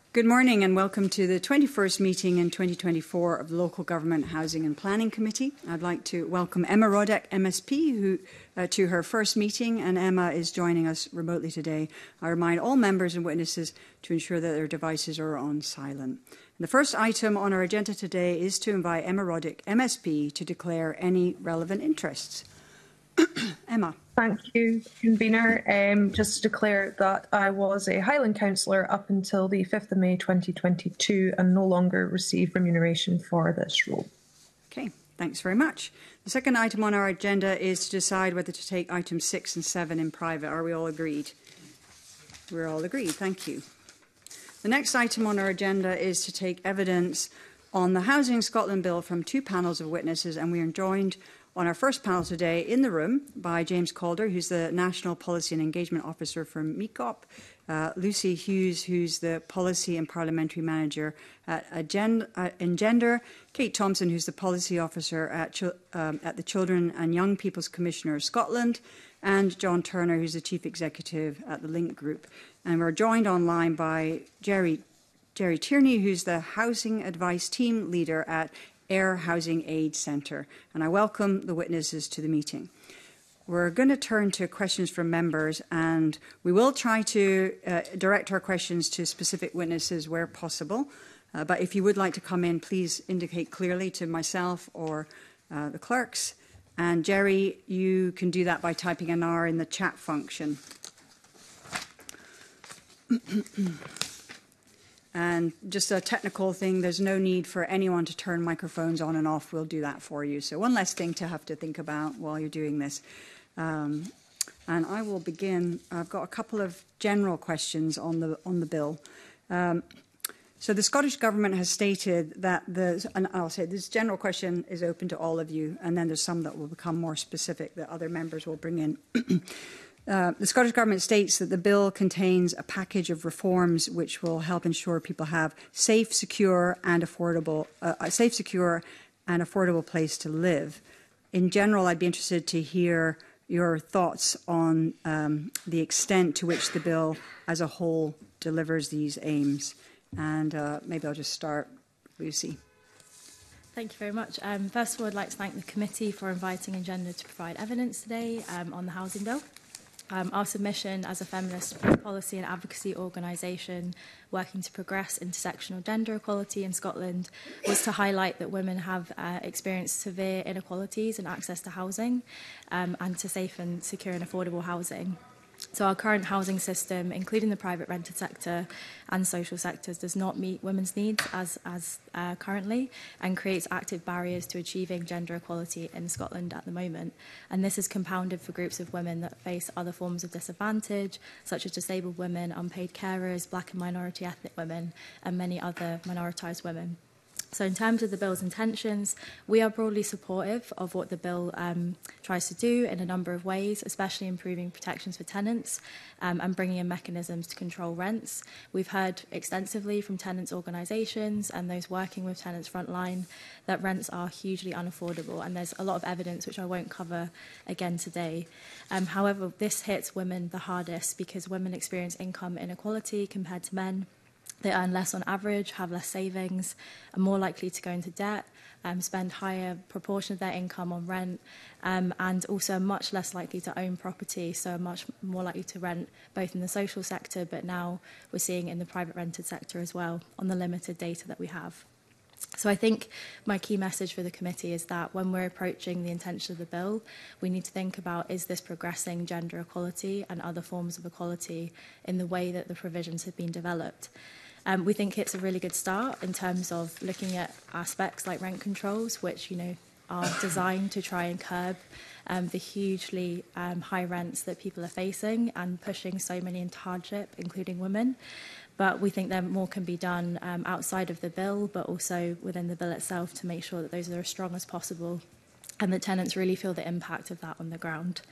Good morning and welcome to the 21st meeting in 2024 of the Local Government Housing and Planning Committee. I'd like to welcome Emma Roddick, MSP, to her first meeting, and Emma is joining us remotely today. I remind all members and witnesses to ensure that their devices are on silent. And the first item on our agenda today is to invite Emma Roddick, MSP, to declare any relevant interests. Emma. Thank you, Convener. Just to declare that I was a Highland Councillor up until the 5th of May 2022 and no longer receive remuneration for this role. Okay, thanks very much. The second item on our agenda is to decide whether to take items 6 and 7 in private. Are we all agreed? We're all agreed, thank you. The next item on our agenda is to take evidence on the Housing Scotland Bill from two panels of witnesses, and we are joined on our first panel today in the room by James Calder, who's the National Policy and Engagement Officer from MECOP, Lucy Hughes, who's the Policy and Parliamentary Manager at Engender, Kate Thompson, who's the Policy Officer at the Children and Young People's Commissioner of Scotland, and John Turner, who's the Chief Executive at the Link Group. And we're joined online by Jerry Tierney, who's the Housing Advice Team Leader at Ayr Housing Aid Centre, and I welcome the witnesses to the meeting. We're going to turn to questions from members, and we will try to direct our questions to specific witnesses where possible. But if you would like to come in, please indicate clearly to myself or the clerks. And Jerry, you can do that by typing an R in the chat function. And just a technical thing, there's no need for anyone to turn microphones on and off. We'll do that for you. So one less thing to have to think about while you're doing this. And I will begin. I've got a couple of general questions on the bill. So the Scottish Government has stated that and I'll say this general question is open to all of you, and then there's some that will become more specific that other members will bring in. The Scottish Government states that the bill contains a package of reforms which will help ensure people have safe, secure and affordable place to live. In general, I'd be interested to hear your thoughts on the extent to which the bill as a whole delivers these aims. And maybe I'll just start, Lucy. Thank you very much. First of all, I'd like to thank the committee for inviting Engender to provide evidence today on the housing bill. Our submission as a feminist policy and advocacy organisation working to progress intersectional gender equality in Scotland was to highlight that women have experienced severe inequalities in access to housing and to safe and secure and affordable housing. So our current housing system, including the private rented sector and social sectors, does not meet women's needs as currently and creates active barriers to achieving gender equality in Scotland at the moment. And this is compounded for groups of women that face other forms of disadvantage, such as disabled women, unpaid carers, black and minority ethnic women, and many other minoritised women. So in terms of the bill's intentions, we are broadly supportive of what the bill tries to do in a number of ways, especially improving protections for tenants and bringing in mechanisms to control rents. We've heard extensively from tenants' organisations and those working with tenants frontline that rents are hugely unaffordable, and there's a lot of evidence which I won't cover again today. However, this hits women the hardest because women experience income inequality compared to men. They earn less on average, have less savings, are more likely to go into debt, spend higher proportion of their income on rent, and also are much less likely to own property, so are much more likely to rent both in the social sector, but now we're seeing in the private rented sector as well on the limited data that we have. So I think my key message for the committee is that when we're approaching the intention of the bill, we need to think about, is this progressing gender equality and other forms of equality in the way that the provisions have been developed? We think it's a really good start in terms of looking at aspects like rent controls, which are designed to try and curb the hugely high rents that people are facing and pushing so many into hardship, including women. But we think that more can be done outside of the bill, but also within the bill itself to make sure that those are as strong as possible and that tenants really feel the impact of that on the ground.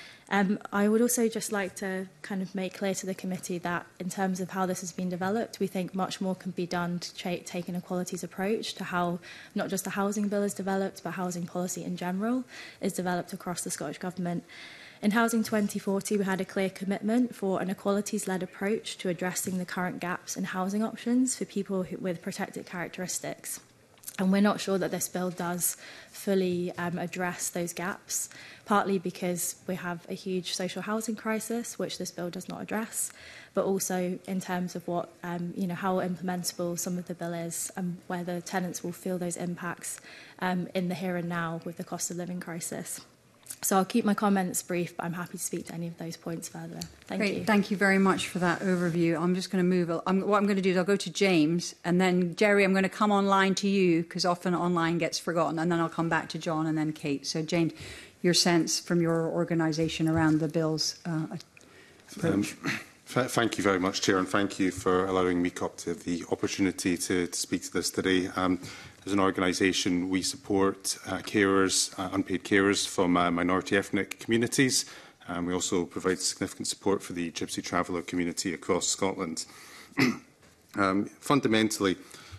I would also just like to kind of make clear to the committee that in terms of how this has been developed, we think much more can be done to take an equalities approach to how not just the housing bill is developed, but housing policy in general is developed across the Scottish Government. In Housing 2040, we had a clear commitment for an equalities-led approach to addressing the current gaps in housing options for people with protected characteristics. And we're not sure that this bill does fully address those gaps, partly because we have a huge social housing crisis, which this bill does not address, but also in terms of what, how implementable some of the bill is and whether tenants will feel those impacts in the here and now with the cost of living crisis. So I'll keep my comments brief, but I'm happy to speak to any of those points further. Thank you. Thank you very much for that overview. I'm just going to move. What I'm going to do is I'll go to James, and then Jerry, I'm going to come online to you because often online gets forgotten, and then I'll come back to John and then Kate. So James, your sense from your organisation around the bill's approach. Thank you very much, Chair, and thank you for allowing me to have the opportunity to speak to this today. As an organisation, we support carers, unpaid carers from minority ethnic communities. We also provide significant support for the Gypsy Traveller community across Scotland. Fundamentally,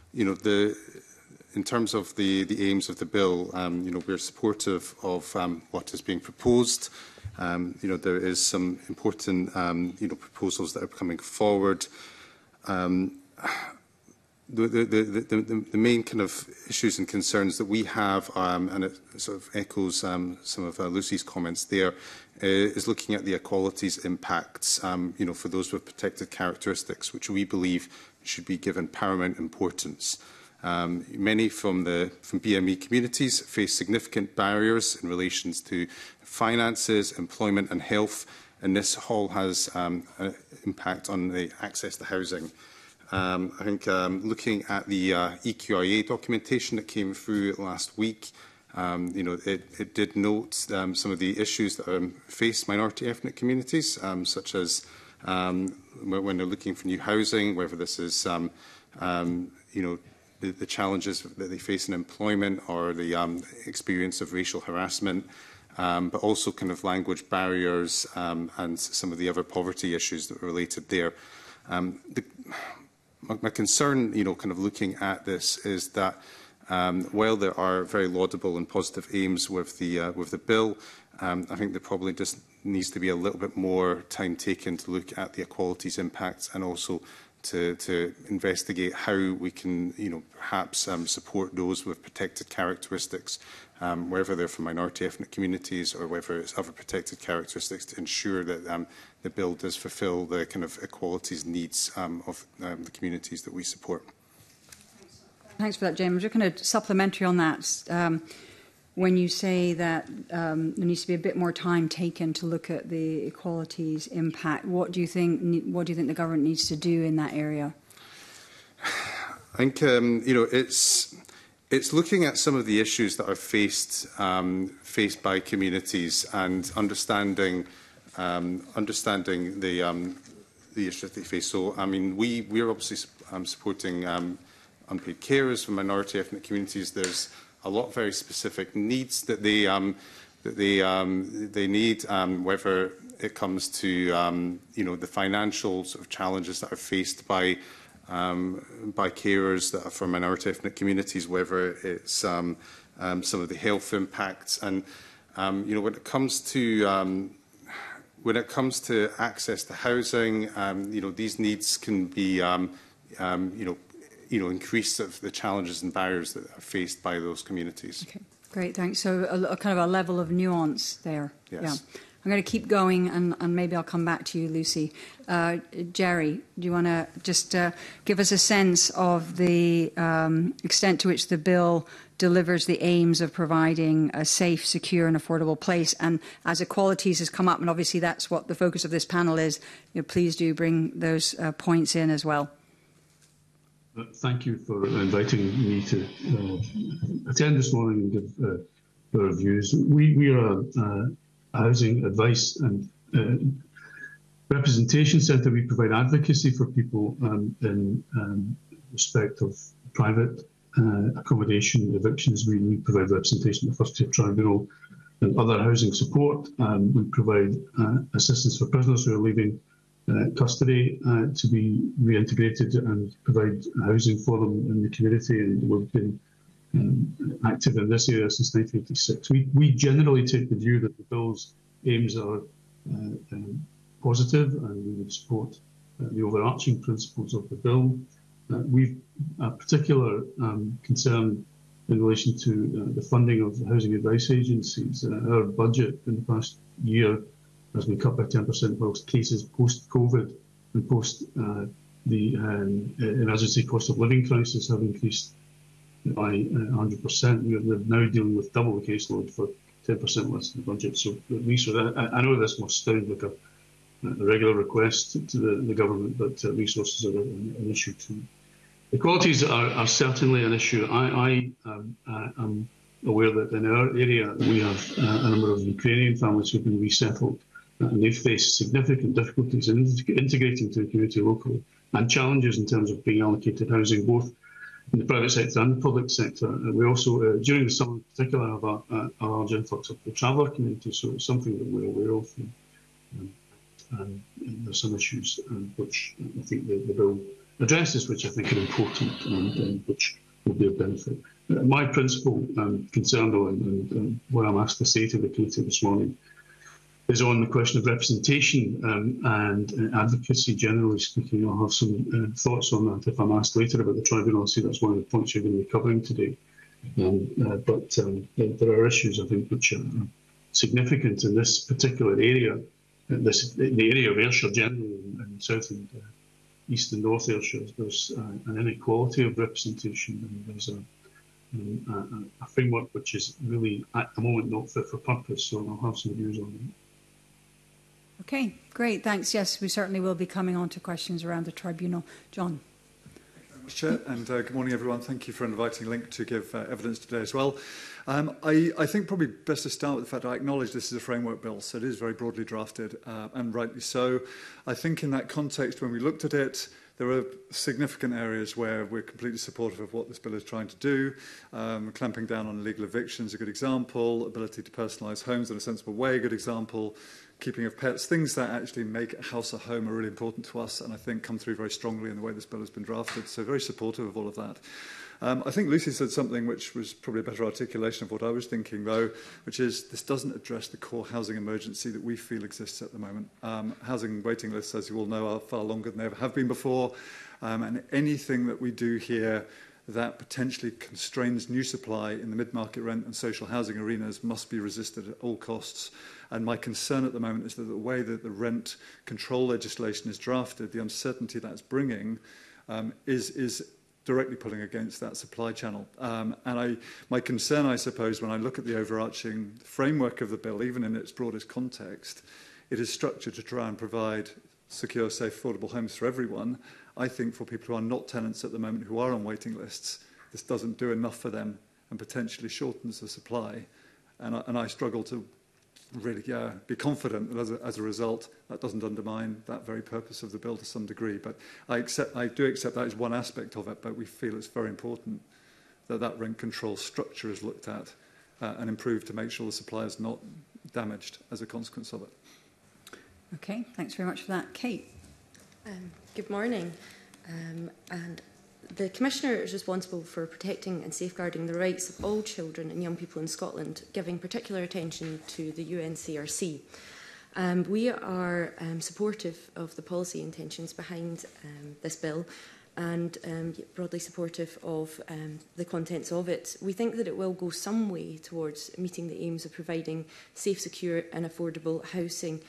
in terms of the aims of the bill, we're supportive of what is being proposed. There is some important, proposals that are coming forward. The main kind of issues and concerns that we have, and it sort of echoes some of Lucy's comments there, is looking at the equalities impacts, for those with protected characteristics, which we believe should be given paramount importance. Many from BME communities face significant barriers in relation to finances, employment and health, and this all has an impact on the access to housing. I think looking at the EQIA documentation that came through last week, it did note some of the issues that face minority ethnic communities, such as when they're looking for new housing, whether this is, the challenges that they face in employment or the experience of racial harassment, but also kind of language barriers and some of the other poverty issues that are related there. My concern, kind of looking at this, is that while there are very laudable and positive aims with the bill, I think there probably just needs to be a little bit more time taken to look at the equalities impacts and also to investigate how we can, perhaps support those with protected characteristics, whether they're from minority ethnic communities or whether it's other protected characteristics, to ensure that the bill does fulfil the kind of equalities needs of the communities that we support. Thanks for that, James. I'm just kind of supplementary on that. When you say that there needs to be a bit more time taken to look at the equalities impact, what do you think the government needs to do in that area? I think it's looking at some of the issues that are faced by communities and understanding the issues that they face. So, I mean, we're obviously supporting unpaid carers from minority ethnic communities. There's a lot of very specific needs that they need, whether it comes to the financial sort of challenges that are faced by carers that are from minority ethnic communities, whether it's some of the health impacts, and when it comes to access to housing, these needs can be increase of the challenges and barriers that are faced by those communities. Okay, great, thanks. So a kind of a level of nuance there. Yes. Yeah. I'm going to keep going, and maybe I'll come back to you, Lucy. Jerry, do you want to just give us a sense of the extent to which the bill delivers the aims of providing a safe, secure and affordable place? And as equalities has come up, and obviously that's what the focus of this panel is, please do bring those points in as well. Thank you for inviting me to attend this morning and give our views. We are a housing advice and representation centre. We provide advocacy for people in respect of private accommodation, evictions. We provide representation at the First Tier Tribunal and other housing support. We provide assistance for prisoners who are leaving custody to be reintegrated and provide housing for them in the community, and we've been active in this area since 1986. We generally take the view that the bill's aims are positive, and we would support the overarching principles of the bill. We've a particular concern in relation to the funding of the housing advice agencies. Our budget in the past year has been cut by 10%, whilst cases post-COVID and post the emergency cost of living crisis have increased by 100%. We're now dealing with double the caseload for 10% less in the budget. So I know this must sound like a regular request to the government, but resources are an issue too. Equalities are certainly an issue. I am aware that in our area we have a number of Ukrainian families who've been resettled, and they've faced significant difficulties in integrating to the community locally, and challenges in terms of being allocated housing, both in the private sector and the public sector. We also, during the summer in particular, have a large influx of the traveller community, so it's something that we're aware of. And there's some issues which I think the bill addresses, which I think are important and which will be of benefit. My principal concern, though, and what I'm asked to say to the committee this morning, is on the question of representation and advocacy, generally speaking. I'll have some thoughts on that if I'm asked later about the tribunal. I see that's one of the points you're going to be covering today. But there are issues, I think, which are significant in this particular area, the area of Ayrshire generally, and south and east and north Ayrshire. There's an inequality of representation, and there's a framework which is really, at the moment, not fit for purpose. So I'll have some views on that. Okay, great, thanks. Yes, we certainly will be coming on to questions around the tribunal. John. Chair, and good morning, everyone. Thank you for inviting Link to give evidence today as well. I think probably best to start with the fact I acknowledge this is a framework bill, so it is very broadly drafted, and rightly so. I think in that context, when we looked at it, there are significant areas where we're completely supportive of what this bill is trying to do. Clamping down on illegal evictions, a good example. Ability to personalise homes in a sensible way, a good example. Keeping of pets, things that actually make a house a home are really important to us, and I think come through very strongly in the way this bill has been drafted. So very supportive of all of that. I think Lucy said something which was probably a better articulation of what I was thinking, though, which is this doesn't address the core housing emergency that we feel exists at the moment. Housing waiting lists, as you all know, are far longer than they ever have been before, and anything that we do here that potentially constrains new supply in the mid-market rent and social housing arenas must be resisted at all costs. And my concern at the moment is that the way that the rent control legislation is drafted, the uncertainty that's bringing is directly pulling against that supply channel. My concern, I suppose, when I look at the overarching framework of the bill, even in its broadest context, it is structured to try and provide secure, safe, affordable homes for everyone. I think for people who are not tenants at the moment, who are on waiting lists, this doesn't do enough for them and potentially shortens the supply. And I struggle to really be confident that as a result, that doesn't undermine that very purpose of the bill to some degree. But I do accept that is one aspect of it, but we feel it's very important that that rent control structure is looked at and improved to make sure the supply is not damaged as a consequence of it. Okay, thanks very much for that. Kate. Good morning. And the Commissioner is responsible for protecting and safeguarding the rights of all children and young people in Scotland, giving particular attention to the UNCRC. We are supportive of the policy intentions behind this bill and broadly supportive of the contents of it. We think that it will go some way towards meeting the aims of providing safe, secure and affordable housing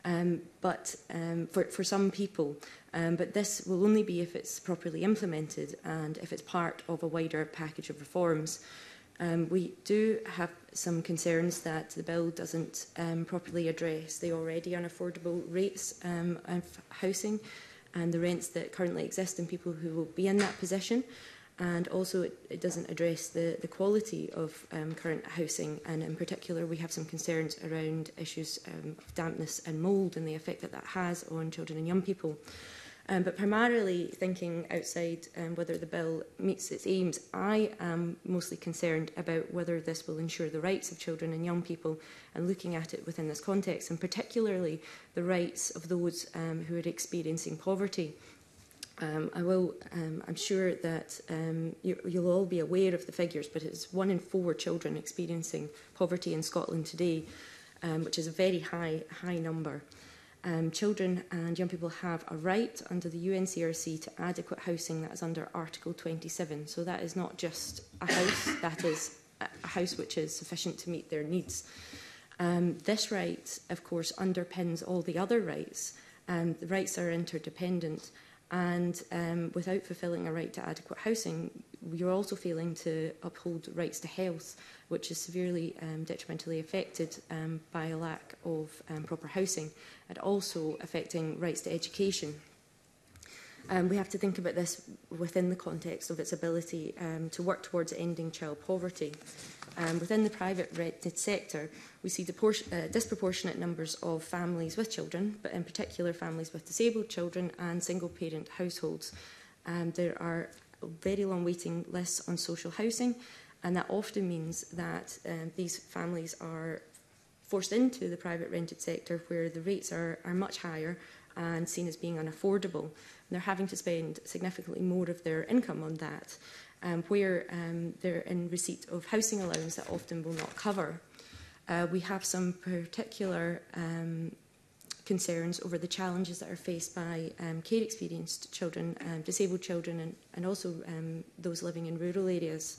for some people. But this will only be if it's properly implemented and if it's part of a wider package of reforms. We do have some concerns that the bill doesn't properly address the already unaffordable rates of housing and the rents that currently exist in people who will be in that position. And also it doesn't address the quality of current housing, and in particular we have some concerns around issues of dampness and mould and the effect that that has on children and young people. But primarily thinking outside whether the bill meets its aims, I am mostly concerned about whether this will ensure the rights of children and young people, and looking at it within this context, and particularly the rights of those who are experiencing poverty. I'm sure that you'll all be aware of the figures, but it's 1 in 4 children experiencing poverty in Scotland today. which is a very high number. Children and young people have a right under the UNCRC to adequate housing that is under Article 27. So that is not just a house, that is a house which is sufficient to meet their needs. This right, of course, underpins all the other rights. The rights are interdependent, and without fulfilling a right to adequate housing, you're also failing to uphold rights to health, which is severely detrimentally affected by a lack of proper housing, and also affecting rights to education. We have to think about this within the context of its ability to work towards ending child poverty. Within the private rented sector, we see disproportionate numbers of families with children, but in particular families with disabled children and single-parent households. There are very long waiting lists on social housing, and that often means that these families are forced into the private rented sector where the rates are much higher and seen as being unaffordable. And they're having to spend significantly more of their income on that, where they're in receipt of housing allowance that often will not cover. We have some particular concerns over the challenges that are faced by care experienced children, disabled children, and also those living in rural areas.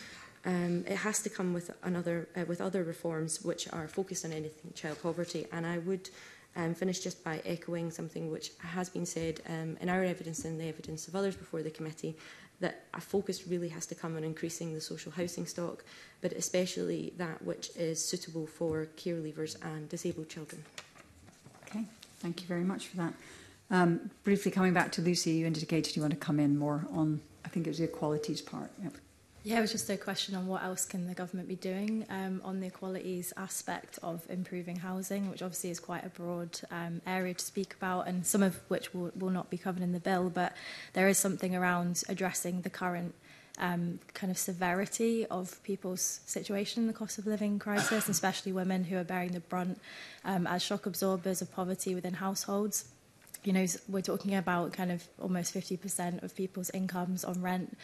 It has to come with other reforms which are focused on anything child poverty. And I would finish just by echoing something which has been said in our evidence and the evidence of others before the committee, that a focus really has to come on increasing the social housing stock, but especially that which is suitable for care leavers and disabled children. Okay, thank you very much for that. Briefly coming back to Lucy, you indicated you want to come in more on, I think it was the equalities part. Yep. Yeah, it was just a question on what else can the government be doing on the equalities aspect of improving housing, which obviously is quite a broad area to speak about, and some of which will not be covered in the bill, but there is something around addressing the current kind of severity of people's situation in the cost of living crisis, especially women who are bearing the brunt as shock absorbers of poverty within households. You know, we're talking about kind of almost 50% of people's incomes on rent.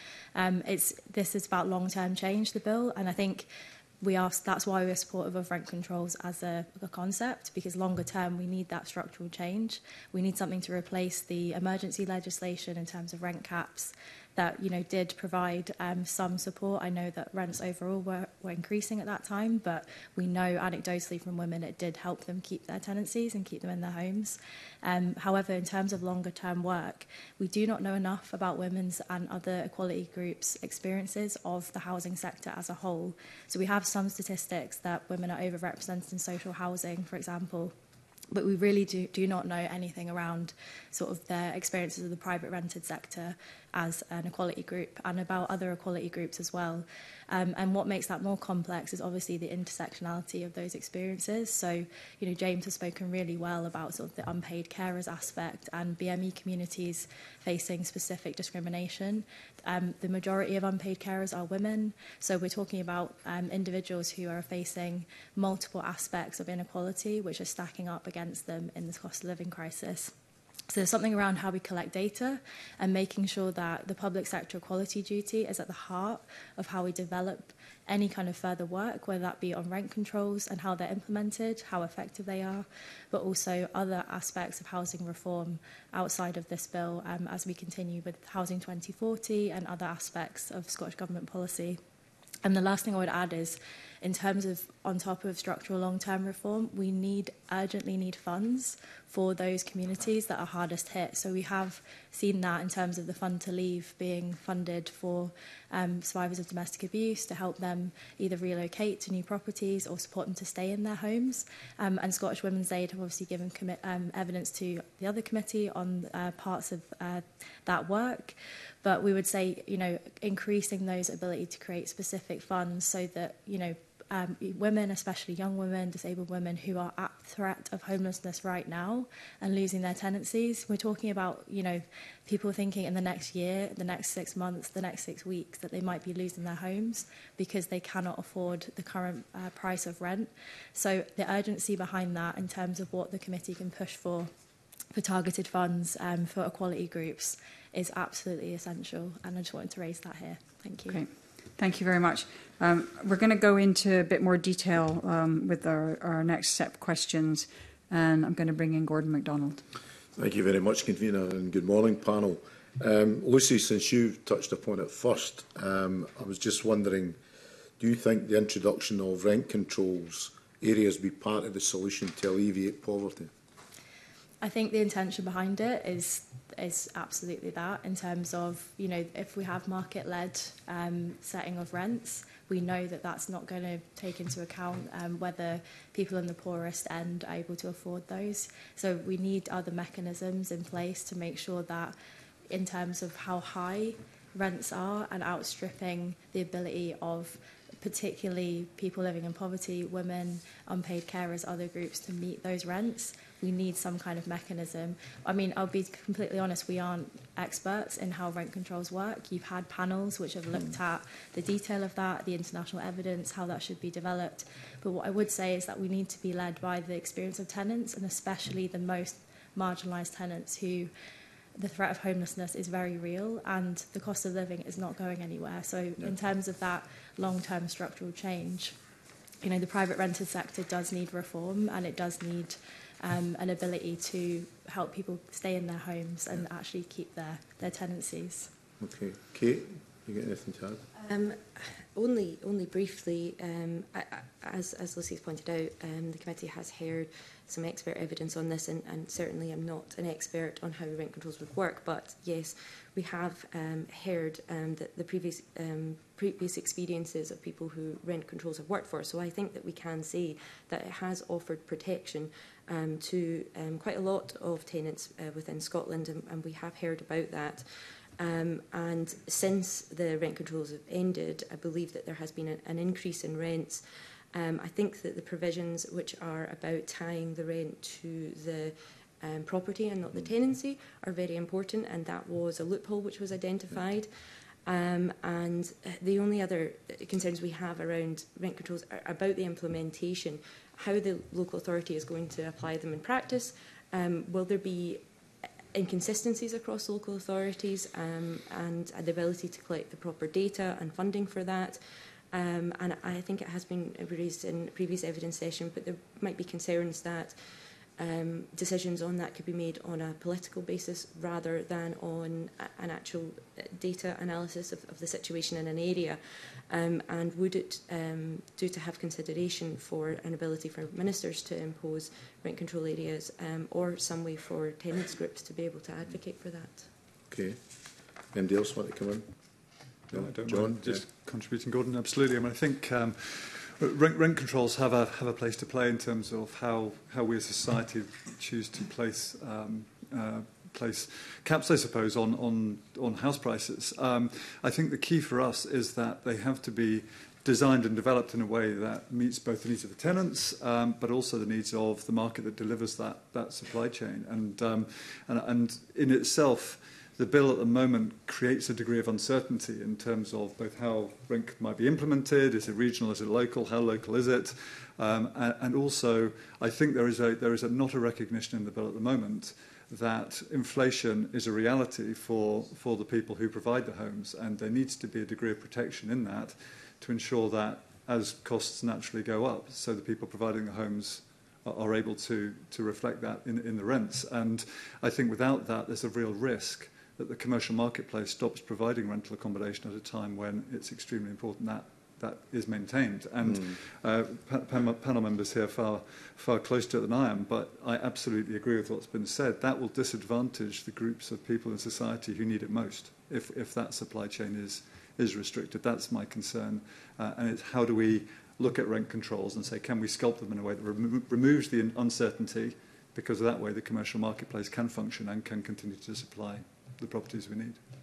This is about long-term change, the bill, and I think that's why we're supportive of rent controls as a concept, because longer term we need that structural change. We need something to replace the emergency legislation in terms of rent caps that, you know, did provide some support. I know that rents overall were increasing at that time, but we know anecdotally from women it did help them keep their tenancies and keep them in their homes. However, in terms of longer term work, we do not know enough about women's and other equality groups' experiences of the housing sector as a whole. So we have some statistics that women are overrepresented in social housing, for example, but we really do not know anything around sort of their experiences of the private rented sector as an equality group and about other equality groups as well. And what makes that more complex is obviously the intersectionality of those experiences. So, you know, James has spoken really well about sort of the unpaid carers aspect and BME communities facing specific discrimination. The majority of unpaid carers are women. So we're talking about individuals who are facing multiple aspects of inequality, which are stacking up against them in this cost of living crisis. So there's something around how we collect data and making sure that the public sector equality duty is at the heart of how we develop any kind of further work, whether that be on rent controls and how they're implemented, how effective they are, but also other aspects of housing reform outside of this bill as we continue with Housing 2040 and other aspects of Scottish Government policy. And the last thing I would add is, in terms of on top of structural long-term reform, we urgently need funds for those communities that are hardest hit. So we have seen that in terms of the Fund to Leave being funded for survivors of domestic abuse to help them either relocate to new properties or support them to stay in their homes. And Scottish Women's Aid have obviously given evidence to the other committee on parts of that work. But we would say, you know, increasing those ability to create specific funds so that, you know, women, especially young women, disabled women who are at threat of homelessness right now and losing their tenancies. We're talking about, you know, people thinking in the next year, the next 6 months, the next 6 weeks that they might be losing their homes because they cannot afford the current price of rent. So the urgency behind that in terms of what the committee can push for targeted funds for equality groups is absolutely essential, and I just wanted to raise that here. Thank you. Okay. Thank you very much. We're going to go into a bit more detail with our next set of questions, and I'm going to bring in Gordon MacDonald. Thank you very much, Convener, and good morning, panel. Lucy, since you touched upon it first, I was just wondering, do you think the introduction of rent controls areas be part of the solution to alleviate poverty? I think the intention behind it is absolutely that, in terms of, you know, if we have market-led setting of rents, we know that that's not going to take into account whether people in the poorest end are able to afford those. So we need other mechanisms in place to make sure that, in terms of how high rents are and outstripping the ability of particularly people living in poverty, women, unpaid carers, other groups, to meet those rents, we need some kind of mechanism. I mean, I'll be completely honest, we aren't experts in how rent controls work. You've had panels which have looked at the detail of that, the international evidence, how that should be developed. But what I would say is that we need to be led by the experience of tenants, and especially the most marginalised tenants, who the threat of homelessness is very real and the cost of living is not going anywhere. So in terms of that long-term structural change, you know, the private rented sector does need reform, and it does need an ability to help people stay in their homes and actually keep their tenancies. Okay. Kate, you got anything to add? Only briefly, as Lucy's pointed out, the committee has heard some expert evidence on this, and certainly I'm not an expert on how rent controls would work, but yes, we have heard that the previous experiences of people who rent controls have worked for. So I think that we can say that it has offered protection to quite a lot of tenants within Scotland, and we have heard about that. And since the rent controls have ended, I believe that there has been an increase in rents. I think that the provisions which are about tying the rent to the property and not the tenancy are very important, and that was a loophole which was identified. And the only other concerns we have around rent controls are about the implementation, how the local authority is going to apply them in practice. Will there be inconsistencies across local authorities and the ability to collect the proper data and funding for that? And I think it has been raised in a previous evidence session, but there might be concerns that decisions on that could be made on a political basis rather than on an actual data analysis of the situation in an area. And would it do to have consideration for an ability for ministers to impose rent control areas, or some way for tenants groups to be able to advocate for that? Okay. Anybody else want to come in? No, I don't John, mind just contributing, Gordon. Absolutely. I mean, I think rent controls have a place to play in terms of how we as a society choose to place caps, I suppose, on house prices. I think the key for us is that they have to be designed and developed in a way that meets both the needs of the tenants, but also the needs of the market that delivers that supply chain. And in itself, the bill at the moment creates a degree of uncertainty in terms of both how rent might be implemented. Is it regional? Is it local? How local is it? And also, I think there is not a recognition in the bill at the moment that inflation is a reality for the people who provide the homes, and there needs to be a degree of protection in that to ensure that as costs naturally go up, so the people providing the homes are able to reflect that in the rents. And I think without that, there's a real risk that the commercial marketplace stops providing rental accommodation at a time when it's extremely important that is maintained. And panel members here are far closer to it than I am, but I absolutely agree with what's been said. That will disadvantage the groups of people in society who need it most if that supply chain is restricted. That's my concern. And it's how do we look at rent controls and say, can we sculpt them in a way that removes the uncertainty, because that way the commercial marketplace can function and can continue to supply the properties we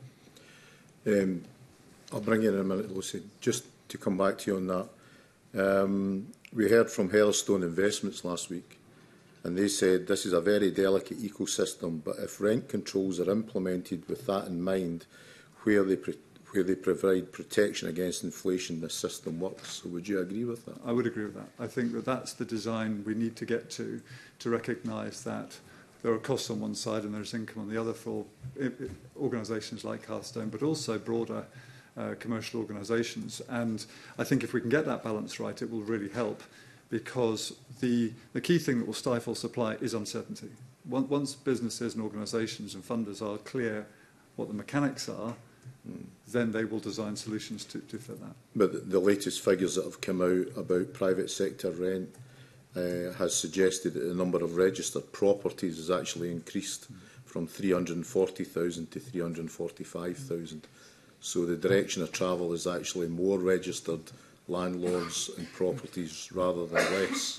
need. I'll bring you in a minute, Lucy. Just to come back to you on that, we heard from Herstone Investments last week, and they said this is a very delicate ecosystem, but if rent controls are implemented with that in mind, where they provide protection against inflation, the system works. So would you agree with that? I would agree with that. I think that's the design we need to get to recognise that there are costs on one side and there's income on the other for organisations like Hearthstone, but also broader commercial organisations. And I think if we can get that balance right, it will really help, because the key thing that will stifle supply is uncertainty. Once businesses and organisations and funders are clear what the mechanics are, then they will design solutions to fit that. But the latest figures that have come out about private sector rent has suggested that the number of registered properties has actually increased from 340,000 to 345,000. So the direction of travel is actually more registered landlords and properties rather than less.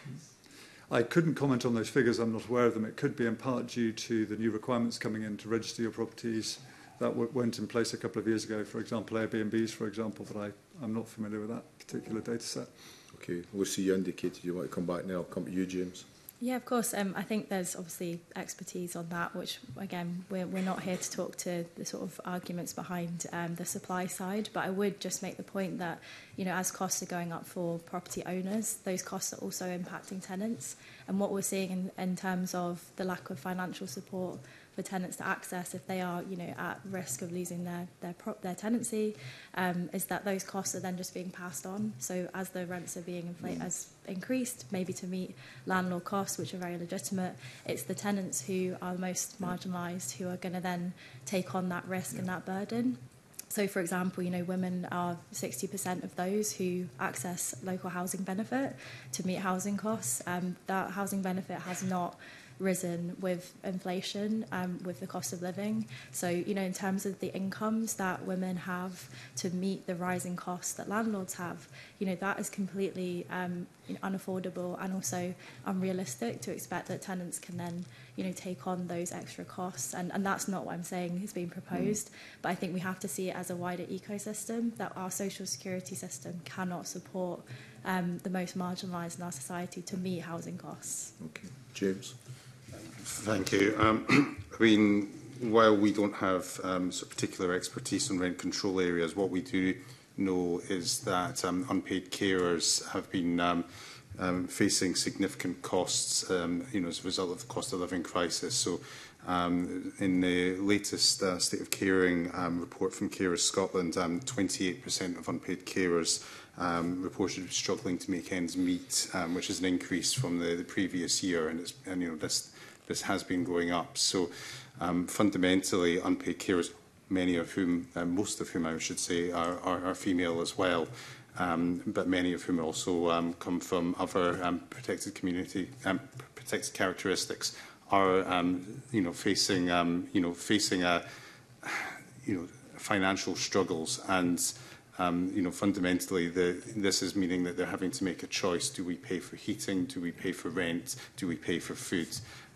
I couldn't comment on those figures. I'm not aware of them. It could be in part due to the new requirements coming in to register your properties that went in place a couple of years ago, for example, Airbnbs, for example, but I'm not familiar with that particular data set. Okay, Lucy, you indicated you want to come back now. I'll come to you, James. Yeah, of course. I think there's obviously expertise on that, which, again, we're not here to talk to the sort of arguments behind the supply side, but I would just make the point that, you know, as costs are going up for property owners, those costs are also impacting tenants. And what we're seeing in terms of the lack of financial support for tenants to access if they are, you know, at risk of losing their tenancy, is that those costs are then just being passed on. So as the rents are being increased, maybe to meet landlord costs, which are very legitimate, it's the tenants who are the most marginalised who are going to then take on that risk and that burden. So, for example, you know, women are 60% of those who access local housing benefit to meet housing costs. That housing benefit has not risen with inflation, with the cost of living. So, you know, in terms of the incomes that women have to meet the rising costs that landlords have, you know, that is completely unaffordable and also unrealistic to expect that tenants can then, you know, take on those extra costs. And that's not what I'm saying is being proposed. But I think we have to see it as a wider ecosystem, that our social security system cannot support the most marginalised in our society to meet housing costs. Okay, James. Thank you. I mean, while we don't have sort of particular expertise on rent control areas, what we do know is that unpaid carers have been facing significant costs, you know, as a result of the cost of living crisis. So, in the latest State of Caring report from Carers Scotland, 28% of unpaid carers reported struggling to make ends meet, which is an increase from the previous year, and you know, this has been going up. So fundamentally, unpaid carers, many of whom, most of whom I should say, are female as well, but many of whom also come from other protected community, protected characteristics, are you know, facing financial struggles, and you know, fundamentally this is meaning that they're having to make a choice: do we pay for heating, do we pay for rent, do we pay for food?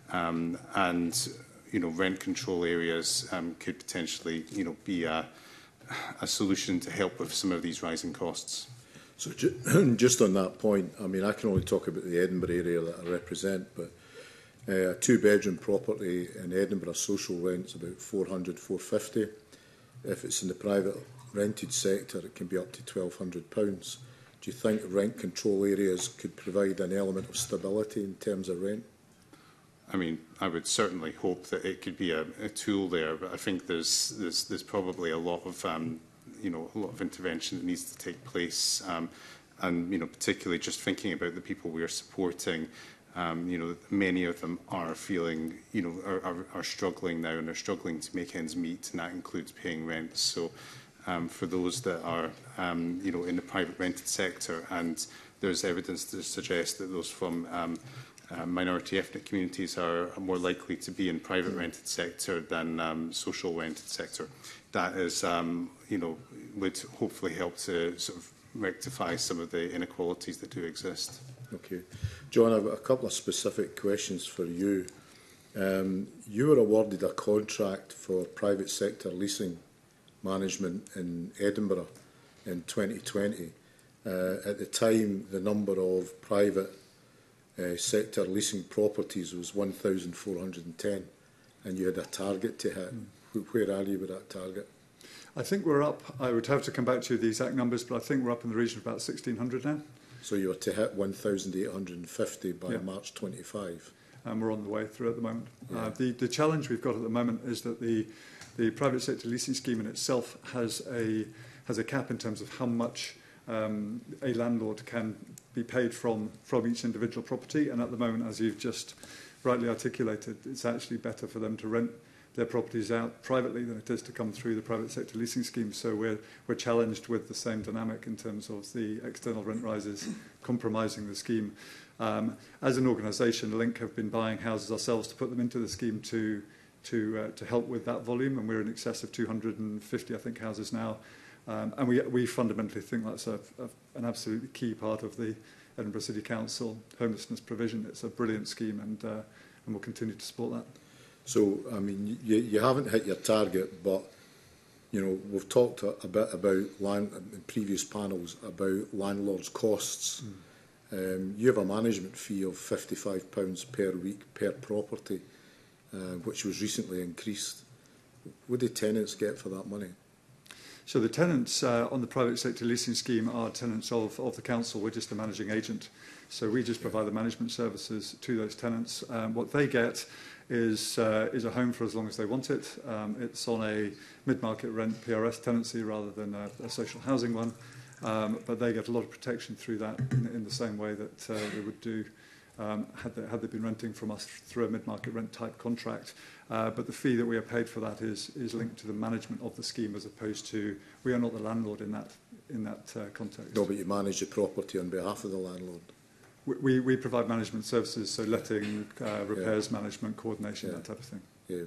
And you know, rent control areas could potentially, you know, be a solution to help with some of these rising costs. So just on that point, I mean, I can only talk about the Edinburgh area that I represent, but a two-bedroom property in Edinburgh, social rent's about 400, 450. If it's in the private rented sector, it can be up to £1,200. Do you think rent control areas could provide an element of stability in terms of rent? I mean, I would certainly hope that it could be a tool there, but I think there's probably a lot of you know, a lot of intervention that needs to take place, and you know, particularly just thinking about the people we are supporting. You know, many of them are feeling, you know, are struggling now, and are struggling to make ends meet, and that includes paying rent. So, for those that are, you know, in the private rented sector, and there's evidence to suggest that those from minority ethnic communities are more likely to be in private rented sector than social rented sector. That is, you know, would hopefully help to sort of rectify some of the inequalities that do exist. Okay. John, I've got a couple of specific questions for you. You were awarded a contract for private sector leasing management in Edinburgh in 2020. At the time, the number of private sector leasing properties was 1,410, and you had a target to hit. Where are you with that target? I think we're up. I would have to come back to you with the exact numbers, but I think we're up in the region of about 1,600 now. So you were to hit 1,850 by March 25. And we're on the way through at the moment. Yeah. The challenge we've got at the moment is that the private sector leasing scheme in itself has has a cap in terms of how much a landlord can be paid from each individual property. And at the moment, as you've just rightly articulated, it's actually better for them to rent their properties out privately than it is to come through the private sector leasing scheme. So we're challenged with the same dynamic in terms of the external rent rises compromising the scheme. As an organisation, Link have been buying houses ourselves to put them into the scheme to help with that volume, and we're in excess of 250, I think, houses now. And we fundamentally think that's an absolutely key part of the Edinburgh City Council homelessness provision. It's a brilliant scheme, and we'll continue to support that. So, I mean, you haven't hit your target, but, you know, we've talked a bit about in previous panels about landlords' costs. You have a management fee of £55 per week per property, which was recently increased. What do tenants get for that money? So the tenants on the private sector leasing scheme are tenants of the council. We're just a managing agent. So we just provide the management services to those tenants. What they get is a home for as long as they want it. It's on a mid-market rent PRS tenancy rather than a social housing one. But they get a lot of protection through that in the same way that they would do had they been renting from us through a mid-market rent type contract. But the fee that we are paid for that is linked to the management of the scheme, as opposed to we are not the landlord in that context. No, but you manage the property on behalf of the landlord. We provide management services, so letting, repairs, management, coordination, that type of thing. Yeah.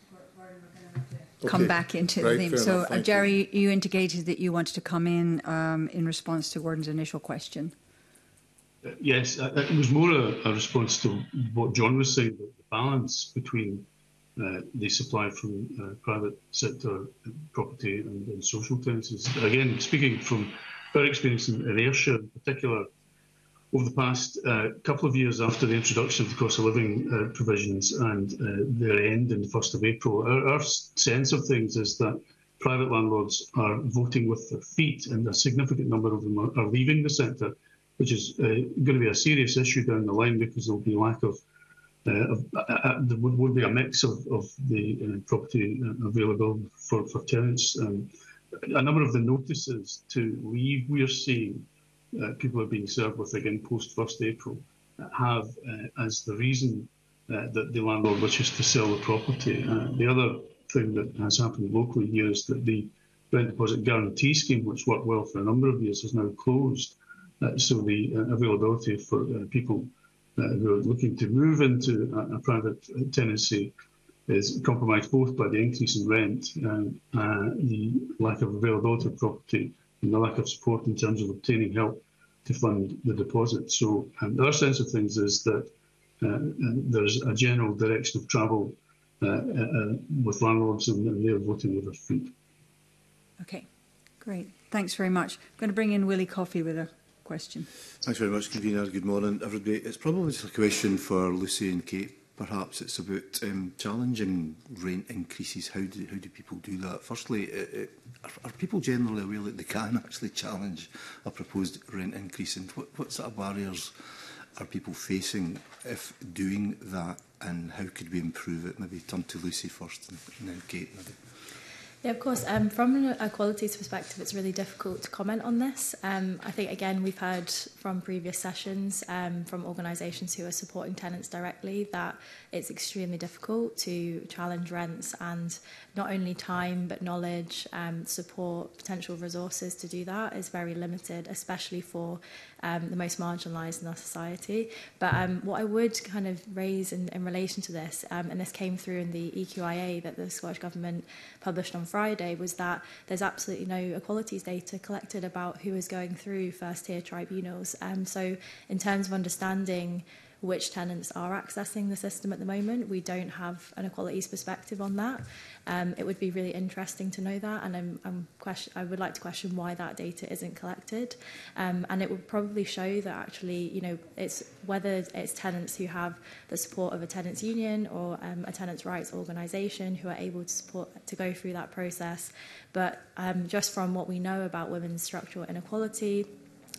Come back into the theme. So, Jerry, you indicated that you wanted to come in response to Gordon's initial question. Yes, it was more a response to what John was saying, the balance between the supply from private sector property and social tenancies. Again, speaking from our experience in Ayrshire in particular, over the past couple of years after the introduction of the cost of living provisions and their end in the 1st of April, our sense of things is that private landlords are voting with their feet, and a significant number of them are leaving the sector, which is going to be a serious issue down the line, because there will be lack of there would be a mix of the property available for tenants. A number of the notices to leave we're seeing people are being served with again post 1st April have as the reason that the landlord wishes to sell the property. The other thing that has happened locally here is that the rent deposit guarantee scheme, which worked well for a number of years, is now closed. So the availability for people who are looking to move into a private tenancy is compromised both by the increase in rent, the lack of availability of property, and the lack of support in terms of obtaining help to fund the deposit. So our sense of things is that there's a general direction of travel with landlords, and they're voting with their feet. Okay, great. Thanks very much. I'm going to bring in Willie Coffey with a question. Thanks very much, Convener. Good morning, everybody. It's probably just a question for Lucy and Kate. Perhaps it's about challenging rent increases. How do people do that? Firstly, are people generally aware that they can actually challenge a proposed rent increase? And what sort of barriers are people facing if doing that? And how could we improve it? Maybe turn to Lucy first and then Kate maybe. Yeah, of course. From an equalities perspective, it's really difficult to comment on this. I think, again, we've heard from previous sessions from organisations who are supporting tenants directly that it's extremely difficult to challenge rents, and not only time but knowledge, support, potential resources to do that is very limited, especially for the most marginalised in our society. But what I would kind of raise in relation to this, and this came through in the EQIA that the Scottish Government published on Friday, was that there's absolutely no equalities data collected about who is going through first-tier tribunals. So in terms of understanding which tenants are accessing the system at the moment, we don't have an equalities perspective on that. It would be really interesting to know that, and I would like to question why that data isn't collected. And it would probably show that actually, you know, it's whether it's tenants who have the support of a tenants union or a tenants' rights organisation who are able to go through that process. But just from what we know about women's structural inequality,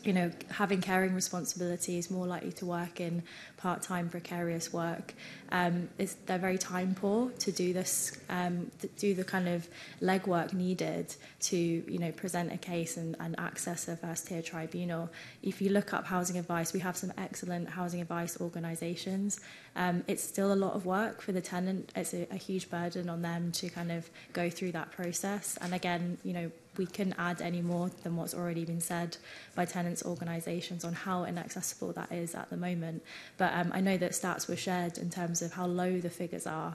you know, having caring responsibilities, more likely to work in part-time precarious work. They're very time poor to do this, to do the kind of legwork needed to, you know, present a case and access a first-tier tribunal. If you look up housing advice, we have some excellent housing advice organisations. It's still a lot of work for the tenant. It's a huge burden on them to kind of go through that process. And again, you know, we couldn't add any more than what's already been said by tenants' organisations on how inaccessible that is at the moment. But I know that stats were shared in terms of how low the figures are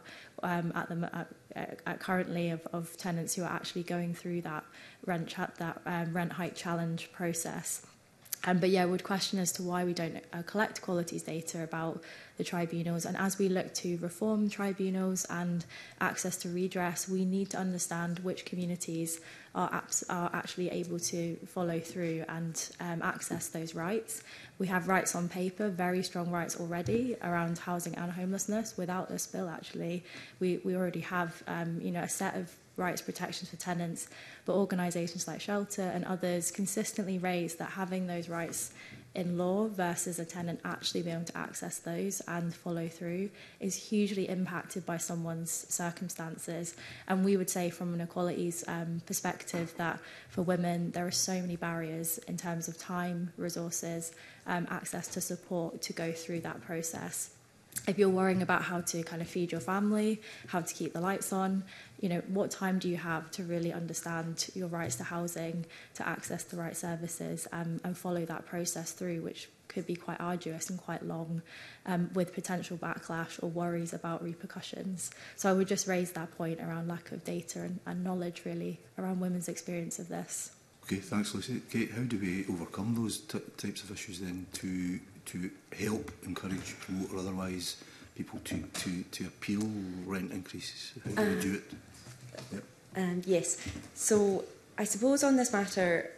at currently of tenants who are actually going through that rent hike challenge process. But yeah, I would question as to why we don't collect qualities data about the tribunals. And as we look to reform tribunals and access to redress, we need to understand which communities are actually able to follow through and access those rights. We have rights on paper, very strong rights already around housing and homelessness. Without this bill, actually, we already have you know, a set of rights protections for tenants, but organisations like Shelter and others consistently raise that having those rights in law versus a tenant actually being able to access those and follow through is hugely impacted by someone's circumstances. And we would say from an equalities perspective that for women there are so many barriers in terms of time, resources, access to support to go through that process. If you're worrying about how to kind of feed your family, how to keep the lights on, you know, what time do you have to really understand your rights to housing, to access the right services, and follow that process through, which could be quite arduous and quite long, with potential backlash or worries about repercussions. So I would just raise that point around lack of data and knowledge, really, around women's experience of this. Okay, thanks, Lucy. Kate, how do we overcome those types of issues then to help encourage, promote, or otherwise people to appeal rent increases? How do we do it? Yep. Yes. So I suppose on this matter,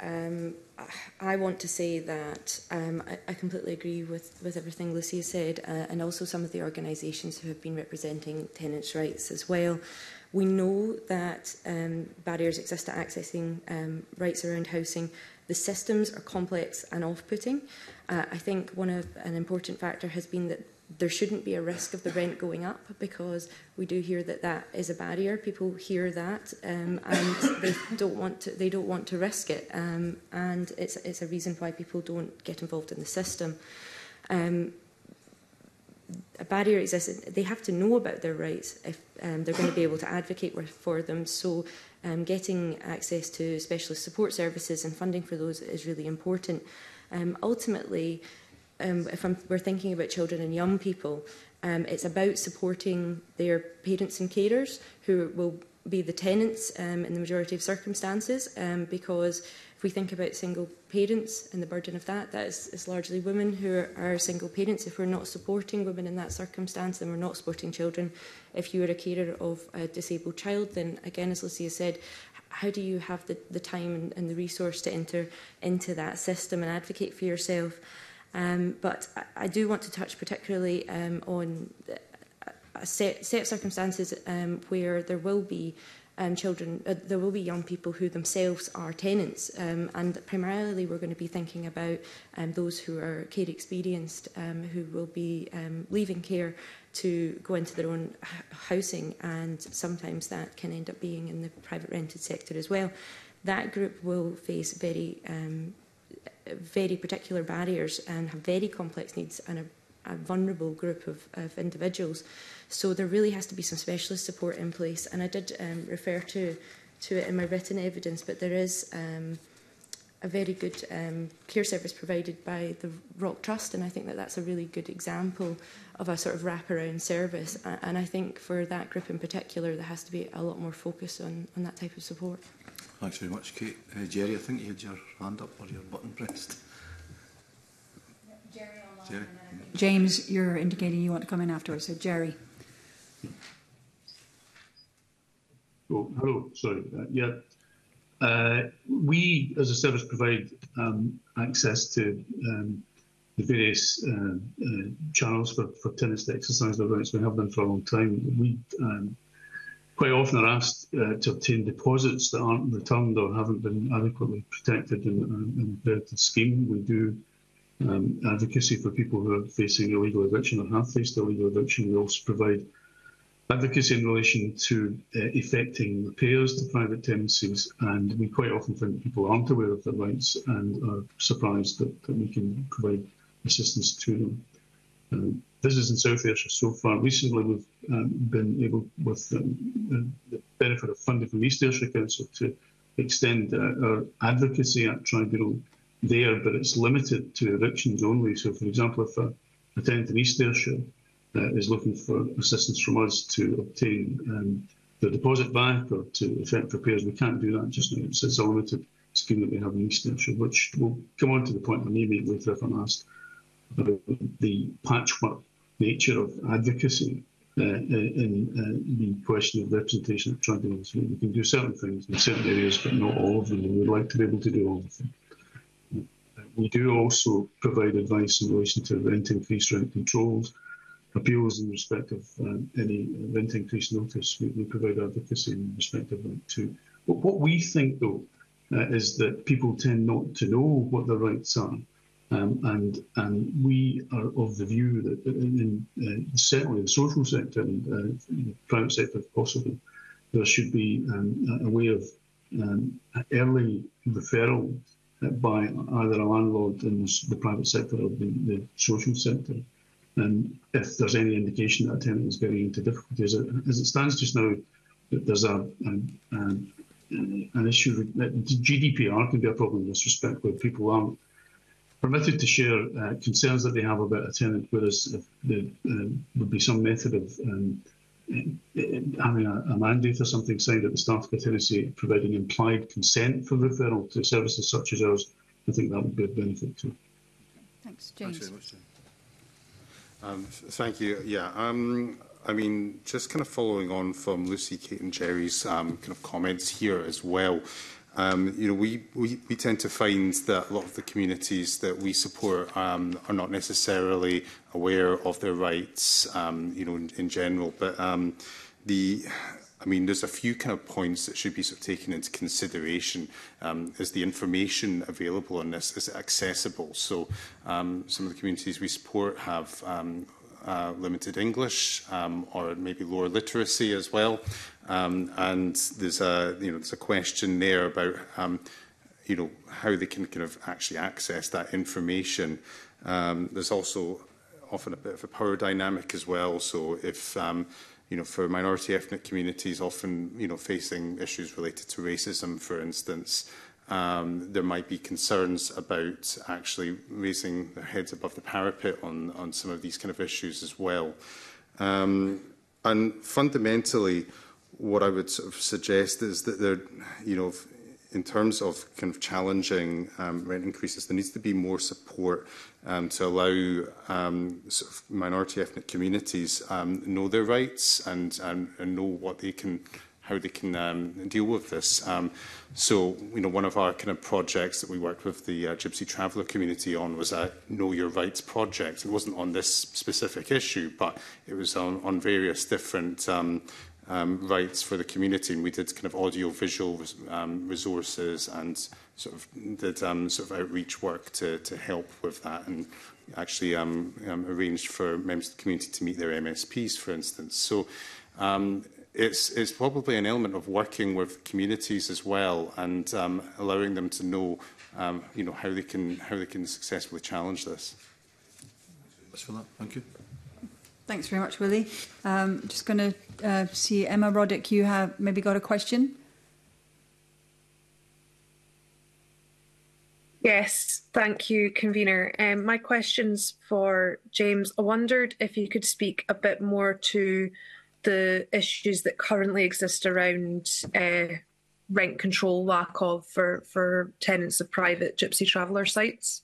I want to say that I completely agree with everything Lucy has said, and also some of the organisations who have been representing tenants' rights as well. We know that barriers exist to accessing rights around housing. The systems are complex and off-putting. I think an important factor has been that there shouldn't be a risk of the rent going up, because we do hear that is a barrier. People hear that and they don't want to risk it, and it's a reason why people don't get involved in the system. A barrier exists. They have to know about their rights if they're going to be able to advocate for them. So getting access to specialist support services and funding for those is really important. Ultimately, if we're thinking about children and young people, it's about supporting their parents and carers, who will be the tenants in the majority of circumstances, because if we think about single parents and the burden of that is largely women who are single parents. If we're not supporting women in that circumstance, then we're not supporting children. If you are a carer of a disabled child, then again, as Lucy has said, how do you have the time and the resource to enter into that system and advocate for yourself? But I do want to touch particularly on a set of circumstances where there will be children, there will be young people who themselves are tenants, and primarily we're going to be thinking about those who are care experienced, who will be leaving care to go into their own housing, and sometimes that can end up being in the private rented sector as well. That group will face very particular barriers and have very complex needs, and a vulnerable group of individuals. So there really has to be some specialist support in place, and I did refer to it in my written evidence, but there is a very good care service provided by the Rock Trust, and I think that's a really good example of a sort of wraparound service, and I think for that group in particular there has to be a lot more focus on that type of support. Thanks very much, Kate. Jerry, I think you had your hand up or your button pressed. Jerry online. Jerry. James, you're indicating you want to come in afterwards, so Jerry. Oh, hello, sorry. We, as a service, provide access to the various channels for tenants to exercise their rights. We have done for a long time. quite often are asked to obtain deposits that aren't returned or haven't been adequately protected in the scheme. We do advocacy for people who are facing illegal eviction or have faced illegal eviction. We also provide advocacy in relation to effecting repairs to private tenancies, and we quite often find people aren't aware of their rights and are surprised that we can provide assistance to them. This is in South Ayrshire so far. Recently, we've been able, with the benefit of funding from East Ayrshire Council, to extend our advocacy at Tribunal there, but it's limited to evictions only. So, for example, if a tenant in East Ayrshire is looking for assistance from us to obtain the deposit back or to effect repairs, we can't do that just now. It's a limited scheme that we have in East Ayrshire, which will come on to the point I may make later if I'm asked about the patchwork nature of advocacy in the question of representation at tribunals. We can do certain things in certain areas, but not all of them, and we'd like to be able to do all of them. We do also provide advice in relation to rent increase, rent controls, appeals in respect of any rent increase notice. We provide advocacy in respect of that too. But what we think, though, is that people tend not to know what their rights are. And we are of the view that certainly the social sector and the private sector, if possible, there should be a way of early referral by either a landlord in the private sector or the social sector. And if there's any indication that a tenant is getting into difficulties, as it stands just now, there's an issue that GDPR can be a problem in this respect, where people aren't permitted to share concerns that they have about a tenant, whereas if there would be some method of having a mandate or something signed at the start of a tenancy providing implied consent for referral to services such as ours, I think that would be a benefit too. Thanks, James. Thanks very much, thank you. Yeah, I mean, just kind of following on from Lucy, Kate and Jerry's kind of comments here as well. You know, we tend to find that a lot of the communities that we support are not necessarily aware of their rights, you know, in general. But I mean, there's a few kind of points that should be sort of taken into consideration. Is the information available on this? Is it accessible? So some of the communities we support have limited English or maybe lower literacy as well. And there's a question there about how they can kind of actually access that information. There's also often a bit of a power dynamic as well. So if for minority ethnic communities, often facing issues related to racism, for instance, there might be concerns about actually raising their heads above the parapet on some of these kind of issues as well. And fundamentally, what I would sort of suggest is that there, in terms of kind of challenging rent increases, there needs to be more support to allow sort of minority ethnic communities know their rights and know what they can, how they can deal with this. So, one of our kind of projects that we worked with the Gypsy Traveller community on was a Know Your Rights project. It wasn't on this specific issue, but it was on various different rights for the community, and we did kind of audio-visual resources and sort of did sort of outreach work to help with that, and actually arranged for members of the community to meet their MSPs, for instance. So it's probably an element of working with communities as well, and allowing them to know, how they can successfully challenge this. Thanks for that. Thank you. Thanks very much, Willie. Just going to see Emma Roddick, you have maybe got a question? Yes, thank you, convener. My question's for James. I wondered if you could speak a bit more to the issues that currently exist around rent control, lack of, for tenants of private Gypsy Traveller sites.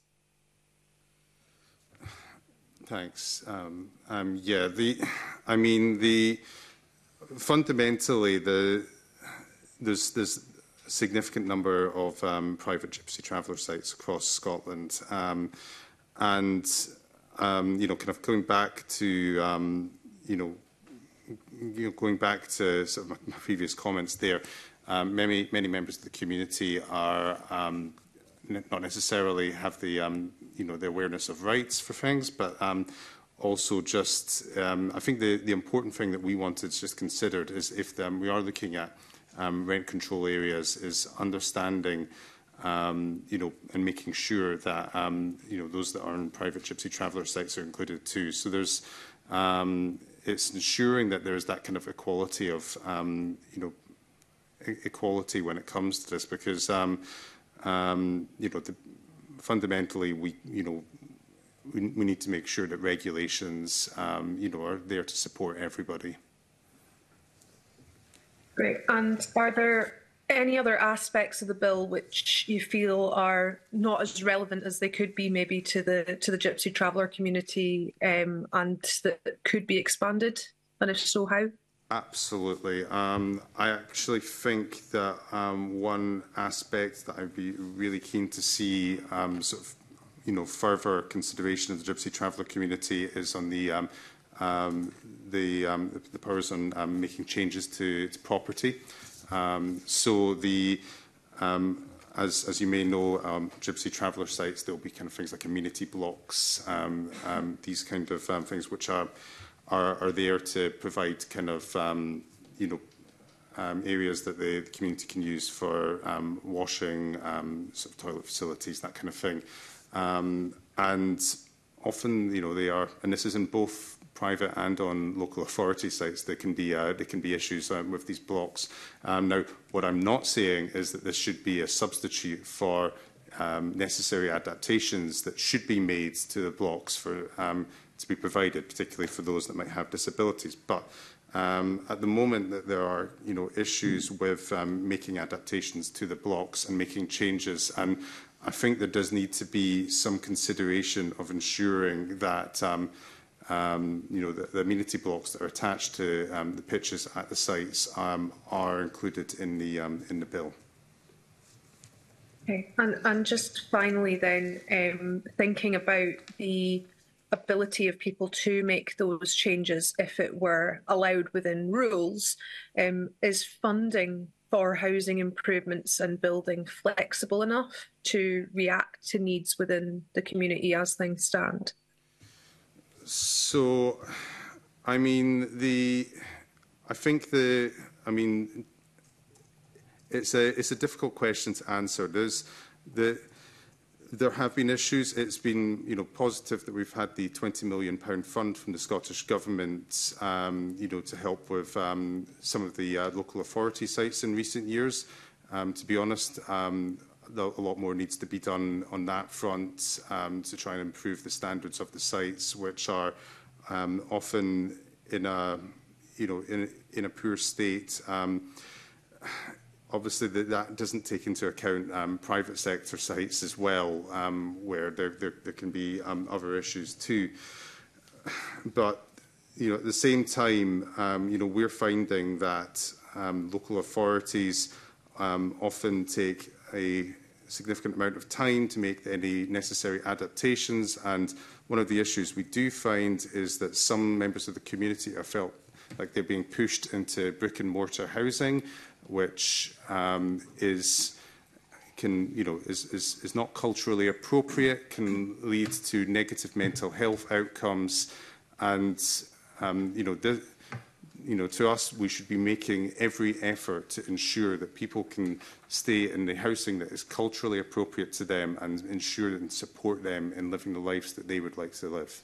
Thanks. Yeah, fundamentally, there's a significant number of private Gypsy Traveller sites across Scotland, and kind of going back to going back to sort of my previous comments there, many members of the community are not necessarily have the the awareness of rights for things, but also just I think the important thing that we wanted just considered is if we are looking at rent control areas, is understanding and making sure that those that are on private gypsy traveller sites are included too. So there's it's ensuring that there's that kind of equality of equality when it comes to this, because fundamentally we need to make sure that regulations are there to support everybody. Great. And are there any other aspects of the bill which you feel are not as relevant as they could be, maybe to the gypsy traveller community, and that could be expanded? And if so, how? Absolutely. I actually think that one aspect that I'd be really keen to see further consideration of the gypsy traveller community is on the powers on making changes to property. So as you may know, gypsy traveller sites, there will be kind of things like amenity blocks, these kind of things which are there to provide kind of areas that the community can use for washing, sort of toilet facilities, that kind of thing. And often, they are, and this is in both private and on local authority sites, there can be issues with these blocks. Now, what I'm not saying is that this should be a substitute for necessary adaptations that should be made to the blocks for to be provided, particularly for those that might have disabilities. But at the moment, that there are issues with making adaptations to the blocks and making changes, and I think there does need to be some consideration of ensuring that the amenity blocks that are attached to the pitches at the sites are included in the bill. Okay, and just finally then, thinking about the ability of people to make those changes if it were allowed within rules, is funding for housing improvements and building flexible enough to react to needs within the community as things stand? So, I mean, it's a difficult question to answer. There have been issues. It's been, positive that we've had the £20 million fund from the Scottish Government, to help with some of the local authority sites in recent years. To be honest, a lot more needs to be done on that front to try and improve the standards of the sites, which are often in a poor state. Obviously, that doesn't take into account private sector sites as well, where there can be other issues too. But at the same time, we're finding that local authorities often take a significant amount of time to make any necessary adaptations. And one of the issues we do find is that some members of the community are felt like they're being pushed into brick and mortar housing, which is not culturally appropriate, can lead to negative mental health outcomes, and to us, we should be making every effort to ensure that people can stay in the housing that is culturally appropriate to them and ensure and support them in living the lives that they would like to live.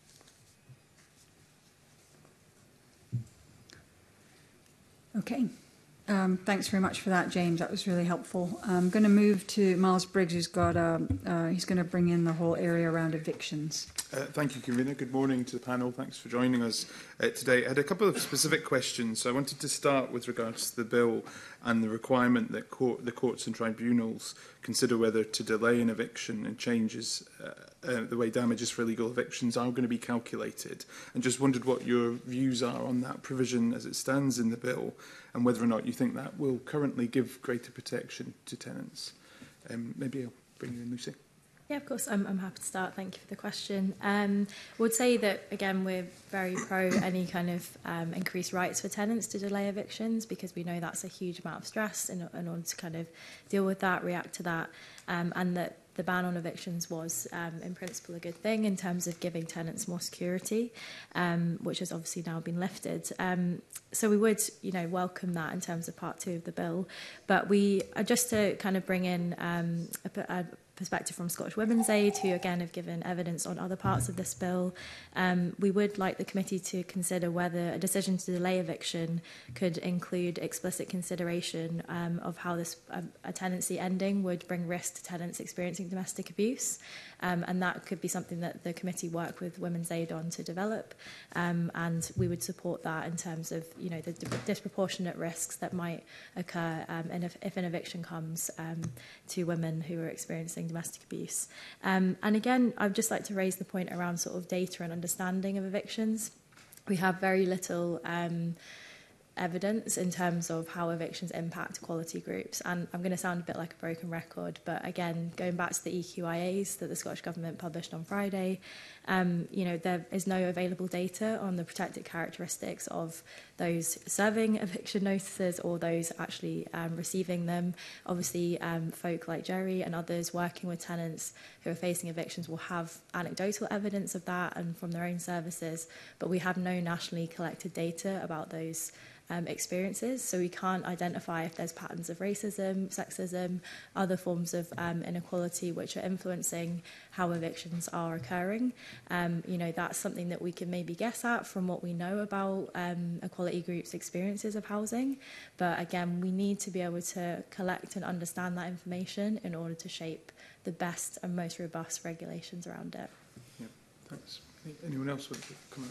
Okay. Thanks very much for that, James. That was really helpful. I'm going to move to Miles Briggs, who's got he's going to bring in the whole area around evictions. Thank you, Convener. Good morning to the panel. Thanks for joining us today. I had a couple of specific questions. So I wanted to start with regards to the bill and the requirement that the courts and tribunals consider whether to delay an eviction and changes the way damages for illegal evictions are going to be calculated. And just wondered what your views are on that provision as it stands in the bill, and whether or not you think that will currently give greater protection to tenants. Maybe I'll bring you in, Lucy. Yeah, of course. I'm happy to start. Thank you for the question. I would say that, again, we're very pro any kind of increased rights for tenants to delay evictions, because we know that's a huge amount of stress in order to kind of deal with that, react to that, and that the ban on evictions was, in principle, a good thing in terms of giving tenants more security, which has obviously now been lifted. So we would, welcome that in terms of Part 2 of the bill. But we, just to kind of bring in a perspective from Scottish Women's Aid, who again have given evidence on other parts of this bill, we would like the committee to consider whether a decision to delay eviction could include explicit consideration of how this a tenancy ending would bring risk to tenants experiencing domestic abuse, and that could be something that the committee work with Women's Aid on to develop, and we would support that in terms of the disproportionate risks that might occur if an eviction comes to women who are experiencing domestic abuse. And again, I'd just like to raise the point around sort of data and understanding of evictions. We have very little evidence in terms of how evictions impact equality groups. And I'm going to sound a bit like a broken record, but again, going back to the EQIAs that the Scottish Government published on Friday, there is no available data on the protected characteristics of those serving eviction notices or those actually receiving them. Obviously, folk like Jerry and others working with tenants who are facing evictions will have anecdotal evidence of that and from their own services, but we have no nationally collected data about those experiences, so we can't identify if there's patterns of racism, sexism, other forms of inequality which are influencing how evictions are occurring. That's something that we can maybe guess at from what we know about equality groups' experiences of housing, but again, we need to be able to collect and understand that information in order to shape the best and most robust regulations around it. Yeah, thanks. Anyone else want to comment?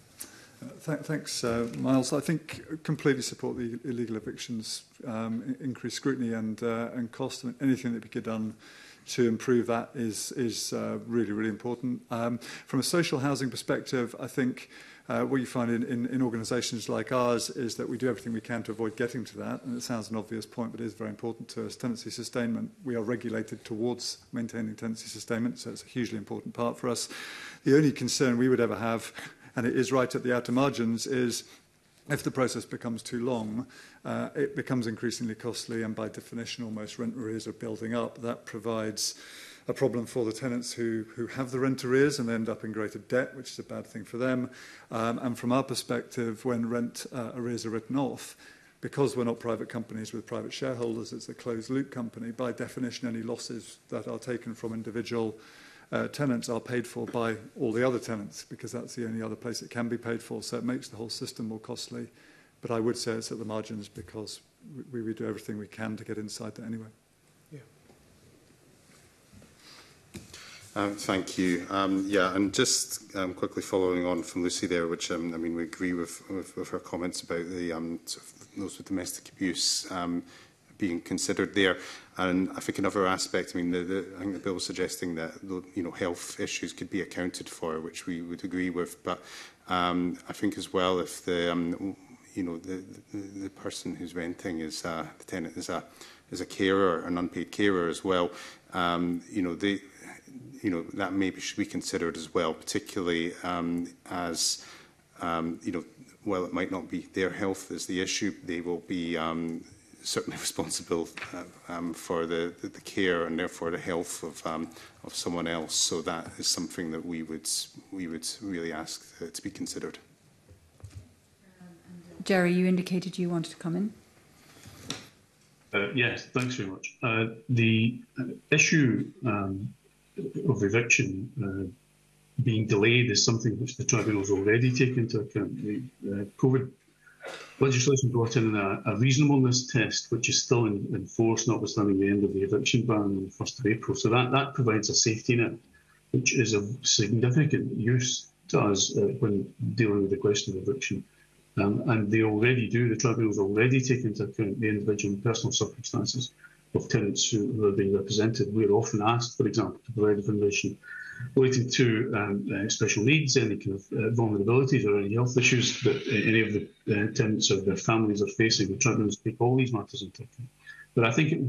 Thanks, Miles. I think completely support the illegal evictions, increased scrutiny and cost. And anything that we could done to improve that is really, really important. From a social housing perspective, I think what you find in organisations like ours is that we do everything we can to avoid getting to that. And it sounds an obvious point, but it is very important to us. Tenancy sustainment, we are regulated towards maintaining tenancy sustainment, so it's a hugely important part for us. The only concern we would ever have, and it is right at the outer margins, is if the process becomes too long, it becomes increasingly costly, and by definition, almost rent arrears are building up. That provides a problem for the tenants who have the rent arrears and end up in greater debt, which is a bad thing for them. And from our perspective, when rent arrears are written off, because we're not private companies with private shareholders, it's a closed-loop company, by definition, any losses that are taken from individual tenants are paid for by all the other tenants, because that's the only other place it can be paid for. So it makes the whole system more costly. But I would say it's at the margins, because we do everything we can to get inside that anyway. Yeah. Thank you. And just quickly following on from Lucy there, which we agree with her comments about the sort of those with domestic abuse being considered there. And I think another aspect, I think the bill was suggesting that health issues could be accounted for, which we would agree with. But I think as well, if the person who's renting is the tenant is a carer, an unpaid carer as well, that maybe should be considered as well, particularly as while it might not be their health is the issue, they will be certainly responsible for the care and therefore the health of someone else. So that is something that we would really ask to be considered. Jerry, you indicated you wanted to come in. Yes, thanks very much. The issue of eviction being delayed is something which the tribunal's already taken into account. The COVID legislation brought in a reasonableness test, which is still in force, notwithstanding the end of the eviction ban on the 1st of April. So that provides a safety net, which is of significant use to us when dealing with the question of eviction. And they already do, the tribunals already take into account the individual and personal circumstances of tenants who are being represented. We're often asked, for example, to provide information relating to special needs, any kind of vulnerabilities or any health issues that any of the tenants or their families are facing. The tribunals take all these matters into account. But I think it would be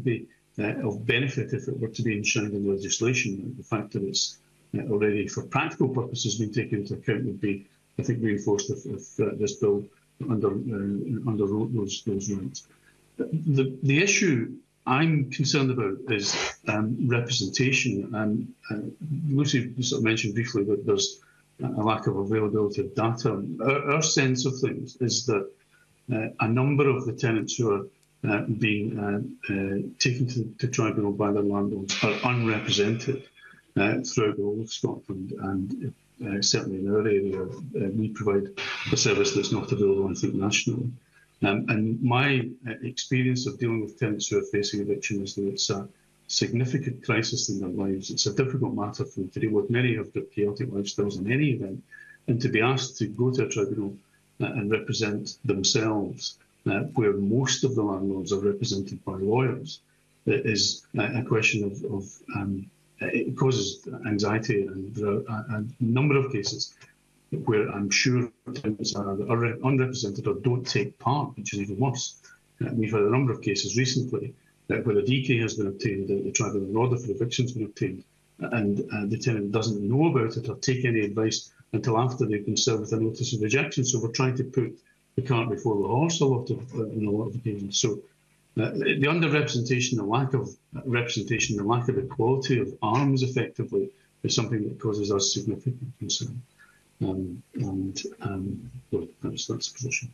of benefit if it were to be enshrined in legislation. The fact that it's already, for practical purposes, been taken into account would be, I think, reinforced if this bill underwrote those rights. The issue I'm concerned about is representation. Lucy sort of mentioned briefly that there's a lack of availability of data. Our sense of things is that a number of the tenants who are being taken to tribunal by their landlords are unrepresented throughout the whole of Scotland, and certainly in our area we provide a service that's not available, I think, nationally. And my experience of dealing with tenants who are facing eviction is that it's a significant crisis in their lives. It's a difficult matter for them to deal with. Many have got chaotic lifestyles in any event, and to be asked to go to a tribunal and represent themselves, where most of the landlords are represented by lawyers, is a question of it causes anxiety, and there are a number of cases where I'm sure tenants are unrepresented or don't take part, which is even worse. We've had a number of cases recently where a decree has been obtained, the tribunal order for eviction has been obtained, and the tenant doesn't know about it or take any advice until after they've been served with a notice of rejection. So we're trying to put the cart before the horse on a lot of occasions. So the underrepresentation, the lack of representation, the lack of equality of arms effectively is something that causes us significant concern. Well, that's the position.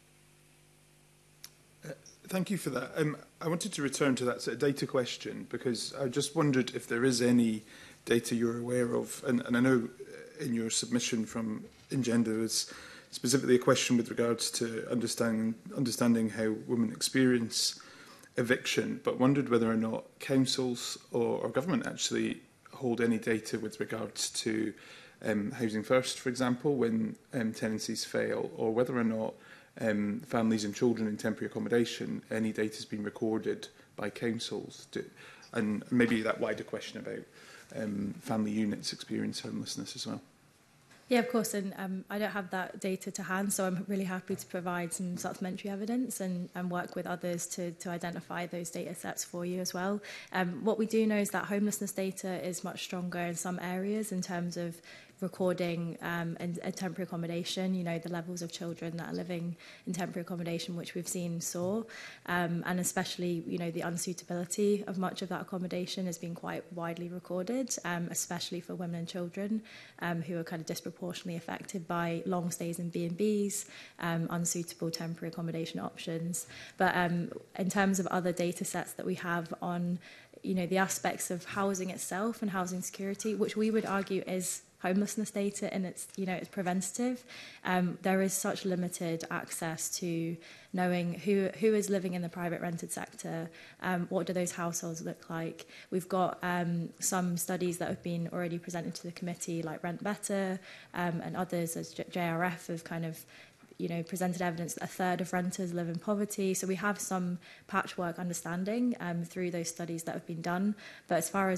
Thank you for that. I wanted to return to that sort of data question, because I just wondered if there is any data you're aware of, and I know in your submission from Engender there was specifically a question with regards to understanding how women experience eviction, but wondered whether or not councils or government actually hold any data with regards to Housing First, for example, when tenancies fail, or whether or not families and children in temporary accommodation, any data has been recorded by councils. And maybe that wider question about family units experience homelessness as well. Yeah, of course, and I don't have that data to hand, so I'm really happy to provide some supplementary evidence and work with others to identify those data sets for you as well. What we do know is that homelessness data is much stronger in some areas in terms of recording and temporary accommodation, you know, the levels of children that are living in temporary accommodation, which we've seen soar, and especially, you know, the unsuitability of much of that accommodation has been quite widely recorded, especially for women and children who are kind of disproportionately affected by long stays in B&Bs, unsuitable temporary accommodation options. But in terms of other data sets that we have on, you know, the aspects of housing itself and housing security, which we would argue is homelessness data and it's, you know, it's preventative. There is such limited access to knowing who is living in the private rented sector, what do those households look like. We've got some studies that have been already presented to the committee, like Rent Better, and others as JRF have kind of, you know, presented evidence that a third of renters live in poverty. So we have some patchwork understanding through those studies that have been done. But as far as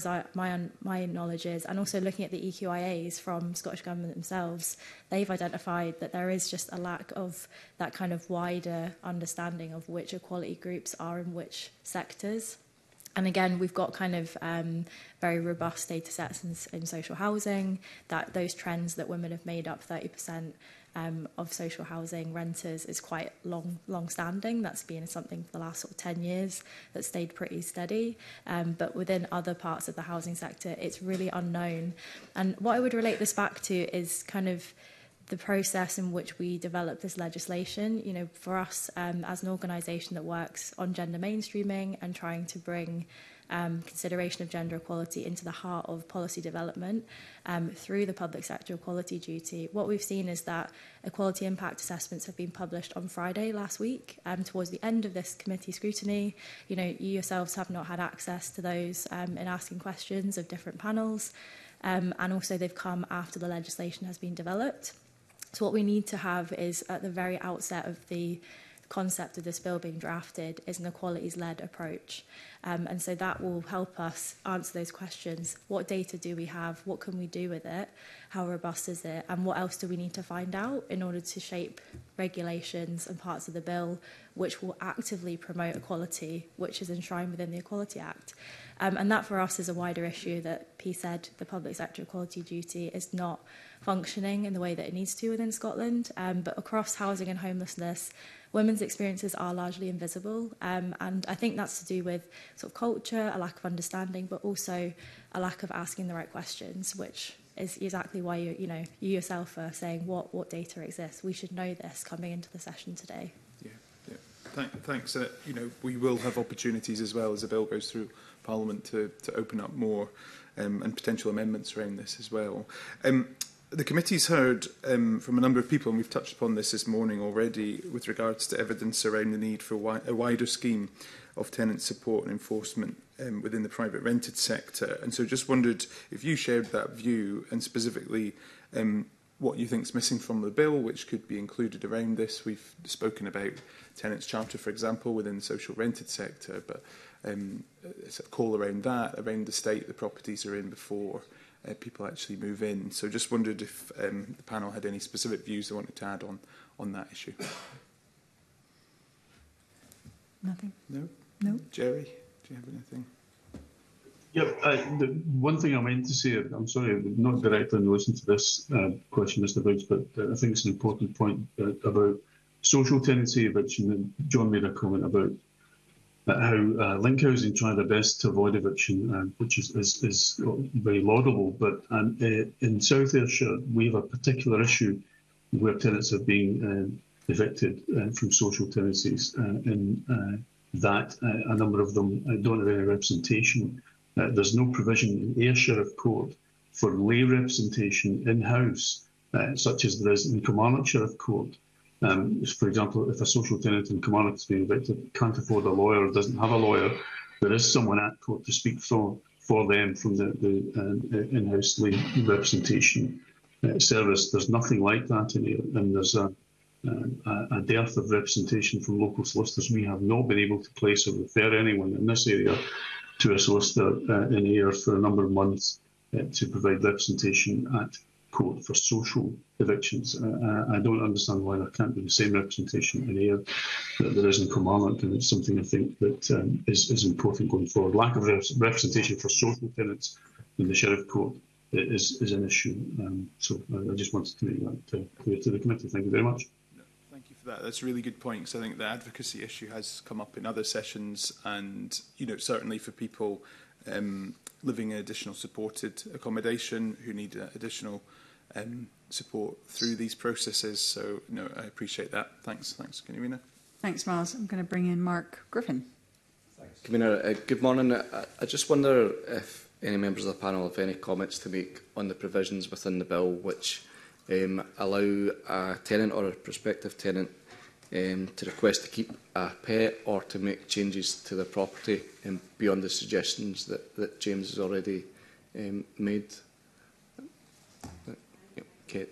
my knowledge is, and also looking at the EQIAs from Scottish Government themselves, they've identified that there is just a lack of that kind of wider understanding of which equality groups are in which sectors. And again, we've got kind of very robust data sets in social housing, that those trends that women have made up 30% of social housing renters is quite long-standing. That's been something for the last sort of 10 years that stayed pretty steady. But within other parts of the housing sector, it's really unknown. And what I would relate this back to is kind of the process in which we develop this legislation. You know, for us as an organisation that works on gender mainstreaming and trying to bring consideration of gender equality into the heart of policy development through the public sector equality duty, what we've seen is that equality impact assessments have been published on Friday last week towards the end of this committee scrutiny. You know, you yourselves have not had access to those in asking questions of different panels, and also they've come after the legislation has been developed. So what we need to have is at the very outset of the concept of this bill being drafted is an equalities-led approach. And so that will help us answer those questions. What data do we have? What can we do with it? How robust is it? And what else do we need to find out in order to shape regulations and parts of the bill which will actively promote equality, which is enshrined within the Equality Act? And that for us is a wider issue that PSED, the Public Sector Equality Duty, is not functioning in the way that it needs to within Scotland. But across housing and homelessness, women's experiences are largely invisible. And I think that's to do with sort of culture, a lack of understanding, but also a lack of asking the right questions, which is exactly why you yourself are saying what data exists. We should know this coming into the session today. Thanks. We will have opportunities as well as the bill goes through Parliament to open up more and potential amendments around this as well. The committee's heard from a number of people, and we've touched upon this morning already, with regards to evidence around the need for a wider scheme of tenant support and enforcement within the private rented sector. And so just wondered if you shared that view, and specifically what you think is missing from the bill, which could be included around this. We've spoken about Tenants' Charter, for example, within the social rented sector, but it's a call around that, around the state the properties are in before people actually move in. So just wondered if the panel had any specific views they wanted to add on that issue. Nothing? No? Jerry, do you have anything? Yeah, the one thing I meant to say, I'm sorry, not directly in relation to this question, Mr. Briggs, but I think it's an important point about social tenancy eviction. And John made a comment about how Link Housing try their best to avoid eviction, which is very laudable. But in South Ayrshire, we have a particular issue where tenants are being evicted from social tenancies, in that a number of them don't have any representation. There's no provision in Ayr Sheriff Court for lay representation in-house, such as there is in Kilmarnock Sheriff Court. For example, if a social tenant in Kilmarnock is being evicted, can't afford a lawyer, or doesn't have a lawyer, there is someone at court to speak for them from the in-house lay representation service. There's nothing like that in Ayr, and there's a dearth of representation from local solicitors. We have not been able to place or refer anyone in this area to a solicitor in Ayr for a number of months to provide representation at court for social evictions. I don't understand why there can't be the same representation in Ayr that there is in Kilmarnock, and it's something I think that is important going forward. Lack of representation for social tenants in the Sheriff Court is an issue. So I just wanted to make that clear to the committee. Thank you very much. Thank you for that. That's a really good point, because I think the advocacy issue has come up in other sessions, and certainly for people living in additional supported accommodation who need additional support through these processes. So I appreciate that. Thanks, Convener. Thanks, Miles. I'm going to bring in Mark Griffin. Thanks, Convener. Good morning. I just wonder if any members of the panel have any comments to make on the provisions within the bill which allow a tenant or a prospective tenant to request to keep a pet or to make changes to their property beyond the suggestions that James has already made. Kate.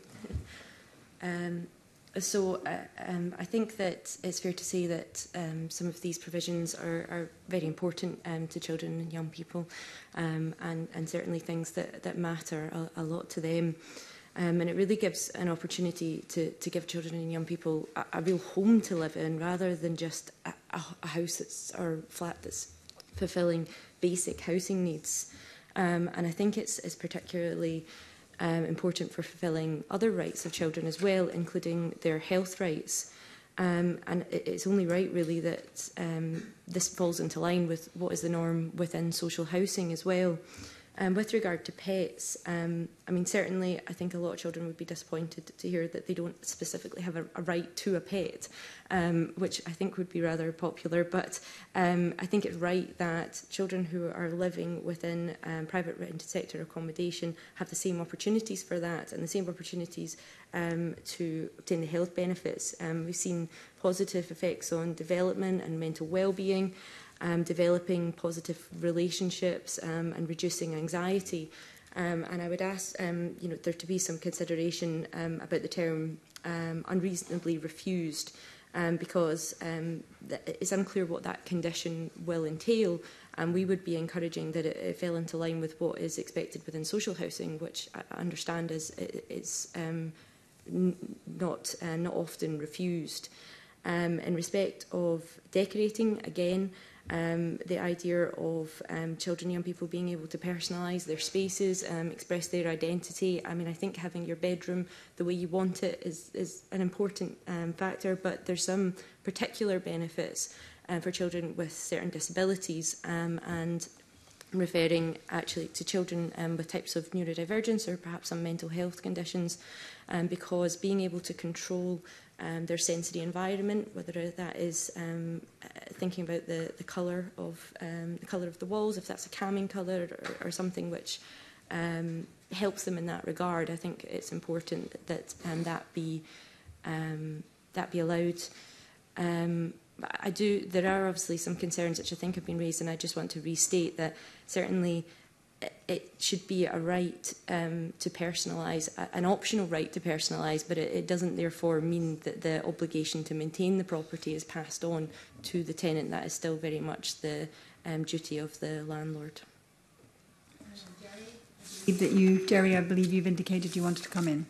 I think that it's fair to say that some of these provisions are very important to children and young people, and certainly things that matter a lot to them. And it really gives an opportunity to give children and young people a real home to live in, rather than just a house or flat that's fulfilling basic housing needs. And I think it's particularly important for fulfilling other rights of children as well, including their health rights. And it's only right, really, that this falls into line with what is the norm within social housing as well. With regard to pets, certainly I think a lot of children would be disappointed to hear that they don't specifically have a right to a pet, which I think would be rather popular. But I think it's right that children who are living within private rented sector accommodation have the same opportunities for that, and the same opportunities to obtain the health benefits. We've seen positive effects on development and mental well-being, developing positive relationships and reducing anxiety. And I would ask there to be some consideration about the term unreasonably refused, because it's unclear what that condition will entail. And we would be encouraging that it fell into line with what is expected within social housing, which I understand is not often refused. In respect of decorating, again, the idea of children, young people being able to personalise their spaces, express their identity. I mean, I think having your bedroom the way you want it is an important factor, but there's some particular benefits for children with certain disabilities, and referring actually to children with types of neurodivergence or perhaps some mental health conditions, because being able to control their sensory environment, whether that is thinking about the colour of the walls, if that's a calming colour or something which helps them in that regard. I think it's important that that be allowed. There are obviously some concerns which I think have been raised, and I just want to restate that certainly it should be a right to personalise, an optional right to personalise, but it doesn't therefore mean that the obligation to maintain the property is passed on to the tenant. That is still very much the duty of the landlord. Jerry, I believe you've indicated you wanted to come in.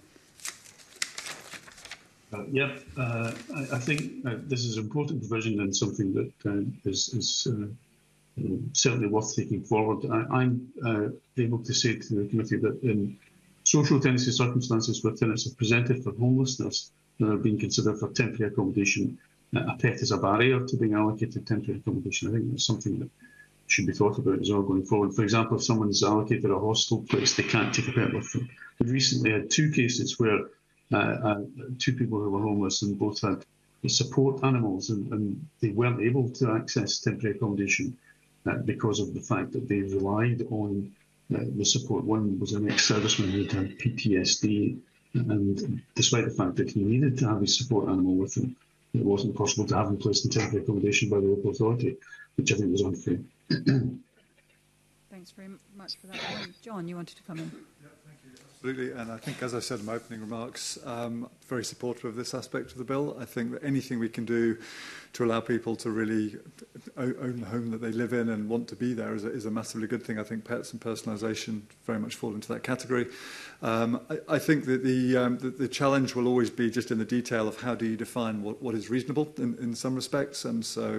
I think this is an important provision and something that is certainly worth taking forward. I'm able to say to the committee that in social tenancy circumstances where tenants have presented for homelessness and are being considered for temporary accommodation, a pet is a barrier to being allocated temporary accommodation. I think that's something that should be thought about as well going forward. For example, if someone's allocated a hostel place, they can't take a pet with them. We've recently had two cases where two people who were homeless and both had support animals, and they weren't able to access temporary accommodation because of the fact that they relied on the support. One was an ex-serviceman who had PTSD, and despite the fact that he needed to have his support animal with him, it wasn't possible to have him placed in temporary accommodation by the local authority, which I think was unfair. Thanks very much for that. John, you wanted to come in. Absolutely, and I think, as I said in my opening remarks, very supportive of this aspect of the bill. I think that anything we can do to allow people to really own the home that they live in and want to be there is a massively good thing. I think pets and personalisation very much fall into that category. I think that the challenge will always be just in the detail of how do you define what is reasonable in some respects, and so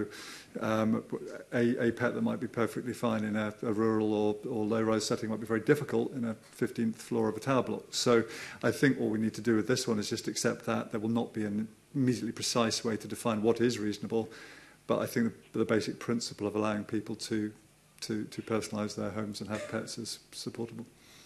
a pet that might be perfectly fine in a rural or low-rise setting might be very difficult in a 15th floor of a tower block. So I think what we need to do with this one is just accept that there will not be an immediately precise way to define what is reasonable, but I think the basic principle of allowing people to personalise their homes and have pets is supportable.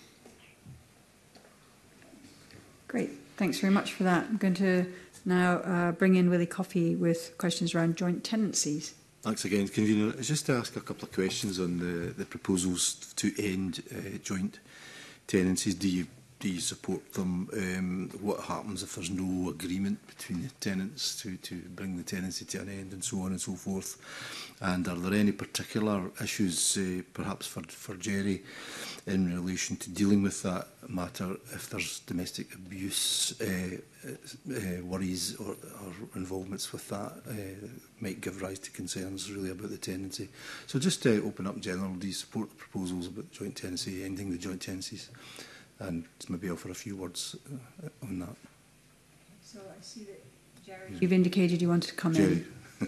Great, thanks very much for that. I'm going to now bring in Willie Coffey with questions around joint tenancies. Thanks again, Convener. Just to ask a couple of questions on the proposals to end joint tenancies. Do you support them? What happens if there's no agreement between the tenants to bring the tenancy to an end, and so on and so forth? And are there any particular issues, perhaps for Jerry, in relation to dealing with that matter if there's domestic abuse worries or involvements with that might give rise to concerns really about the tenancy? So just to open up in general, do you support the proposals about joint tenancy, ending the joint tenancies? And maybe offer a few words on that. So I see that Jerry, you've indicated you wanted to come in.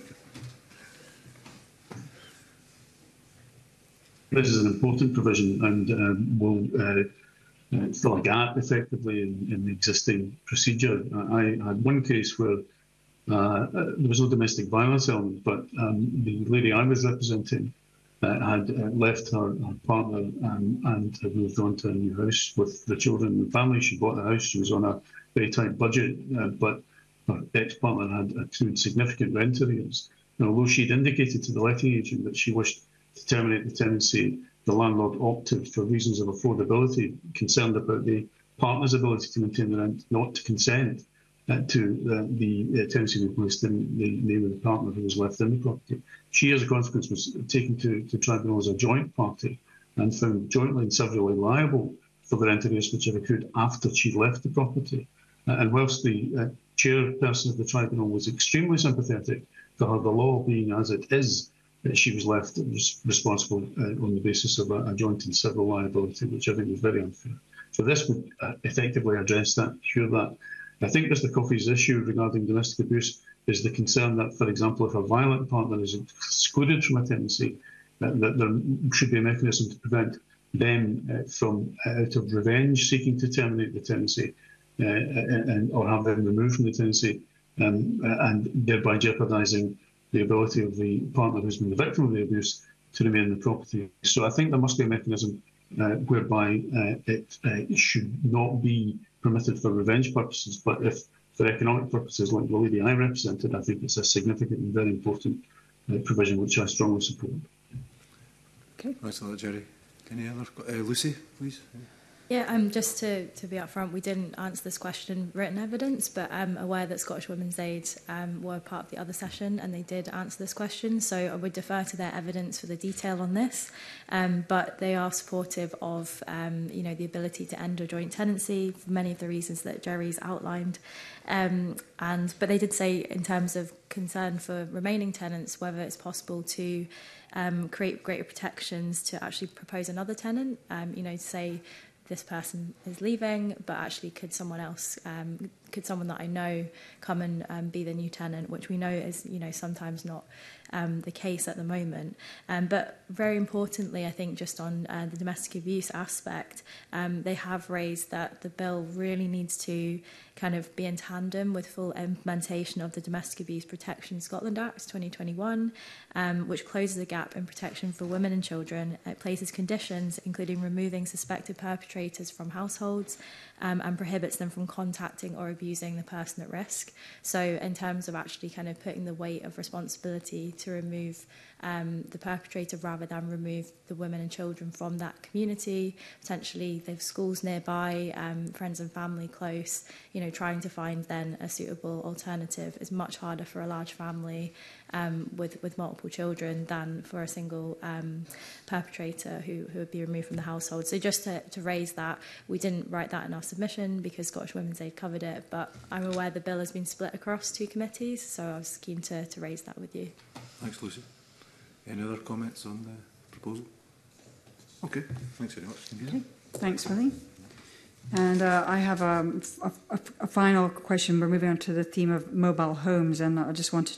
This is an important provision and will fill a gap effectively in the existing procedure. I had one case where there was no domestic violence element, but the lady I was representing had left her partner and had moved on to a new house with the children and family. She bought the house. She was on a very tight budget, but her ex-partner had accrued significant rent arrears. And although she'd indicated to the letting agent that she wished to terminate the tenancy, the landlord opted, for reasons of affordability, concerned about the partner's ability to maintain the rent, not to consent to the tenancy being placed in the name of the partner who was left in the property. She, as a consequence, was taken to tribunal as a joint party and found jointly and severally liable for the rent arrears which had accrued after she left the property. And whilst the chairperson of the tribunal was extremely sympathetic to her, the law being as it is, that she was left responsible on the basis of a joint and several liability, which I think was very unfair. So this would effectively address that, cure that. I think Mr Coffey's issue regarding domestic abuse is the concern that, for example, if a violent partner is excluded from a tenancy, that there should be a mechanism to prevent them from, out of revenge, seeking to terminate the tenancy or have them removed from the tenancy, and thereby jeopardising the ability of the partner who's been the victim of the abuse to remain in the property. So I think there must be a mechanism whereby it should not be permitted for revenge purposes, but if for economic purposes, like the lady I represented, I think it's a significant and very important provision which I strongly support. Okay. Thanks a lot, Jerry. Any other? Lucy, please. Yeah, just to be upfront, we didn't answer this question in written evidence, but I'm aware that Scottish Women's Aid were part of the other session and they did answer this question, so I would defer to their evidence for the detail on this. But they are supportive of the ability to end a joint tenancy for many of the reasons that Jerry's outlined. But they did say, in terms of concern for remaining tenants, whether it's possible to create greater protections to actually propose another tenant, say this person is leaving, but actually could someone else, could someone that I know come and be the new tenant, which we know is, sometimes not the case at the moment. But very importantly, I think just on the domestic abuse aspect, they have raised that the bill really needs to kind of be in tandem with full implementation of the Domestic Abuse Protection Scotland Act 2021, which closes the gap in protection for women and children. It places conditions, including removing suspected perpetrators from households and prohibits them from contacting or abusing the person at risk. So in terms of actually kind of putting the weight of responsibility to remove the perpetrator rather than remove the women and children from that community, potentially they have schools nearby, friends and family close, trying to find then a suitable alternative is much harder for a large family with multiple children than for a single perpetrator who would be removed from the household. So just to raise that, we didn't write that in our submission because Scottish Women's Aid covered it, but I'm aware the bill has been split across 2 committees, so I was keen to raise that with you. Thanks, Lucy. Any other comments on the proposal? Okay, thanks very much. Okay. Thanks, Willie. And I have a final question. We're moving on to the theme of mobile homes, and I just wanted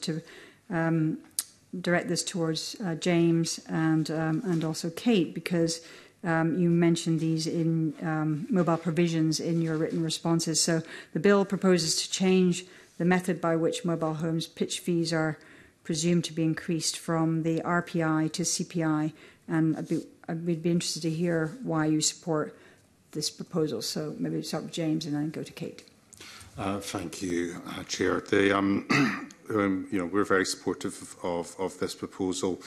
to direct this towards James and also Kate, because you mentioned these in mobile provisions in your written responses. So the bill proposes to change the method by which mobile homes pitch fees are presumed to be increased from the RPI to CPI, and I'd be interested to hear why you support this proposal. So maybe start with James and then go to Kate. Thank you, Chair. We're very supportive of this proposal.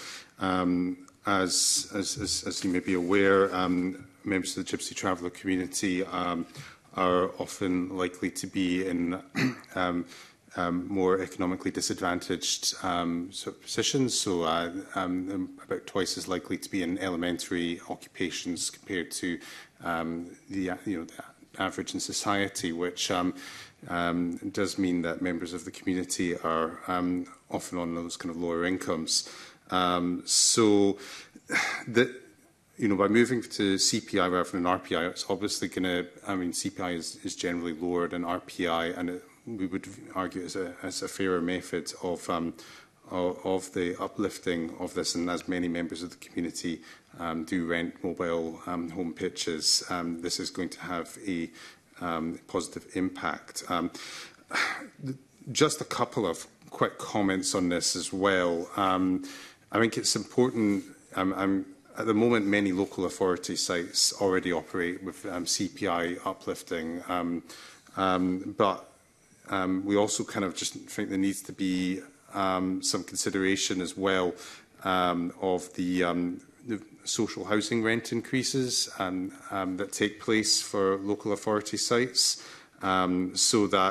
As you may be aware, members of the Gypsy Traveller community are often likely to be in more economically disadvantaged sort of positions, so about twice as likely to be in elementary occupations compared to the average in society, which does mean that members of the community are often on those kind of lower incomes. So that, by moving to CPI rather than RPI, it's obviously going to, CPI is generally lower than RPI, and we would argue as a fairer method of the uplifting of this, and as many members of the community do rent mobile home pitches, this is going to have a positive impact. Just a couple of quick comments on this as well. I think it's important. At the moment, many local authority sites already operate with CPI uplifting, but we also kind of just think there needs to be some consideration as well of the social housing rent increases that take place for local authority sites, so that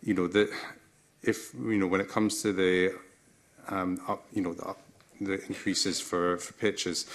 if when it comes to the increases for pitches,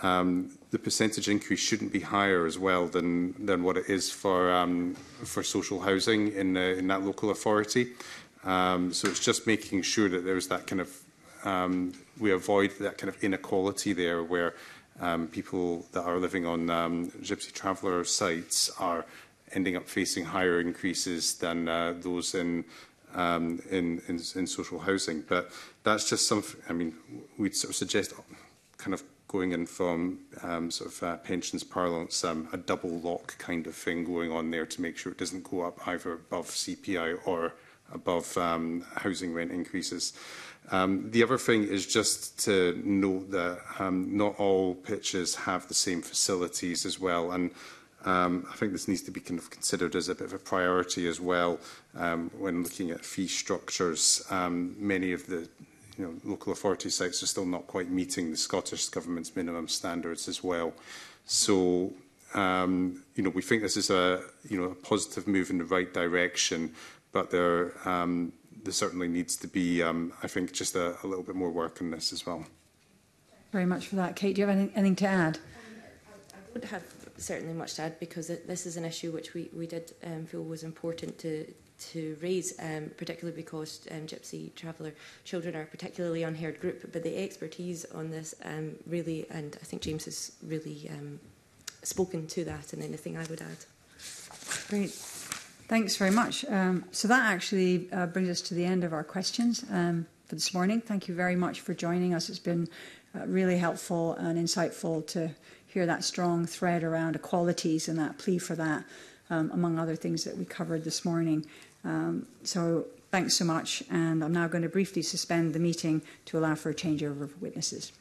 the percentage increase shouldn't be higher as well than what it is for social housing in that local authority. So it's just making sure that there's that kind of we avoid that kind of inequality there, where people that are living on Gypsy Traveller sites are ending up facing higher increases than those in social housing. But that's just something. I mean, we'd sort of suggest kind of going in from pensions parlance, a double lock kind of thing going on there to make sure it doesn't go up either above CPI or above housing rent increases. The other thing is just to note that not all pitches have the same facilities as well, and I think this needs to be kind of considered as a bit of a priority as well when looking at fee structures. Many of the local authority sites are still not quite meeting the Scottish Government's minimum standards as well. So, we think this is a positive move in the right direction, but there certainly needs to be, I think, just a little bit more work on this as well. Very much for that. Kate, do you have anything to add? I don't have certainly much to add, because this is an issue which we did feel was important to raise, particularly because Gypsy Traveller children are a particularly unheard group. But the expertise on this really, and I think James has really spoken to that, and anything I would add. Great. Thanks very much. So that actually brings us to the end of our questions for this morning. Thank you very much for joining us. It's been really helpful and insightful to hear that strong thread around equalities and that plea for that, among other things that we covered this morning. So thanks so much. And I'm now going to briefly suspend the meeting to allow for a changeover of witnesses.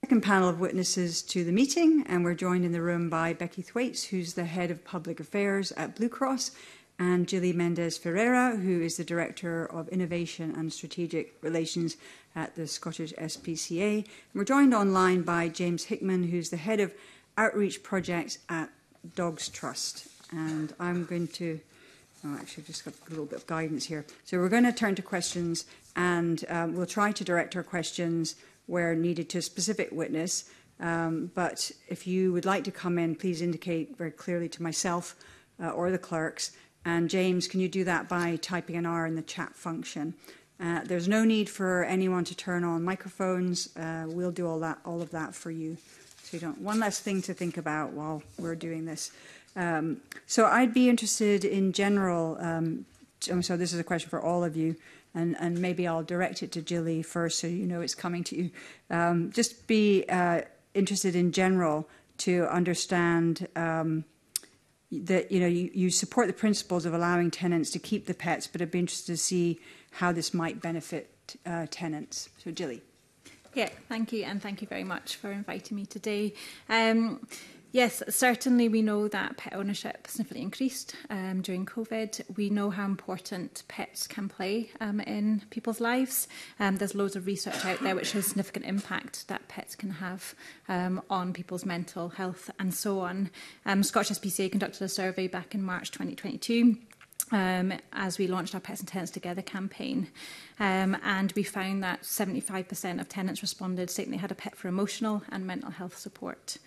Second panel of witnesses to the meeting, and we're joined in the room by Becky Thwaites, who's the Head of Public Affairs at Blue Cross, and Gilly Mendez Ferreira, who is the Director of Innovation and Strategic Relations at the Scottish SPCA. And we're joined online by James Hickman, who's the Head of Outreach Projects at Dogs Trust. And I'm going to, actually just got a little bit of guidance here. So we're going to turn to questions, and we'll try to direct our questions where needed to a specific witness. But if you would like to come in, please indicate very clearly to myself or the clerks. And James, can you do that by typing an R in the chat function? There's no need for anyone to turn on microphones. We'll do all of that for you. So you don't. One less thing to think about while we're doing this. So I'd be interested in general. So this is a question for all of you. And maybe I'll direct it to Gilly first so you know it's coming to you. Just be interested in general to understand that you support the principles of allowing tenants to keep the pets, but I'd be interested to see how this might benefit tenants. So Gilly. Yeah, thank you, and thank you very much for inviting me today. Yes, certainly we know that pet ownership significantly increased during COVID. We know how important pets can play in people's lives. There's loads of research out there which shows significant impact that pets can have on people's mental health and so on. Scottish SPCA conducted a survey back in March 2022 as we launched our Pets and Tenants Together campaign. And we found that 75% of tenants responded saying they had a pet for emotional and mental health support.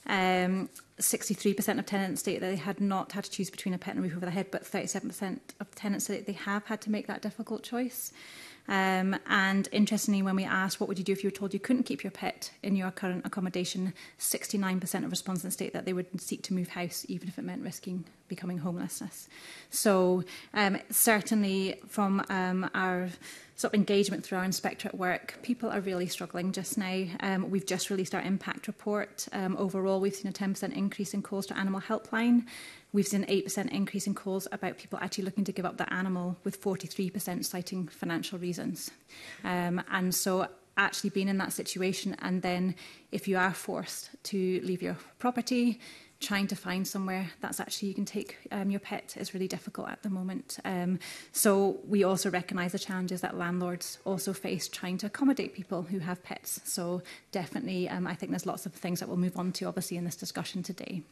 63% of tenants state that they had not had to choose between a pet and a roof over their head, but 37% of tenants say that they have had to make that difficult choice. And interestingly, when we asked what would you do if you were told you couldn't keep your pet in your current accommodation, 69% of respondents state that they would seek to move house, even if it meant risking becoming homelessness. So certainly from our sort of engagement through our inspectorate work, people are really struggling just now. We've just released our impact report. Overall, we've seen a 10% increase in calls to Animal Helpline. We've seen an 8% increase in calls about people actually looking to give up their animal, with 43% citing financial reasons. And so actually being in that situation, and then if you are forced to leave your property, trying to find somewhere that's actually you can take your pet is really difficult at the moment. So we also recognise the challenges that landlords also face trying to accommodate people who have pets. So definitely, I think there's lots of things that we'll move on to, obviously, in this discussion today.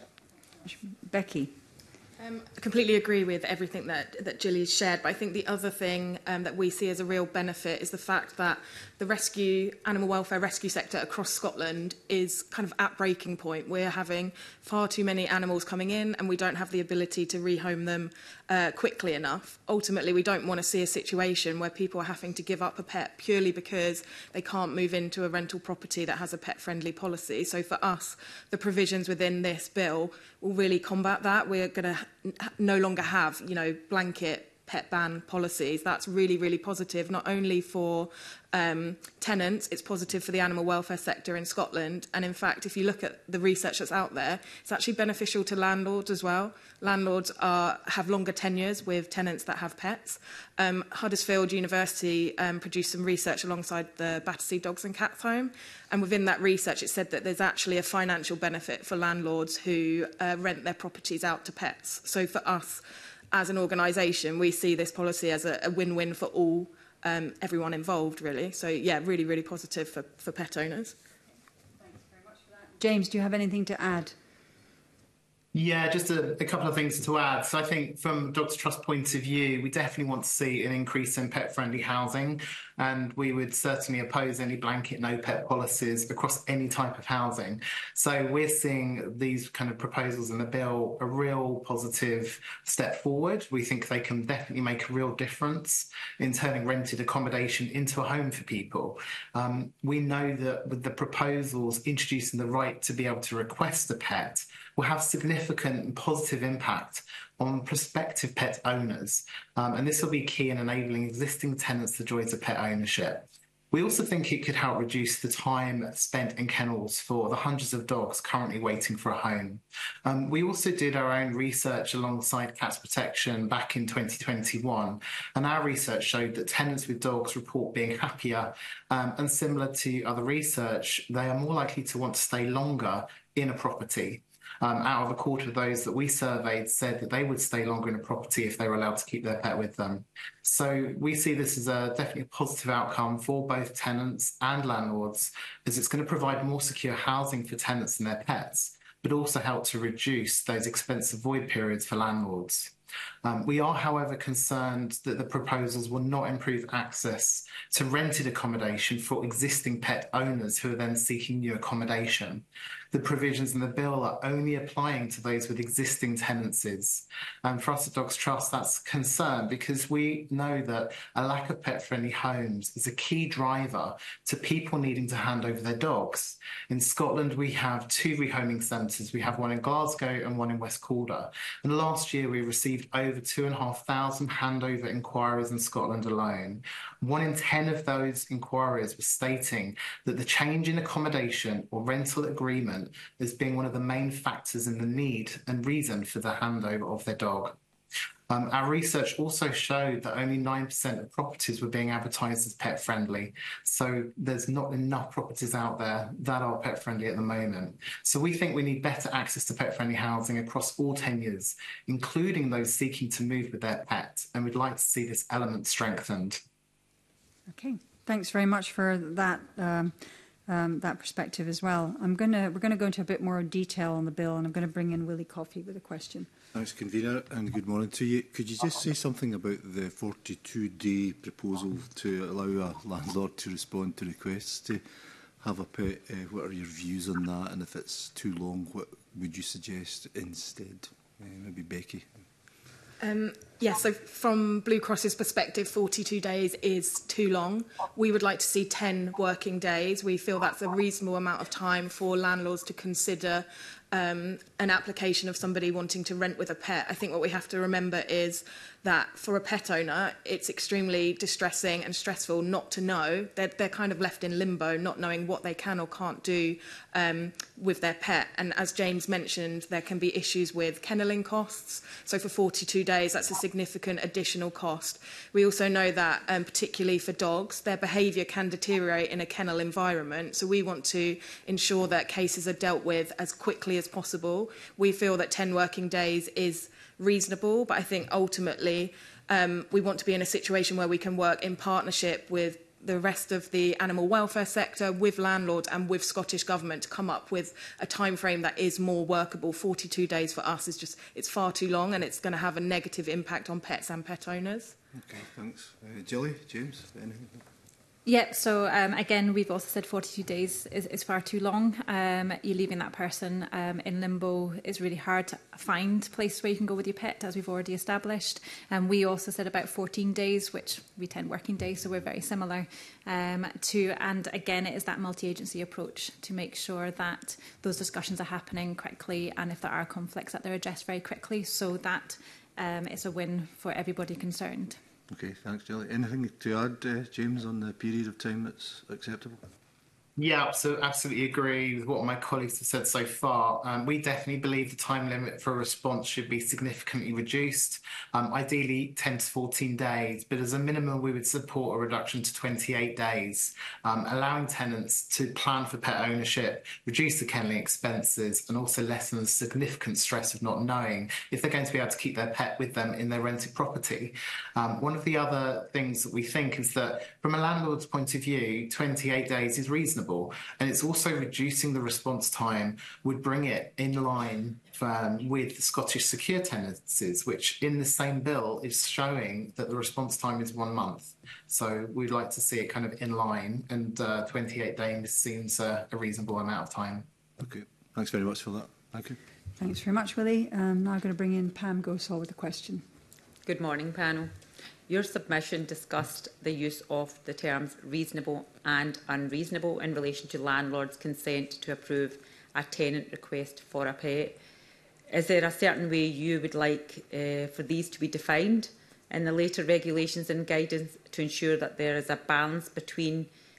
Becky. I completely agree with everything that Gilly's shared, but I think the other thing that we see as a real benefit is the fact that the animal welfare rescue sector across Scotland is kind of at breaking point. We're having far too many animals coming in, and we don't have the ability to rehome them quickly enough. Ultimately, we don't want to see a situation where people are having to give up a pet purely because they can't move into a rental property that has a pet-friendly policy. So for us, the provisions within this bill will really combat that. We're going to no longer have, blanket pet ban policies. That's really, really positive, not only for tenants, it's positive for the animal welfare sector in Scotland. And in fact, if you look at the research that's out there, it's actually beneficial to landlords as well. Landlords have longer tenures with tenants that have pets. Huddersfield University produced some research alongside the Battersea Dogs and Cats Home. And within that research, it said that there's actually a financial benefit for landlords who rent their properties out to pets. So for us, as an organisation, we see this policy as a win-win for all, everyone involved, really. So, yeah, really, really positive for pet owners. Thanks very much for that. James, do you have anything to add? Yeah, just a couple of things to add. So I think from Dogs Trust point of view, we definitely want to see an increase in pet-friendly housing, and we would certainly oppose any blanket no-pet policies across any type of housing. So we're seeing these kind of proposals in the bill a real positive step forward. We think they can definitely make a real difference in turning rented accommodation into a home for people. We know that with the proposals introducing the right to be able to request a pet will have significant and positive impact on prospective pet owners. And this will be key in enabling existing tenants the joys of pet ownership. We also think it could help reduce the time spent in kennels for the hundreds of dogs currently waiting for a home. We also did our own research alongside Cats Protection back in 2021, and our research showed that tenants with dogs report being happier, and similar to other research, they are more likely to want to stay longer in a property. Out of a quarter of those that we surveyed said that they would stay longer in a property if they were allowed to keep their pet with them. So we see this as definitely a positive outcome for both tenants and landlords, as it's going to provide more secure housing for tenants and their pets, but also help to reduce those expensive void periods for landlords. We are, however, concerned that the proposals will not improve access to rented accommodation for existing pet owners who are then seeking new accommodation. The provisions in the bill are only applying to those with existing tenancies. And for us at Dogs Trust, that's a concern because we know that a lack of pet-friendly homes is a key driver to people needing to hand over their dogs. In Scotland, we have 2 rehoming centres. We have one in Glasgow and one in West Calder. And last year, we received over 2,500 handover inquiries in Scotland alone. 1 in 10 of those inquiries were stating that the change in accommodation or rental agreement as being one of the main factors in the need and reason for the handover of their dog. Our research also showed that only 9% of properties were being advertised as pet friendly. So there's not enough properties out there that are pet friendly at the moment. So we think we need better access to pet friendly housing across all tenures, including those seeking to move with their pet. And we'd like to see this element strengthened. Okay, thanks very much for that. That perspective as well. We're going to go into a bit more detail on the bill, and I'm going to bring in Willie Coffey with a question. Thanks, Convener, and good morning to you. Could you just say something about the 42-day proposal to allow a landlord to respond to requests to have a pet? What are your views on that? And if it's too long, what would you suggest instead? Maybe Becky. Yeah, so from Blue Cross's perspective, 42 days is too long. We would like to see 10 working days. We feel that's a reasonable amount of time for landlords to consider an application of somebody wanting to rent with a pet. I think what we have to remember is that for a pet owner, it's extremely distressing and stressful not to know. They're kind of left in limbo, not knowing what they can or can't do with their pet. And as James mentioned, there can be issues with kennelling costs. So for 42 days, that's a significant additional cost. We also know that, particularly for dogs, their behaviour can deteriorate in a kennel environment. So we want to ensure that cases are dealt with as quickly as possible. We feel that 10 working days is reasonable, but I think ultimately we want to be in a situation where we can work in partnership with the rest of the animal welfare sector, with landlords and with Scottish Government to come up with a timeframe that is more workable. 42 days for us is just, it's far too long, and it's going to have a negative impact on pets and pet owners. Okay, thanks. Jilly, James, anything? Yeah, so again, we've also said 42 days is far too long. You're leaving that person in limbo. It's really hard to find places where you can go with your pet, as we've already established. We also said about 14 days, which we 10 working days, so we're very similar to. And again, it is that multi-agency approach to make sure that those discussions are happening quickly, and if there are conflicts, that they're addressed very quickly, so that it's a win for everybody concerned. Okay, thanks, Jelly. Anything to add, James, on the period of time that's acceptable? Yeah, so absolutely agree with what my colleagues have said so far. We definitely believe the time limit for a response should be significantly reduced, ideally 10 to 14 days, but as a minimum we would support a reduction to 28 days, allowing tenants to plan for pet ownership, reduce the kennelling expenses, and also lessen the significant stress of not knowing if they're going to be able to keep their pet with them in their rented property. One of the other things that we think is that from a landlord's point of view, 28 days is reasonable. And it's also reducing the response time would bring it in line with the Scottish secure tenancies, which in the same bill is showing that the response time is 1 month. So we'd like to see it kind of in line, and 28 days seems a reasonable amount of time. Okay, thanks very much for that. Thank you. Thanks very much, Willie. Now I'm going to bring in Pam Gosall with a question. Good morning, panel. Your submission discussed the use of the terms reasonable and unreasonable in relation to landlords' consent to approve a tenant request for a pet. Is there a certain way you would like for these to be defined in the later regulations and guidance to ensure that there is a balance between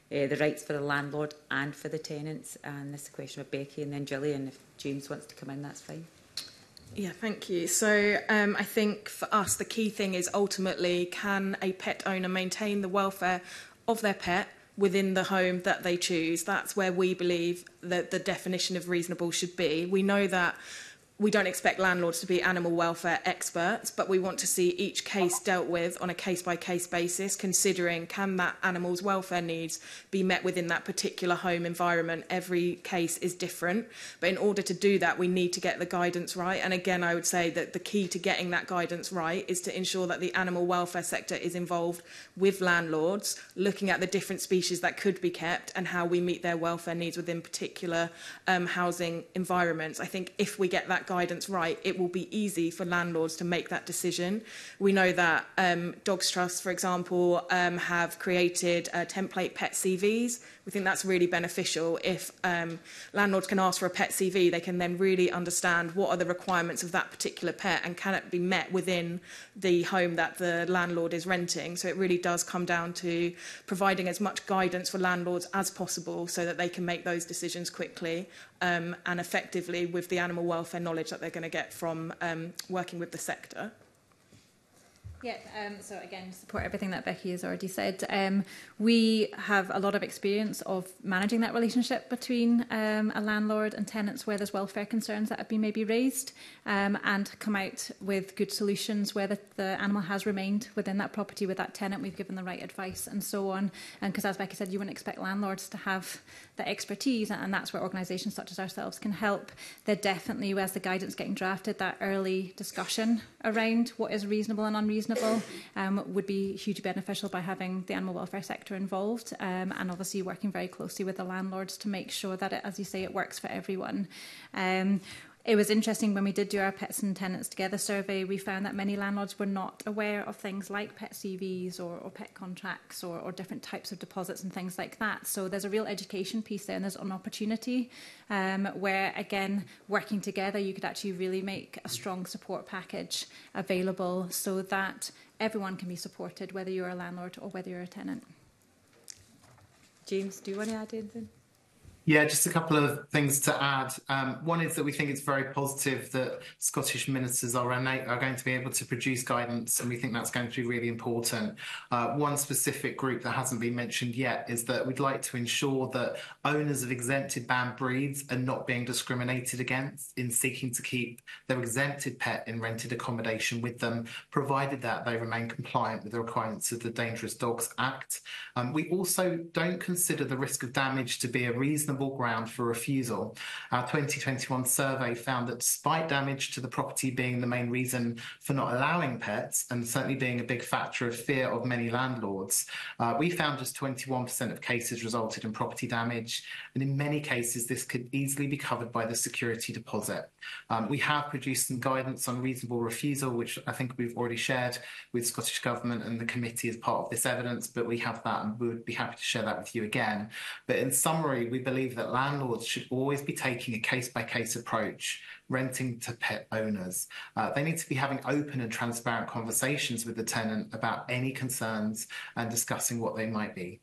the rights for the landlord and for the tenants. And this is a question of Becky and then Gillian. If James wants to come in, that's fine. Yeah, thank you. So I think for us, the key thing is ultimately, can a pet owner maintain the welfare of their pet within the home that they choose? That's where we believe that the definition of reasonable should be. We know that we don't expect landlords to be animal welfare experts, but we want to see each case dealt with on a case-by-case basis, considering can that animal's welfare needs be met within that particular home environment. Every case is different, but in order to do that, we need to get the guidance right. And again, I would say that the key to getting that guidance right is to ensure that the animal welfare sector is involved with landlords, looking at the different species that could be kept and how we meet their welfare needs within particular housing environments. I think if we get that guidance right, it will be easy for landlords to make that decision. We know that Dogs Trust, for example, have created template pet CVs. We think that's really beneficial. If landlords can ask for a pet CV, they can then really understand what are the requirements of that particular pet and can it be met within the home that the landlord is renting. So it really does come down to providing as much guidance for landlords as possible so that they can make those decisions quickly and effectively with the animal welfare knowledge that they're going to get from working with the sector. Yeah, so again, support everything that Becky has already said. We have a lot of experience of managing that relationship between a landlord and tenants where there's welfare concerns that have been maybe raised and come out with good solutions where the animal has remained within that property with that tenant. We've given the right advice and so on. And because as Becky said, you wouldn't expect landlords to have the expertise, and that's where organisations such as ourselves can help. There definitely, as the guidance getting drafted, that early discussion around what is reasonable and unreasonable would be hugely beneficial by having the animal welfare sector involved and obviously working very closely with the landlords to make sure that, as you say, it works for everyone. It was interesting when we did do our Pets and Tenants Together survey, we found that many landlords were not aware of things like pet CVs or pet contracts or different types of deposits and things like that. So there's a real education piece there and there's an opportunity where, again, working together, you could actually really make a strong support package available so that everyone can be supported, whether you're a landlord or whether you're a tenant. James, do you want to add anything? Yeah, just a couple of things to add. One is that we think it's very positive that Scottish ministers are going to be able to produce guidance, and we think that's going to be really important. One specific group that hasn't been mentioned yet is that we'd like to ensure that owners of exempted banned breeds are not being discriminated against in seeking to keep their exempted pet in rented accommodation with them, provided that they remain compliant with the requirements of the Dangerous Dogs Act. We also don't consider the risk of damage to be a reasonable ground for refusal. Our 2021 survey found that despite damage to the property being the main reason for not allowing pets, and certainly being a big factor of fear of many landlords, we found just 21% of cases resulted in property damage, and in many cases this could easily be covered by the security deposit. We have produced some guidance on reasonable refusal, which I think we've already shared with Scottish Government and the committee as part of this evidence, but we have that and we would be happy to share that with you again. But in summary, we believe that landlords should always be taking a case-by-case approach, renting to pet owners. They need to be having open and transparent conversations with the tenant about any concerns and discussing what they might be.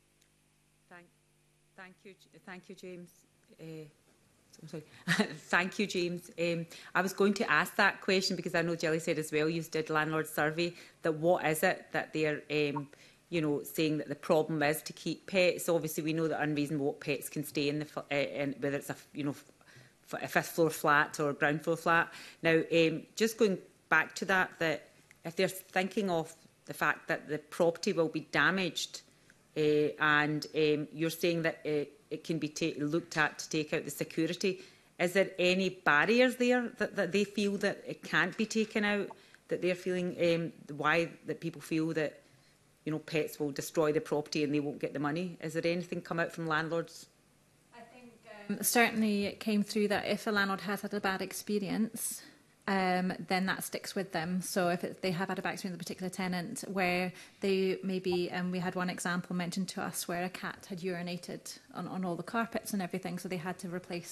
Thank you, James. Sorry. Thank you, James. I was going to ask that question because I know Jelly said as well, you did landlord survey, that what is it that they're saying that the problem is to keep pets. Obviously, we know that unreasonable pets can stay in whether it's a fifth floor flat or ground floor flat. Now, just going back to that if they're thinking of the fact that the property will be damaged, and you're saying that it can be looked at to take out the security, is there any barriers there that they feel that it can't be taken out? That they're feeling why that people feel that pets will destroy the property and they won't get the money? Is there anything come out from landlords? I think certainly it came through that if a landlord has had a bad experience, then that sticks with them. So if they have had a bad experience with a particular tenant where they maybe, we had one example mentioned to us where a cat had urinated on all the carpets and everything, so they had to replace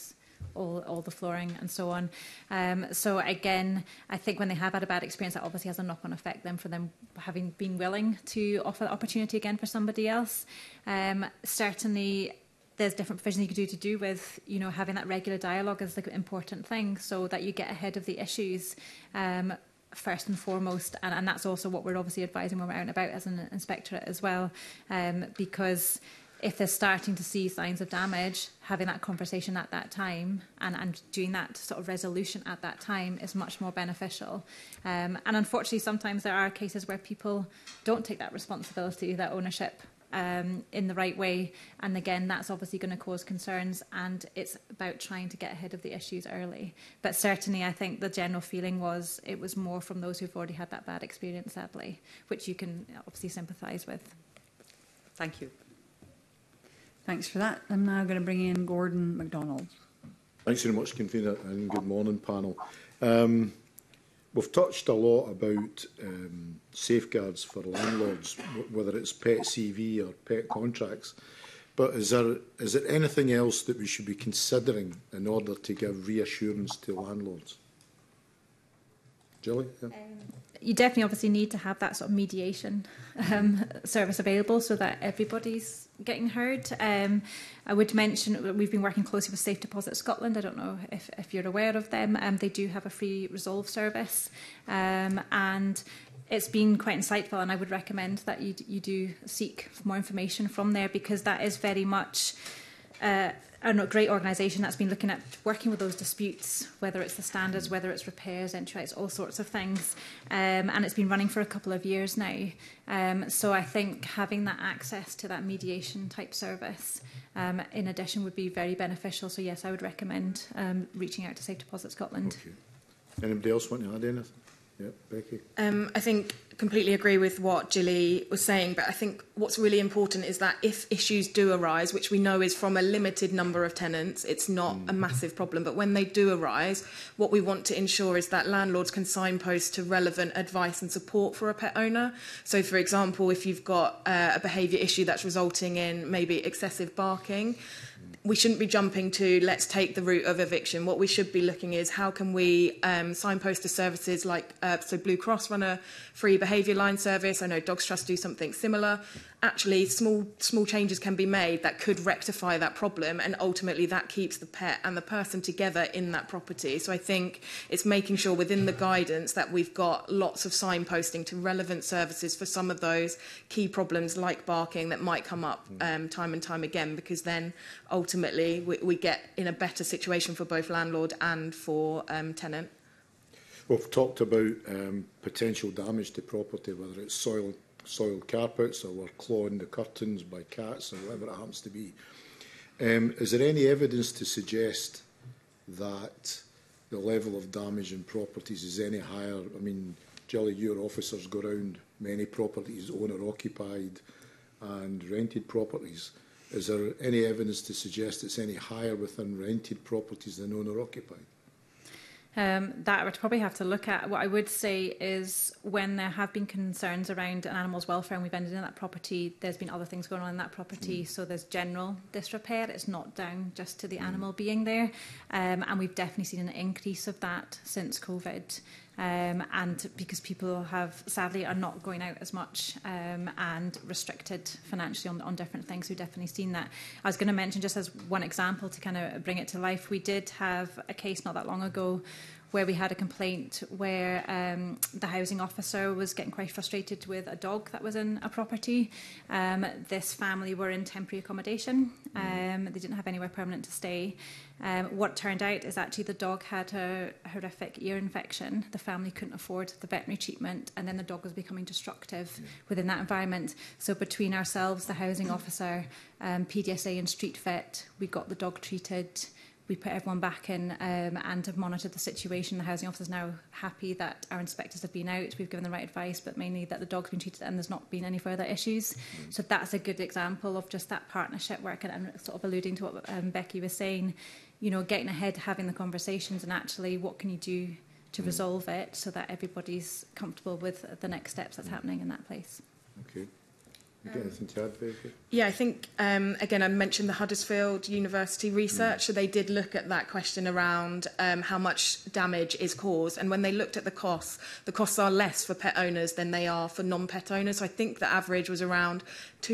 all the flooring and so on. So again, I think when they have had a bad experience, that obviously has a knock-on effect then for them having been willing to offer the opportunity again for somebody else. Certainly, there's different provisions you could do with, you know, having that regular dialogue is the important thing, so that you get ahead of the issues first and foremost, and that's also what we're obviously advising when we're out and about as an inspectorate as well, because if they're starting to see signs of damage, having that conversation at that time and doing that sort of resolution at that time is much more beneficial. And unfortunately, sometimes there are cases where people don't take that responsibility, that ownership in the right way. And again, that's obviously going to cause concerns, and it's about trying to get ahead of the issues early. But certainly, I think the general feeling was it was more from those who've already had that bad experience, sadly, which you can obviously sympathise with. Thank you. Thanks for that. I'm now going to bring in Gordon MacDonald. Thanks very much, Convener, and good morning, panel. We've touched a lot about safeguards for landlords, whether it's pet CV or pet contracts. But is there anything else that we should be considering in order to give reassurance to landlords? Gilly? Yeah. You definitely obviously need to have that sort of mediation service available so that everybody's getting heard. I would mention we've been working closely with Safe Deposit Scotland. I don't know if you're aware of them. They do have a free resolve service, and it's been quite insightful, and I would recommend that you do seek more information from there, because that is very much a great organisation that's been looking at working with those disputes, whether it's the standards, whether it's repairs, entry rights, all sorts of things. And it's been running for a couple of years now. So I think having that access to that mediation type service in addition would be very beneficial. So yes, I would recommend reaching out to Safe Deposit Scotland. Okay. Anybody else want to add anything? Yeah, Becky. I think completely agree with what Gilly was saying, but I think what's really important is that if issues do arise, which we know is from a limited number of tenants, it's not a massive problem, but when they do arise, what we want to ensure is that landlords can signpost to relevant advice and support for a pet owner. So, for example, if you've got a behaviour issue that's resulting in maybe excessive barking, we shouldn't be jumping to let's take the route of eviction. What we should be looking is how can we signpost to services like so Blue Cross run a free behaviour line service. I know Dogs Trust do something similar. Actually, small changes can be made that could rectify that problem, and ultimately that keeps the pet and the person together in that property. So I think it's making sure within the guidance that we've got lots of signposting to relevant services for some of those key problems like barking that might come up time and time again, because then ultimately we get in a better situation for both landlord and for tenant. We've talked about potential damage to property, whether it's soiled carpets or we're clawing the curtains by cats or whatever it happens to be. Is there any evidence to suggest that the level of damage in properties is any higher? I mean, Gilly, your officers go around many properties, owner-occupied and rented properties. Is there any evidence to suggest it's any higher within rented properties than owner-occupied? That I would probably have to look at. What I would say is when there have been concerns around an animal's welfare and we've ended in that property, there's been other things going on in that property. So there's general disrepair. It's not down just to the animal being there. And we've definitely seen an increase of that since COVID. And because people have sadly are not going out as much and restricted financially on different things, we've definitely seen that. I was going to mention, just as one example to kind of bring it to life, we did have a case not that long ago where we had a complaint where the housing officer was getting quite frustrated with a dog that was in a property. This family were in temporary accommodation. They didn't have anywhere permanent to stay. What turned out is actually the dog had a horrific ear infection. The family couldn't afford the veterinary treatment, and then the dog was becoming destructive within that environment. So between ourselves, the housing officer, PDSA and Street Vet, we got the dog treated. We put everyone back in and have monitored the situation. The housing officer is now happy that our inspectors have been out. We've given the right advice, but mainly that the dog's been treated and there's not been any further issues. So that's a good example of just that partnership work, and sort of alluding to what Becky was saying, you know, getting ahead, having the conversations, and actually what can you do to resolve it so that everybody's comfortable with the next steps that's happening in that place. Okay. Anything to add, Becky? Yeah, I think, again, I mentioned the Huddersfield University research. So they did look at that question around how much damage is caused. And when they looked at the costs are less for pet owners than they are for non-pet owners. So I think the average was around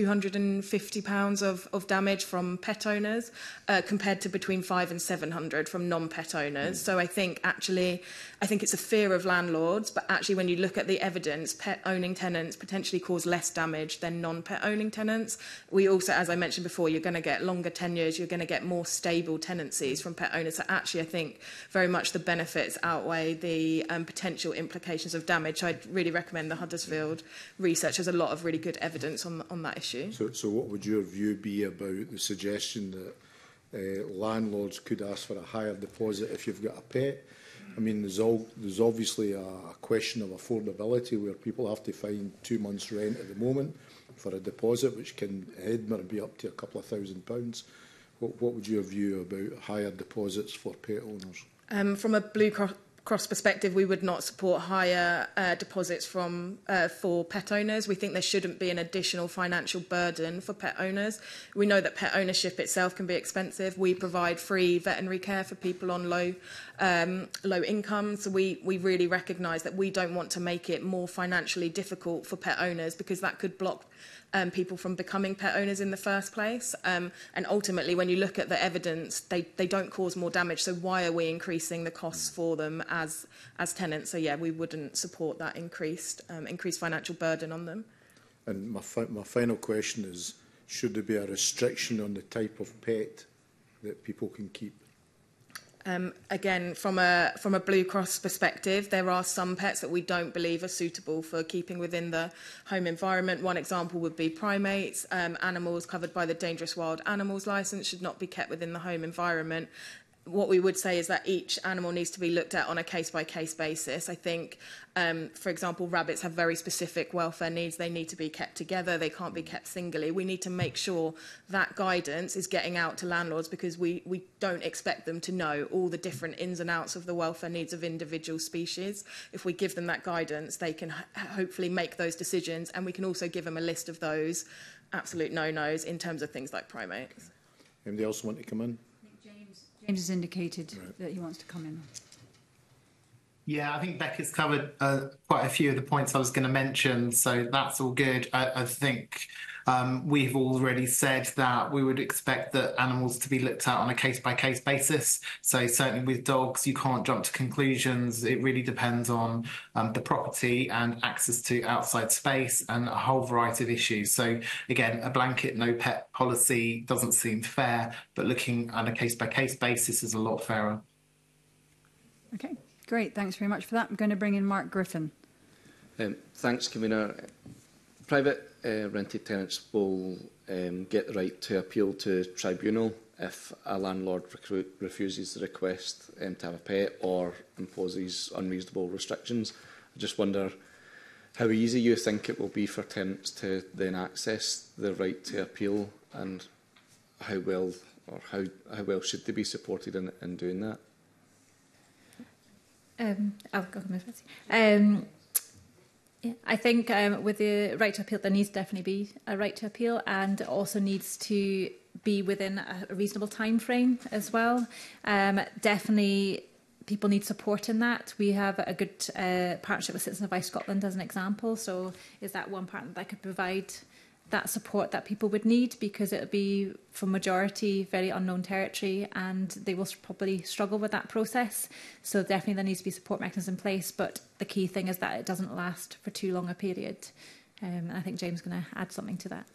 £250 of damage from pet owners compared to between 500 and 700 from non-pet owners. So I think it's a fear of landlords, but actually when you look at the evidence, pet owning tenants potentially cause less damage than non-pet owning tenants. We also, as I mentioned before, you're going to get longer tenures, you're going to get more stable tenancies from pet owners. So actually I think very much the benefits outweigh the potential implications of damage. So I'd really recommend the Huddersfield research. There's a lot of really good evidence on that issue. So what would your view be about the suggestion that landlords could ask for a higher deposit if you've got a pet? I mean, there's obviously a question of affordability where people have to find 2 months' rent at the moment for a deposit, which can be up to a couple of £1,000s. What would your view about higher deposits for pet owners? From a Blue Cross perspective, we would not support higher deposits for pet owners. We think there shouldn't be an additional financial burden for pet owners. We know that pet ownership itself can be expensive. We provide free veterinary care for people on low income. So we really recognise that we don't want to make it more financially difficult for pet owners because that could block people from becoming pet owners in the first place. And ultimately, when you look at the evidence, they don't cause more damage. So why are we increasing the costs for them as tenants? So yeah, we wouldn't support that increased financial burden on them. And my final question is, should there be a restriction on the type of pet that people can keep? Again, from a Blue Cross perspective, there are some pets that we don't believe are suitable for keeping within the home environment. One example would be primates. Animals covered by the Dangerous Wild Animals licence should not be kept within the home environment. What we would say is that each animal needs to be looked at on a case-by-case basis. I think, for example, rabbits have very specific welfare needs. They need to be kept together. They can't be kept singly. We need to make sure that guidance is getting out to landlords because we don't expect them to know all the different ins and outs of the welfare needs of individual species. If we give them that guidance, they can hopefully make those decisions, and we can also give them a list of those absolute no-nos in terms of things like primates. Anybody else want to come in? James has indicated that he wants to come in. Yeah, I think Becca's covered quite a few of the points I was going to mention, so that's all good. I think we've already said that we would expect that animals to be looked at on a case-by-case basis. So certainly with dogs, you can't jump to conclusions. It really depends on the property and access to outside space and a whole variety of issues. So again, a blanket no pet policy doesn't seem fair, but looking on a case-by-case basis is a lot fairer. Okay. Great, thanks very much for that. I'm going to bring in Mark Griffin. Thanks, Convener. Private rented tenants will get the right to appeal to tribunal if a landlord refuses the request to have a pet or imposes unreasonable restrictions. I just wonder how easy you think it will be for tenants to then access the right to appeal, and how well should they be supported in doing that? I'll go first. Yeah, I think with the right to appeal, there needs to definitely be a right to appeal, and it also needs to be within a reasonable time frame as well. Definitely, people need support in that. We have a good partnership with Citizens Advice Scotland as an example. So is that one partner that could provide that support that people would need, because it would be, for majority, very unknown territory, and they will probably struggle with that process. So definitely there needs to be support mechanisms in place, but the key thing is that it doesn't last for too long a period. And I think James is going to add something to that.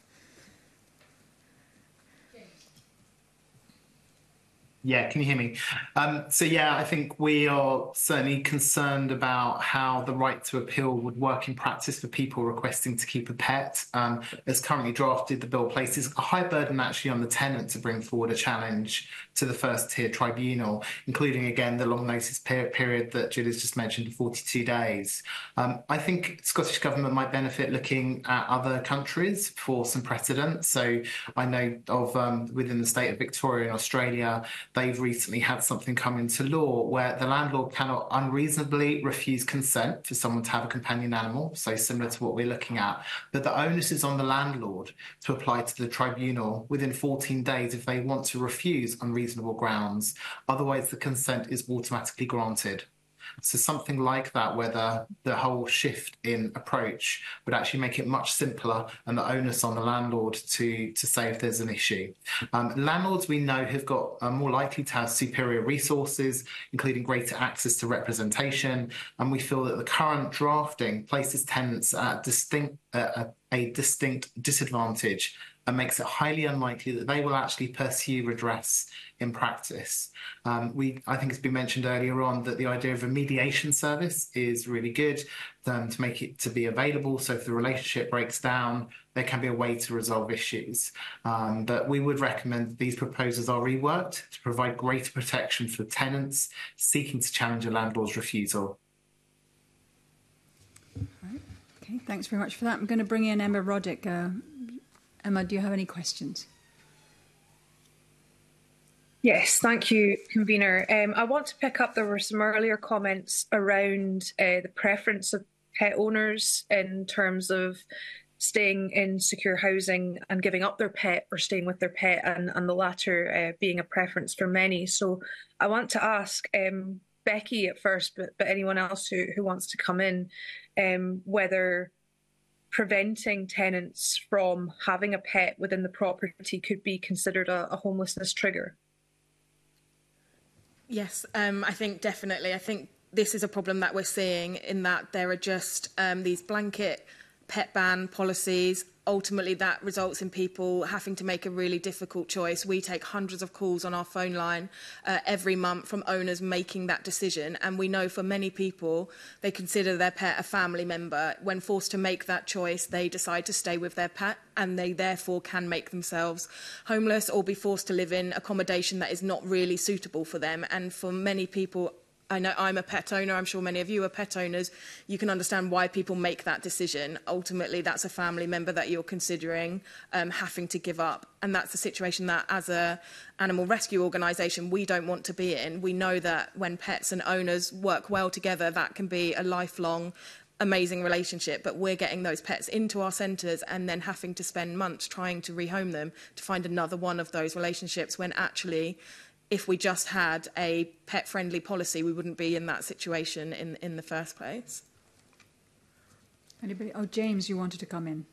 Yeah, can you hear me? So yeah, I think we are certainly concerned about how the right to appeal would work in practice for people requesting to keep a pet. As currently drafted, the bill places a high burden actually on the tenant to bring forward a challenge to the first tier tribunal, including again the long notice period that Julie's just mentioned, 42 days. I think Scottish Government might benefit looking at other countries for some precedent. So I know of within the state of Victoria in Australia, they've recently had something come into law where the landlord cannot unreasonably refuse consent for someone to have a companion animal, so similar to what we're looking at, but the onus is on the landlord to apply to the tribunal within 14 days if they want to refuse on reasonable grounds. Otherwise, the consent is automatically granted. So something like that, where the whole shift in approach would actually make it much simpler and the onus on the landlord to say if there's an issue. Landlords we know have got are more likely to have superior resources, including greater access to representation, and we feel that the current drafting places tenants at a distinct disadvantage and makes it highly unlikely that they will actually pursue redress in practice. I think it's been mentioned earlier on that the idea of a mediation service is really good to make it to be available. So if the relationship breaks down, there can be a way to resolve issues. But we would recommend these proposals are reworked to provide greater protection for tenants seeking to challenge a landlord's refusal. Right. Okay, thanks very much for that. I'm going to bring in Emma Roddick. Emma, do you have any questions? Yes, thank you, Convener. I want to pick up, there were some earlier comments around the preference of pet owners in terms of staying in secure housing and giving up their pet or staying with their pet, and the latter being a preference for many. So I want to ask Becky at first, but anyone else who wants to come in, whether preventing tenants from having a pet within the property could be considered a homelessness trigger. Yes, I think definitely. I think this is a problem that we're seeing in that there are just these blanket pet ban policies. Ultimately, that results in people having to make a really difficult choice. We take hundreds of calls on our phone line every month from owners making that decision. And we know for many people, they consider their pet a family member. When forced to make that choice, they decide to stay with their pet, and they therefore can make themselves homeless or be forced to live in accommodation that is not really suitable for them. And for many people, I know I'm a pet owner, I'm sure many of you are pet owners, you can understand why people make that decision. Ultimately, that's a family member that you're considering having to give up. And that's a situation that, as an animal rescue organisation, we don't want to be in. We know that when pets and owners work well together, that can be a lifelong, amazing relationship. But we're getting those pets into our centres and then having to spend months trying to rehome them to find another one of those relationships, when actually, if we just had a pet-friendly policy, we wouldn't be in that situation in the first place. Anybody? Oh, James, you wanted to come in.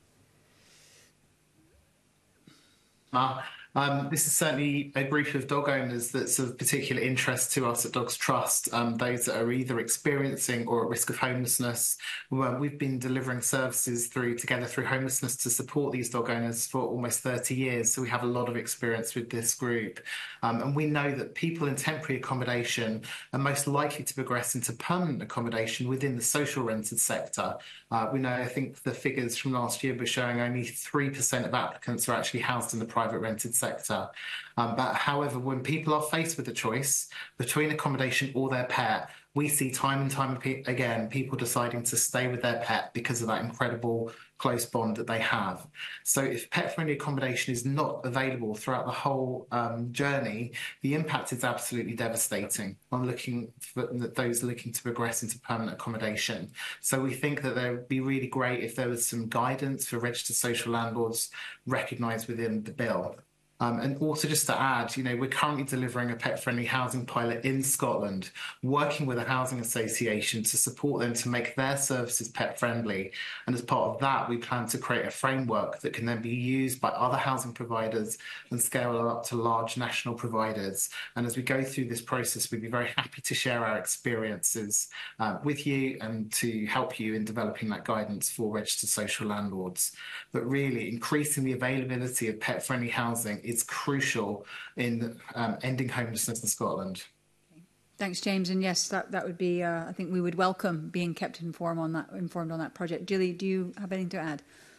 This is certainly a group of dog owners that's of particular interest to us at Dogs Trust, those that are either experiencing or at risk of homelessness. We've been delivering services Together Through Homelessness to support these dog owners for almost 30 years, so we have a lot of experience with this group. And we know that people in temporary accommodation are most likely to progress into permanent accommodation within the social rented sector. We know, I think the figures from last year were showing only 3% of applicants are actually housed in the private rented sector. But however, when people are faced with a choice between accommodation or their pet, we see time and time again people deciding to stay with their pet because of that incredible close bond that they have. So if pet-friendly accommodation is not available throughout the whole journey, the impact is absolutely devastating on those looking to progress into permanent accommodation. So we think that it would be really great if there was some guidance for registered social landlords recognised within the bill. And also just to add, we're currently delivering a pet-friendly housing pilot in Scotland, working with a housing association to support them to make their services pet-friendly. And as part of that, we plan to create a framework that can then be used by other housing providers and scale it up to large national providers. And as we go through this process, we'd be very happy to share our experiences with you and to help you in developing that guidance for registered social landlords. But really, increasing the availability of pet-friendly housing is crucial in ending homelessness in Scotland. Thanks, James. And yes, that would be. I think we would welcome being kept informed on that project. Julie, do you have anything to add?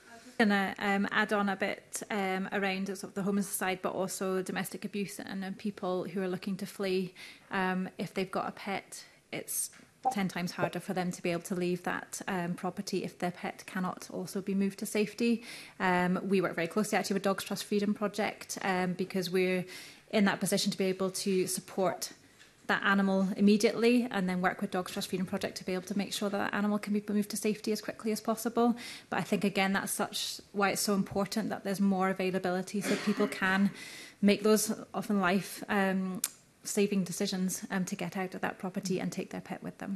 Going to add on a bit around sort of the homeless side, but also domestic abuse and people who are looking to flee. If they've got a pet, it's 10 times harder for them to be able to leave that property if their pet cannot also be moved to safety. We work very closely actually with Dogs Trust Freedom Project because we're in that position to be able to support that animal immediately and then work with Dogs Trust Freedom Project to be able to make sure that that animal can be moved to safety as quickly as possible. But I think, again, that's why it's so important that there's more availability so people can make those often life-saving decisions to get out of that property and take their pet with them.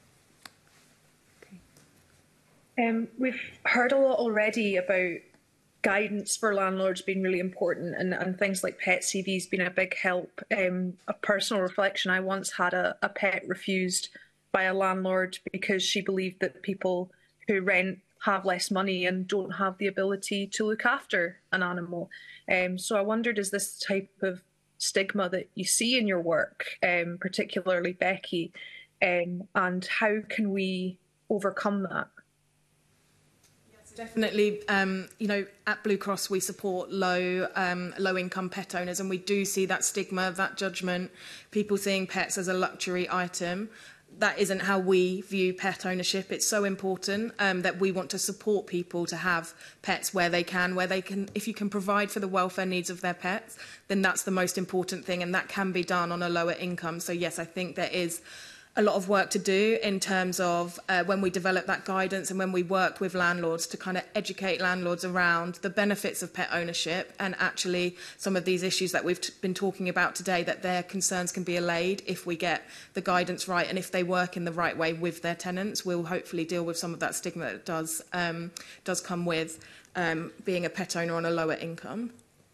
We've heard a lot already about guidance for landlords being really important and things like pet CVs being a big help. A personal reflection, I once had a pet refused by a landlord because she believed that people who rent have less money and don't have the ability to look after an animal. So I wondered, is this type of stigma that you see in your work, particularly Becky, and how can we overcome that? Definitely, at Blue Cross we support low-income pet owners, and we do see that stigma, that judgment, people seeing pets as a luxury item. That isn't how we view pet ownership. It's so important that we want to support people to have pets where they can. If you can provide for the welfare needs of their pets, then that's the most important thing, and that can be done on a lower income. So yes, I think there is a lot of work to do in terms of when we develop that guidance and when we work with landlords to kind of educate landlords around the benefits of pet ownership and actually some of these issues that we've been talking about today, that their concerns can be allayed if we get the guidance right and if they work in the right way with their tenants. We'll hopefully deal with some of that stigma that does come with being a pet owner on a lower income.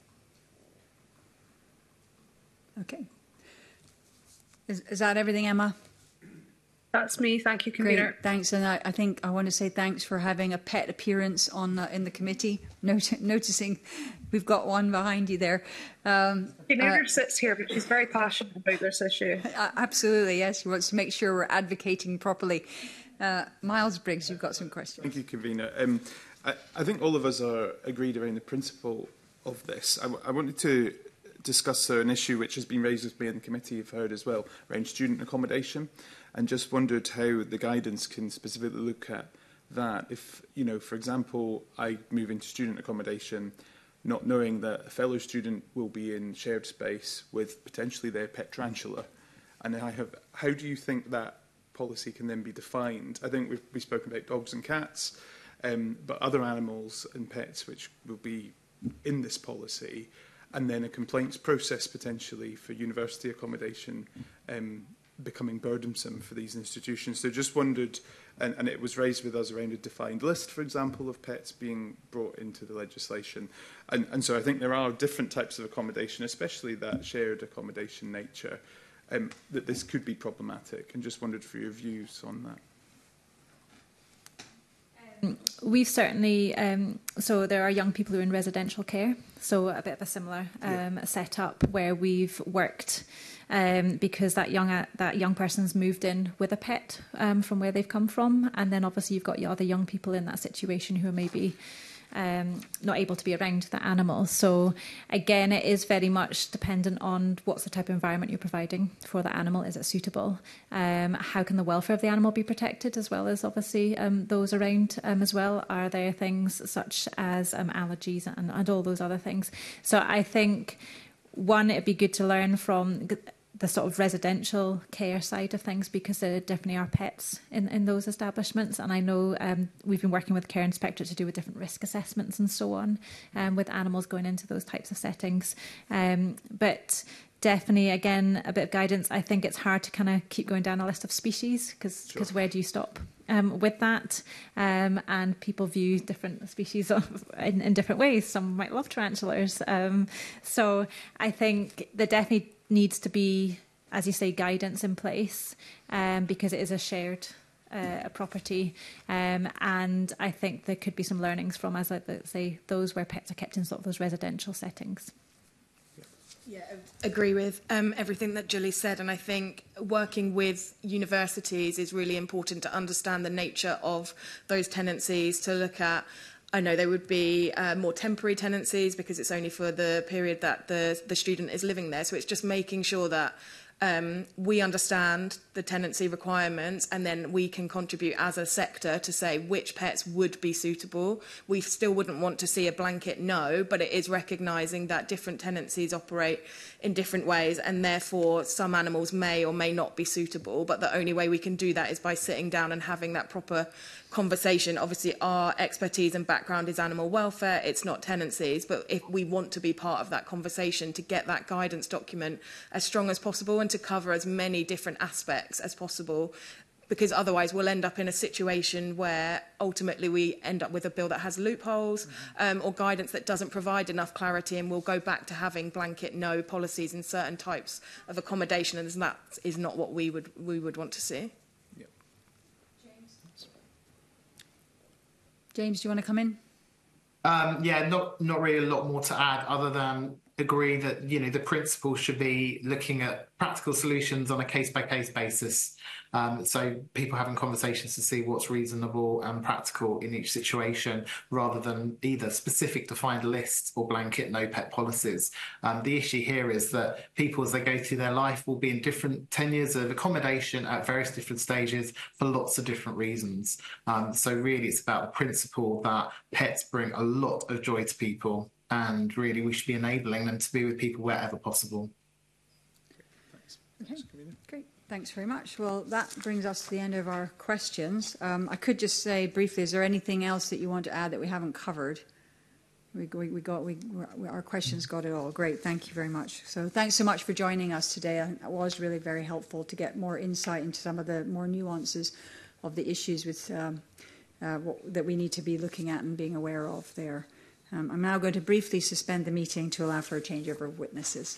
Okay. Is that everything, Emma? That's me. Thank you, Convener. Great, thanks. And I think I want to say thanks for having a pet appearance in the committee. Noticing we've got one behind you there. She never sits here, but she's very passionate about this issue. Absolutely, yes. She wants to make sure we're advocating properly. Miles Briggs, you've got some questions. Thank you, Convener. I think all of us are agreed around the principle of this. I wanted to discuss an issue which has been raised with me in the committee, you've heard as well, around student accommodation, and just wondered how the guidance can specifically look at that. If, for example, I move into student accommodation not knowing that a fellow student will be in shared space with potentially their pet tarantula, and how do you think that policy can then be defined? I think we've spoken about dogs and cats, but other animals and pets which will be in this policy, and then a complaints process potentially for university accommodation becoming burdensome for these institutions. So just wondered, and it was raised with us around a defined list, for example, of pets being brought into the legislation. And so I think there are different types of accommodation, especially that shared accommodation nature, that this could be problematic, and just wondered for your views on that. We've certainly, so there are young people who are in residential care, so a bit of a similar setup where we've worked because that young person's moved in with a pet from where they've come from, and then obviously you've got other young people in that situation who are maybe not able to be around the animal. So again, it is very much dependent on what's the type of environment you're providing for the animal. Is it suitable? How can the welfare of the animal be protected, as well as obviously those around as well? Are there things such as allergies and all those other things? So I think, one, it'd be good to learn from the sort of residential care side of things, because there definitely are pets in those establishments. And I know we've been working with Care Inspectorate to do with different risk assessments and so on with animals going into those types of settings. But definitely, again, a bit of guidance. I think it's hard to kind of keep going down a list of species because where do you stop with that? And people view different species in different ways. Some might love tarantulas. So I think there definitely needs to be, as you say, guidance in place because it is a shared property. And I think there could be some learnings from, as I say, those where pets are kept in sort of those residential settings. Yeah, I agree with everything that Julie said, and I think working with universities is really important to understand the nature of those tenancies, to look at I know there would be more temporary tenancies because it's only for the period that the student is living there. So it's just making sure that we understand the tenancy requirements, and then we can contribute as a sector to say which pets would be suitable. We still wouldn't want to see a blanket no, but it is recognising that different tenancies operate in different ways, and therefore some animals may or may not be suitable. But the only way we can do that is by sitting down and having that proper conversation. Obviously, our expertise and background is animal welfare, it's not tenancies, but if we want to be part of that conversation to get that guidance document as strong as possible and to cover as many different aspects as possible, because otherwise we'll end up in a situation where ultimately we end up with a bill that has loopholes or guidance that doesn't provide enough clarity, and we'll go back to having blanket no policies in certain types of accommodation, and that is not what we would want to see. James, do you want to come in? Yeah, not really a lot more to add other than agree that, you know, the principal should be looking at practical solutions on a case-by-case basis. So people having conversations to see what's reasonable and practical in each situation, rather than either specific defined lists or blanket no pet policies. The issue here is that people, as they go through their life, will be in different tenures of accommodation at various different stages for lots of different reasons. So really it's about the principle that pets bring a lot of joy to people, and really we should be enabling them to be with people wherever possible. Okay, great. Thanks very much. Well, that brings us to the end of our questions. I could just say briefly, is there anything else that you want to add that we haven't covered? Our questions got it all. Great, thank you very much. So thanks so much for joining us today. It was really very helpful to get more insight into some of the more nuances of the issues with that we need to be looking at and being aware of there. I'm now going to briefly suspend the meeting to allow for a changeover of witnesses.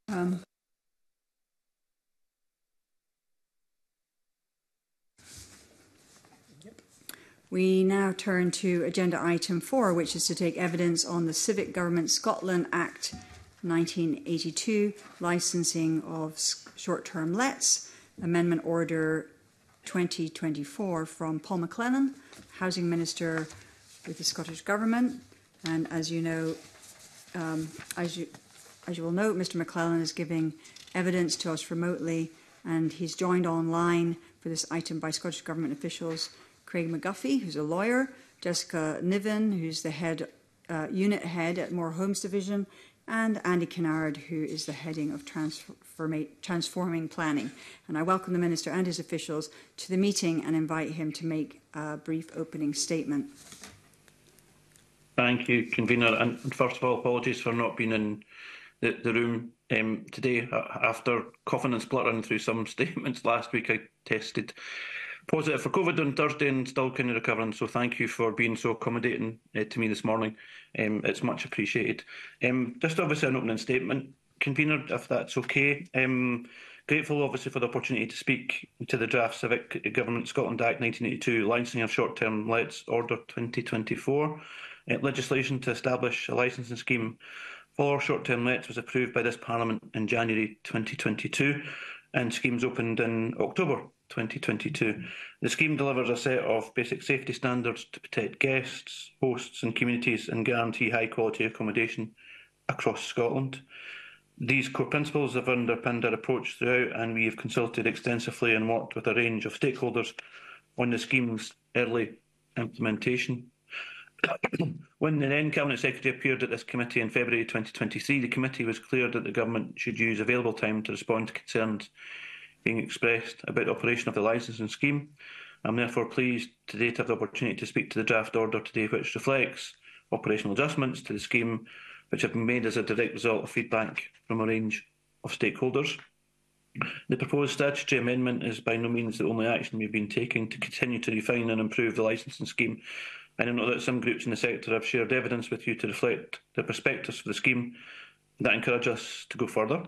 We now turn to agenda item 4, which is to take evidence on the Civic Government Scotland Act 1982, licensing of short-term lets, Amendment Order 2024 from Paul McLennan, Housing Minister with the Scottish Government. And as you know, as you will note, Mr McLellan is giving evidence to us remotely, and he's joined online for this item by Scottish Government officials Craig McGuffey, who's a lawyer, Jessica Niven, who's the unit head at Moor Homes Division, and Andy Kennard, who is the heading of Transforming Planning. And I welcome the Minister and his officials to the meeting and invite him to make a brief opening statement. Thank you, Convener. And first of all, apologies for not being in the room today. After coughing and spluttering through some statements last week, I tested positive for COVID on Thursday and still kind of recovering. So thank you for being so accommodating to me this morning. It's much appreciated. Just obviously an opening statement, Convener, if that's okay. Grateful obviously for the opportunity to speak to the draft Civic Government Scotland Act 1982 licensing of short-term lets Order 2024. Legislation to establish a licensing scheme for short-term lets was approved by this Parliament in January 2022 and schemes opened in October 2022. The scheme delivers a set of basic safety standards to protect guests, hosts and communities and guarantee high quality accommodation across Scotland. These core principles have underpinned our approach throughout, and we have consulted extensively and worked with a range of stakeholders on the scheme's early implementation. When the then Cabinet Secretary appeared at this committee in February 2023, the committee was clear that the Government should use available time to respond to concerns being expressed about the operation of the licensing scheme. I am therefore pleased today to have the opportunity to speak to the draft order today, which reflects operational adjustments to the scheme which have been made as a direct result of feedback from a range of stakeholders. The proposed statutory amendment is by no means the only action we have been taking to continue to refine and improve the licensing scheme. I know that some groups in the sector have shared evidence with you to reflect their perspectives for the scheme that encourage us to go further.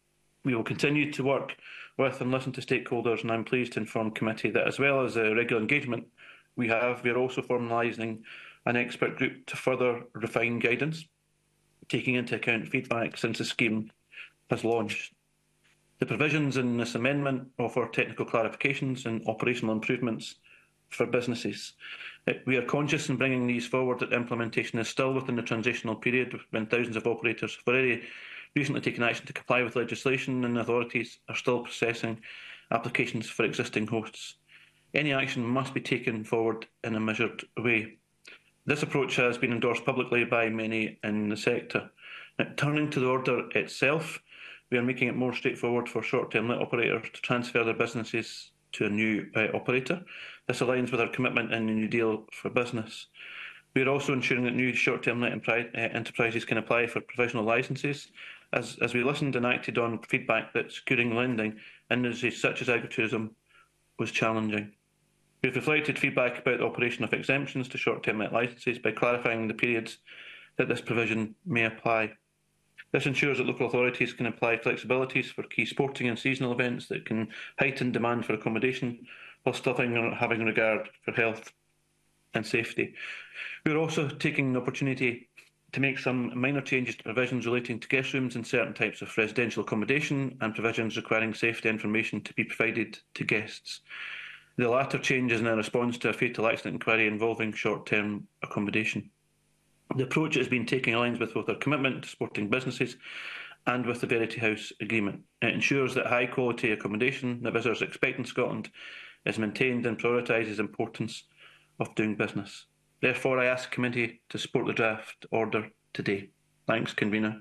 We will continue to work with and listen to stakeholders, and I'm pleased to inform committee that as well as regular engagement we are also formalising an expert group to further refine guidance, taking into account feedback since the scheme has launched. The provisions in this amendment offer technical clarifications and operational improvements for businesses. We are conscious in bringing these forward that implementation is still within the transitional period when thousands of operators have already recently taken action to comply with legislation and authorities are still processing applications for existing hosts. Any action must be taken forward in a measured way. This approach has been endorsed publicly by many in the sector. Now, turning to the order itself, we are making it more straightforward for short-term let operators to transfer their businesses to a new operator. This aligns with our commitment in the New Deal for Business. We are also ensuring that new short-term let enterprises can apply for provisional licences. As we listened and acted on feedback that securing lending in industries such as agritourism was challenging. We have reflected feedback about the operation of exemptions to short-term let licences by clarifying the periods that this provision may apply. This ensures that local authorities can apply flexibilities for key sporting and seasonal events that can heighten demand for accommodation while still having regard for health and safety. We are also taking the opportunity to make some minor changes to provisions relating to guest rooms and certain types of residential accommodation and provisions requiring safety information to be provided to guests. The latter change is in a response to a fatal accident inquiry involving short-term accommodation. The approach that has been taken aligns with both our commitment to supporting businesses and with the Verity House Agreement. It ensures that high-quality accommodation that visitors expect in Scotland is maintained and prioritises the importance of doing business. Therefore, I ask the committee to support the draft order today. Thanks, Convener.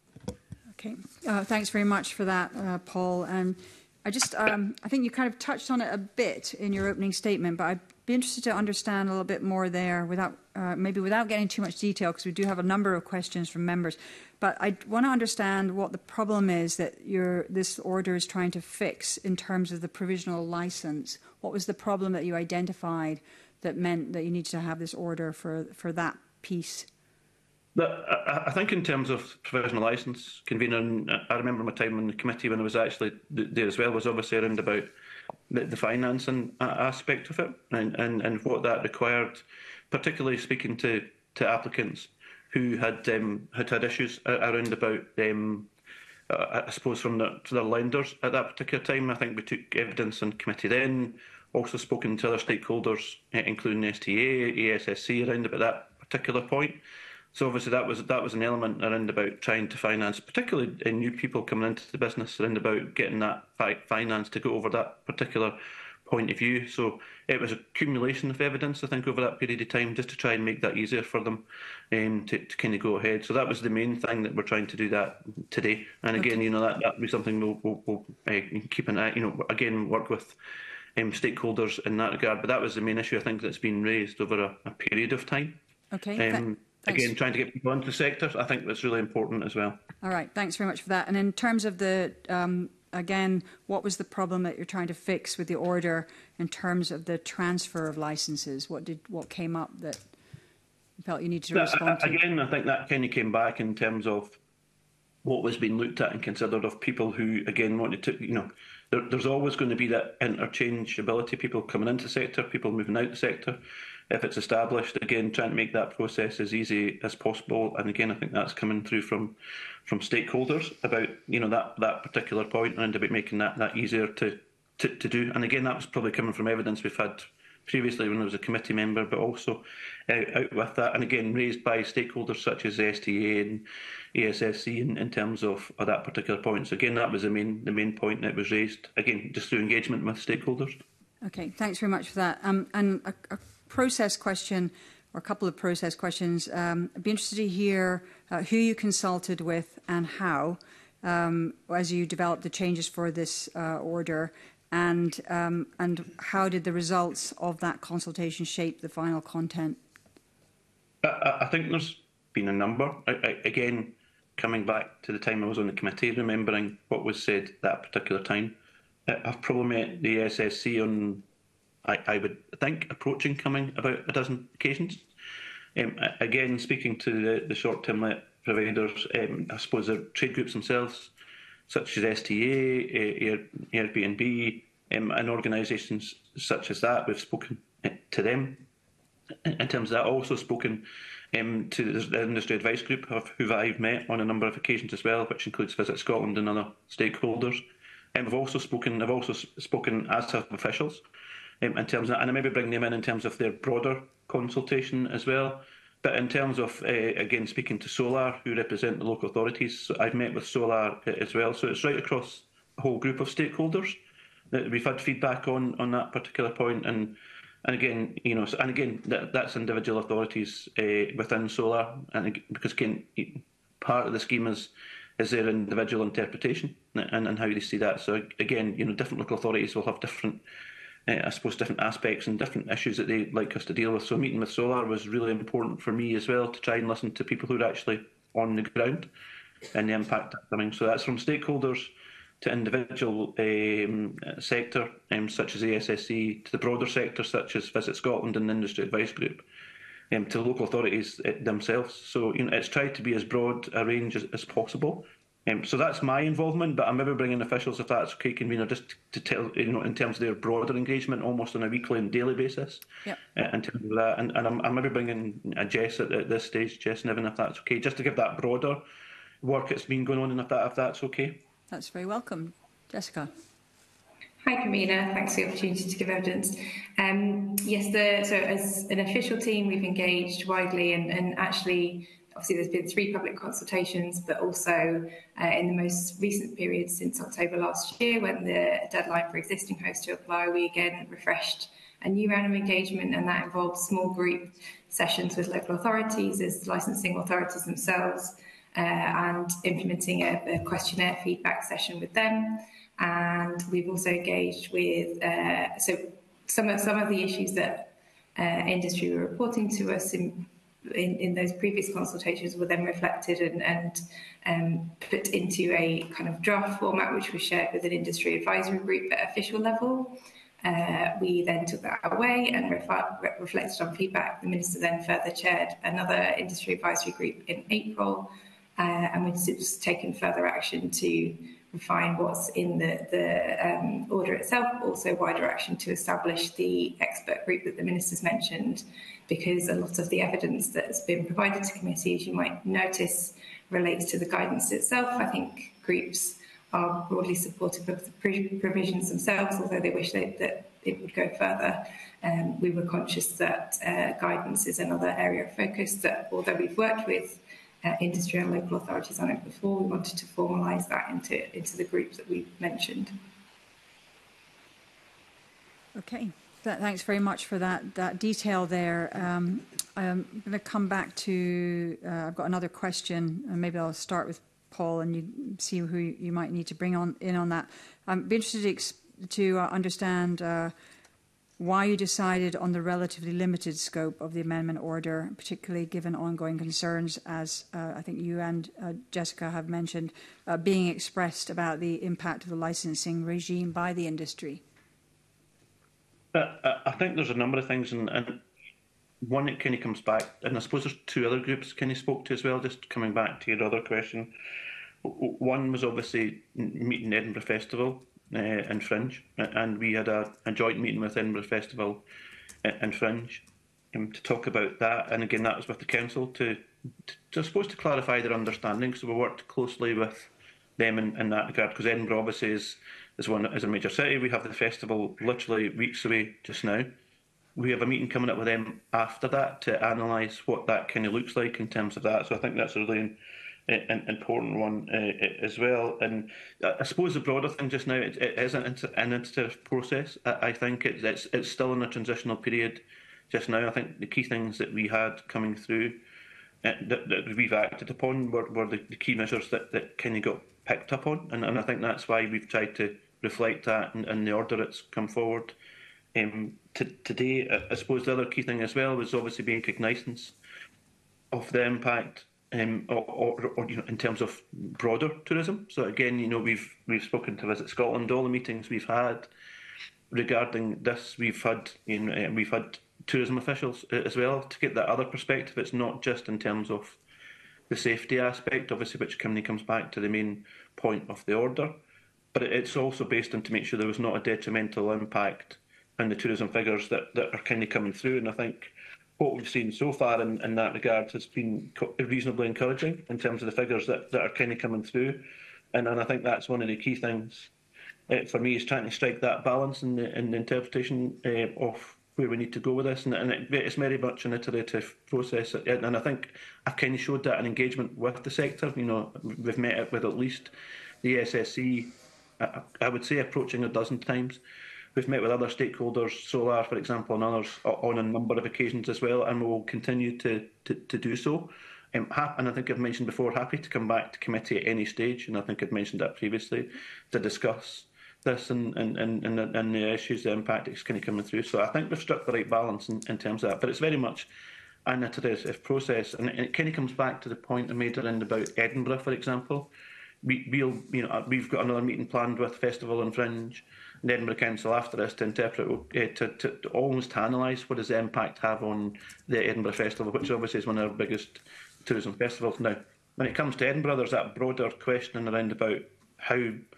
Okay, thanks very much for that, Paul. I think you kind of touched on it a bit in your opening statement, but I'd be interested to understand a little bit more there, maybe without getting too much detail, because we do have a number of questions from members. But I want to understand what the problem is that this order is trying to fix in terms of the provisional licence. What was the problem that you identified that meant that you need to have this order for that piece? I think in terms of provisional licence, convener, and I remember my time on the committee when I was actually there as well, was obviously around about the financing aspect of it and what that required, particularly speaking to applicants who had had issues around about I suppose from their lenders at that particular time. I think we took evidence in committee then, also spoken to other stakeholders, including STA, ESSC, around about that particular point. So obviously that was an element around about trying to finance, particularly in new people coming into the business, around about getting that finance to go over that particular point of view. So it was a accumulation of evidence, I think, over that period of time, just to try and make that easier for them to kind of go ahead. So that was the main thing that we're trying to do that today. And again, you know, that will be something we'll keep an eye, you know, again, work with stakeholders in that regard. But that was the main issue, I think, that's been raised over a period of time. Okay. Again, trying to get people into the sector, I think that's really important as well. All right, thanks very much for that. And in terms of the, again, what was the problem that you're trying to fix with the order in terms of the transfer of licences? What came up that you felt you needed to respond to? Again, I think that kind of came back in terms of what was being looked at and considered of people who, again, wanted to, you know, there's always going to be that interchangeability, people coming into the sector, people moving out the sector. If it's established, again, trying to make that process as easy as possible. And again, I think that's coming through from stakeholders about, you know, that particular point and about making that easier to do. And again, that was probably coming from evidence we've had previously when I was a committee member, but also out with that. And again, raised by stakeholders such as STA and ESSC in terms of that particular point. So again, that was the main point that was raised, again, just through engagement with stakeholders. Okay, thanks very much for that. And a process question, or a couple of process questions. I'd be interested to hear who you consulted with and how as you developed the changes for this order, and how did the results of that consultation shape the final content? I think there's been a number. Again, coming back to the time I was on the committee, remembering what was said that particular time. I've probably met the SSC on, I would think, approaching coming about a dozen occasions. Again, speaking to the short-term let providers, I suppose the trade groups themselves, such as STA, Airbnb, and organisations such as that, we've spoken to them. In terms of that, also spoken to the industry advice group, who I've met on a number of occasions as well, which includes Visit Scotland and other stakeholders. I've also spoken as have officials in terms of, and I maybe bring them in terms of their broader consultation as well. But in terms of, again, speaking to Solar, who represent the local authorities, so I've met with Solar as well. So it's right across a whole group of stakeholders that we've had feedback on that particular point. And again, you know, and again, that's individual authorities within Solar, and because again, part of the scheme is their individual interpretation and how they see that. So again, you know, different local authorities will have different, I suppose, different aspects and different issues that they like us to deal with. So meeting with Solar was really important for me as well, to try and listen to people who are actually on the ground and the impact that's coming. So that's from stakeholders to individual sector, such as the SSC, to the broader sector, such as Visit Scotland and the Industry Advice Group, to local authorities themselves. So, you know, it's tried to be as broad a range as possible. So that's my involvement, but I'm maybe bringing officials, if that's okay, convener, just to tell, you know, in terms of their broader engagement, almost on a weekly and daily basis. Yep. In terms of that, and I'm maybe bringing Jess at this stage, Jess Niven, if that's okay, just to give that broader work that's been going on, and if that's okay. That's very welcome. Jessica. Hi, convener. Thanks for the opportunity to give evidence. Yes, so as an official team, we've engaged widely, and actually, obviously, there's been 3 public consultations, but also in the most recent period since October last year, when the deadline for existing hosts to apply, we again refreshed a new round of engagement, and that involved small group sessions with local authorities as licensing authorities themselves, and implementing a questionnaire feedback session with them. And we've also engaged with so some of the issues that industry were reporting to us in those previous consultations were then reflected and put into a kind of draft format, which was shared with an industry advisory group at official level. We then took that away and reflected on feedback. The Minister then further chaired another industry advisory group in April, and we've just taken further action to refine what's in the order itself, but also wider action to establish the expert group that the Minister's mentioned, because a lot of the evidence that has been provided to committee, as you might notice, relates to the guidance itself. I think groups are broadly supportive of the provisions themselves, although they wish that it would go further. We were conscious that guidance is another area of focus, that although we've worked with industry and local authorities on it before, we wanted to formalise that into the groups that we've mentioned. Okay, thanks very much for that detail there. I'm going to come back to, I've got another question, and maybe I'll start with Paul and you see who you might need to bring in on that. I'd be interested to understand why you decided on the relatively limited scope of the amendment order, particularly given ongoing concerns, as I think you and Jessica have mentioned, being expressed about the impact of the licensing regime by the industry. I think there's a number of things, and one, it kind of comes back, and I suppose there's two other groups kind of spoke to as well, just coming back to your other question. One was obviously meeting Edinburgh Festival and Fringe, and we had a joint meeting with Edinburgh Festival and Fringe to talk about that, and again that was with the council to I suppose to clarify their understanding, so we worked closely with them in that regard, because Edinburgh obviously is a major city. We have the festival literally weeks away just now. We have a meeting coming up with them after that to analyse what that kind of looks like in terms of that. So I think that's a really important one as well. And I suppose the broader thing just now, it is an iterative process. I think it's still in a transitional period just now. I think the key things that we had coming through that we've acted upon were the key measures that kind of got picked up on. And I think that's why we've tried to reflect that in the order it's come forward. Today, I suppose the other key thing as well was obviously being cognizance of the impact, or in terms of broader tourism. So again, we've spoken to Visit Scotland. All the meetings we've had regarding this, we've had tourism officials as well to get that other perspective. It's not just in terms of the safety aspect, obviously, which comes back to the main point of the order, but it's also based on to make sure there was not a detrimental impact on the tourism figures that are kind of coming through. And I think what we've seen so far in that regard has been reasonably encouraging in terms of the figures that are kind of coming through. And I think that's one of the key things for me, is trying to strike that balance in the in of where we need to go with this. And it's very much an iterative process. And I think I've kind of showed that in engagement with the sector. We've met it with at least the SSE, I would say approaching a dozen times. We've met with other stakeholders, Solar, for example, and others on a number of occasions as well, and we will continue to do so. And I think I've mentioned before, happy to come back to committee at any stage, and I think I've mentioned that previously, to discuss this and the issues, the impact it's kind of coming through. So I think we've struck the right balance in terms of that, but it's very much an iterative process, and it kind of comes back to the point I made around about Edinburgh, for example. We've got another meeting planned with Festival and Fringe and Edinburgh Council after this to interpret, to almost analyse what does the impact have on the Edinburgh Festival, which obviously is one of our biggest tourism festivals. Now, when it comes to Edinburgh, there's that broader question around about how,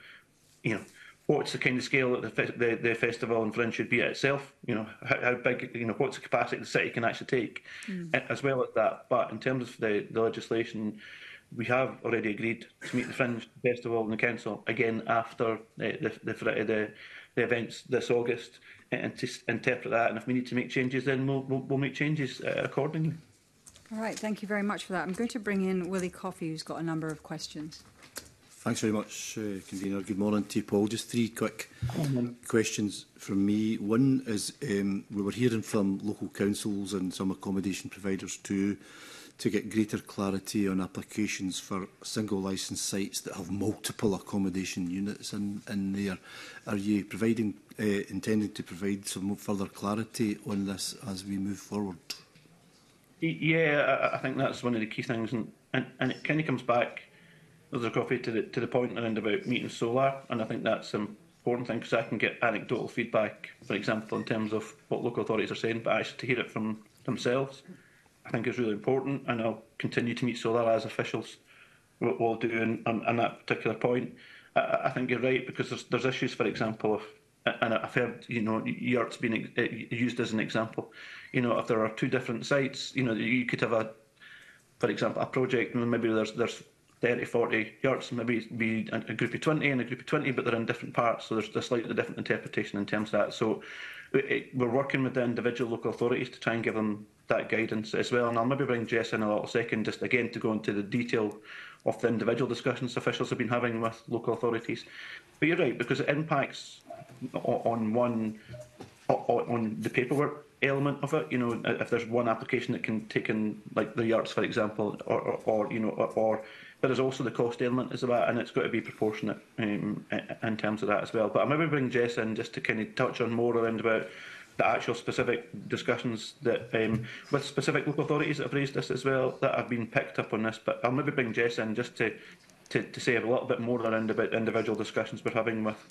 what's the kind of scale that the festival and Fringe should be at itself? How big? What's the capacity the city can actually take, as well as that. But in terms of the legislation, we have already agreed to meet the Fringe Festival and the Council again after the events this August, and to interpret that. And if we need to make changes, then we'll make changes accordingly. All right, thank you very much for that. I'm going to bring in Willie Coffey, who's got a number of questions. Thanks very much, Convener. Good morning to you, Paul. Just three quick questions from me. One is, we were hearing from local councils and some accommodation providers too, to get greater clarity on applications for single licence sites that have multiple accommodation units in there. Are you intending to provide some further clarity on this as we move forward? Yeah, I think that's one of the key things, and it kind of comes back, Mr. Coffey, to the point around about meeting Solar, and I think that's important thing, because I can get anecdotal feedback, for example, in terms of what local authorities are saying, but actually to hear it from themselves, I think is really important, and I'll continue to meet Solar as officials will do on that particular point. I think you're right, because there's issues, for example, and I've heard, yurts being used as an example. If there are two different sites, you could have for example, a project, maybe there's 30, 40 yurts, maybe be a group of 20 and a group of 20, but they're in different parts, so there's a slightly different interpretation in terms of that. So we're working with the individual local authorities to try and give them that guidance as well. And I'll maybe bring Jess in a little second, just again to go into the detail of the individual discussions officials have been having with local authorities. But you're right, because it impacts on the paperwork element of it. If there's one application that can take in, like the yurts, for example, or there is also the cost element as well, and it's got to be proportionate in terms of that as well. But I'll maybe bring Jess in just to kind of touch on more around about the actual specific discussions that with specific local authorities that have raised this as well, that have been picked up on this. But I'll maybe bring Jess in just to say a little bit more around about individual discussions we're having with.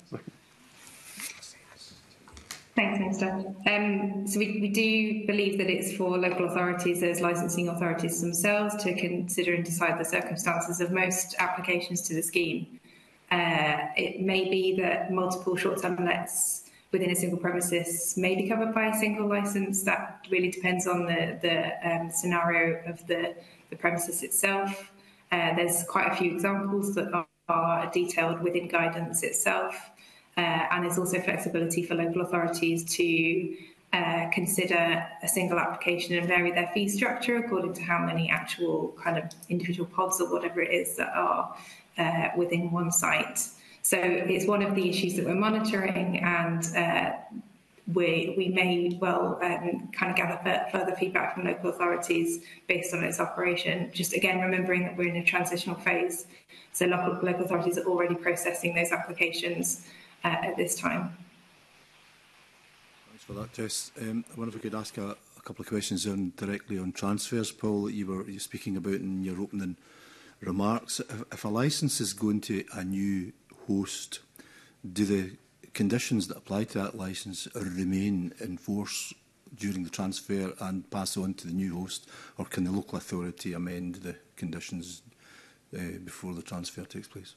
Thanks, Minister. So we do believe that it's for local authorities as licensing authorities themselves to consider and decide the circumstances of most applications to the scheme. It may be that multiple short-term lets within a single premises may be covered by a single licence. That really depends on the scenario of the premises itself. There's quite a few examples that are detailed within guidance itself. And there's also flexibility for local authorities to consider a single application and vary their fee structure according to how many actual kind of individual pods or whatever it is that are within one site. So it's one of the issues that we're monitoring, and we may well kind of gather further feedback from local authorities based on its operation. Just again, remembering that we're in a transitional phase, so local authorities are already processing those applications at this time. Thanks for that, Jess. I wonder if we could ask a couple of questions directly on transfers, Paul, that you were speaking about in your opening remarks. If a licence is going to a new host, do the conditions that apply to that licence remain in force during the transfer and pass on to the new host, or can the local authority amend the conditions before the transfer takes place?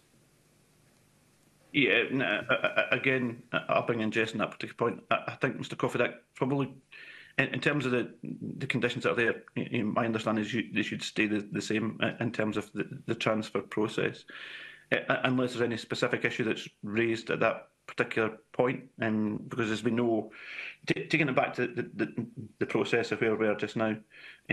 Yeah, again, I'll bring in Jess on that particular point. I think, Mr Coffey, that probably, in terms of the conditions that are there, my understanding is they should stay the same in terms of the transfer process, unless there's any specific issue that's raised at that particular point. Because as we know, taking it back to the process of where we are just now,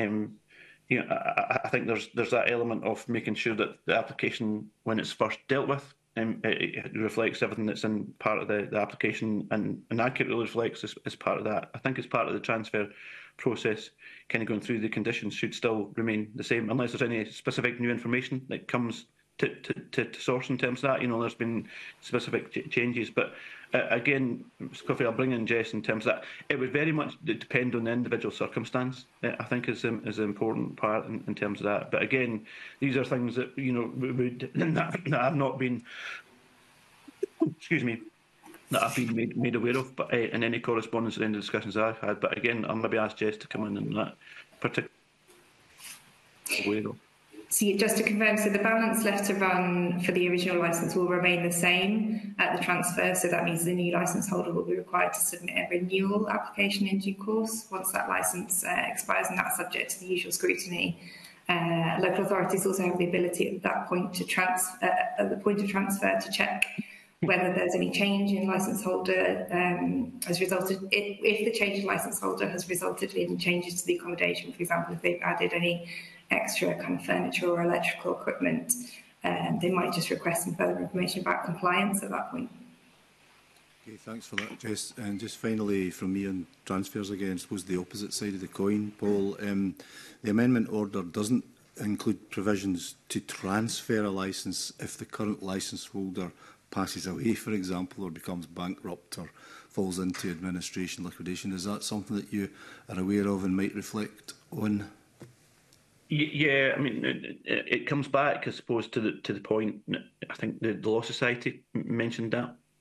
I think there's that element of making sure that the application, when it's first dealt with, it reflects everything that's in part of the application and accurately reflects as part of that. I think as part of the transfer process, kind of going through the conditions should still remain the same, unless there's any specific new information that comes to source in terms of that. There's been specific changes, but again, Mr Coffey, I'll bring in Jess in terms of that. It would very much depend on the individual circumstance, I think is an important part in terms of that. But again, these are things that that have not been, excuse me, that I've been made aware of, but in any correspondence or any discussions I've had. But again, I'll maybe ask Jess to come in on that particular aware of. So just to confirm, so the balance left to run for the original licence will remain the same at the transfer, so that means the new licence holder will be required to submit a renewal application in due course once that licence expires, and that's subject to the usual scrutiny. Local authorities also have the ability at that point to at the point of transfer to check whether there's any change in licence holder has resulted, if the change in licence holder has resulted in changes to the accommodation, for example, if they've added any extra kind of furniture or electrical equipment, they might just request some further information about compliance at that point. Okay, thanks for that, Jess. And just finally from me on transfers again, I suppose the opposite side of the coin, Paul. The amendment order doesn't include provisions to transfer a licence if the current licence holder passes away, for example, or becomes bankrupt or falls into administration liquidation. Is that something that you are aware of and might reflect on? Yeah, I mean, it comes back, I suppose, to the point. I think the Law Society mentioned that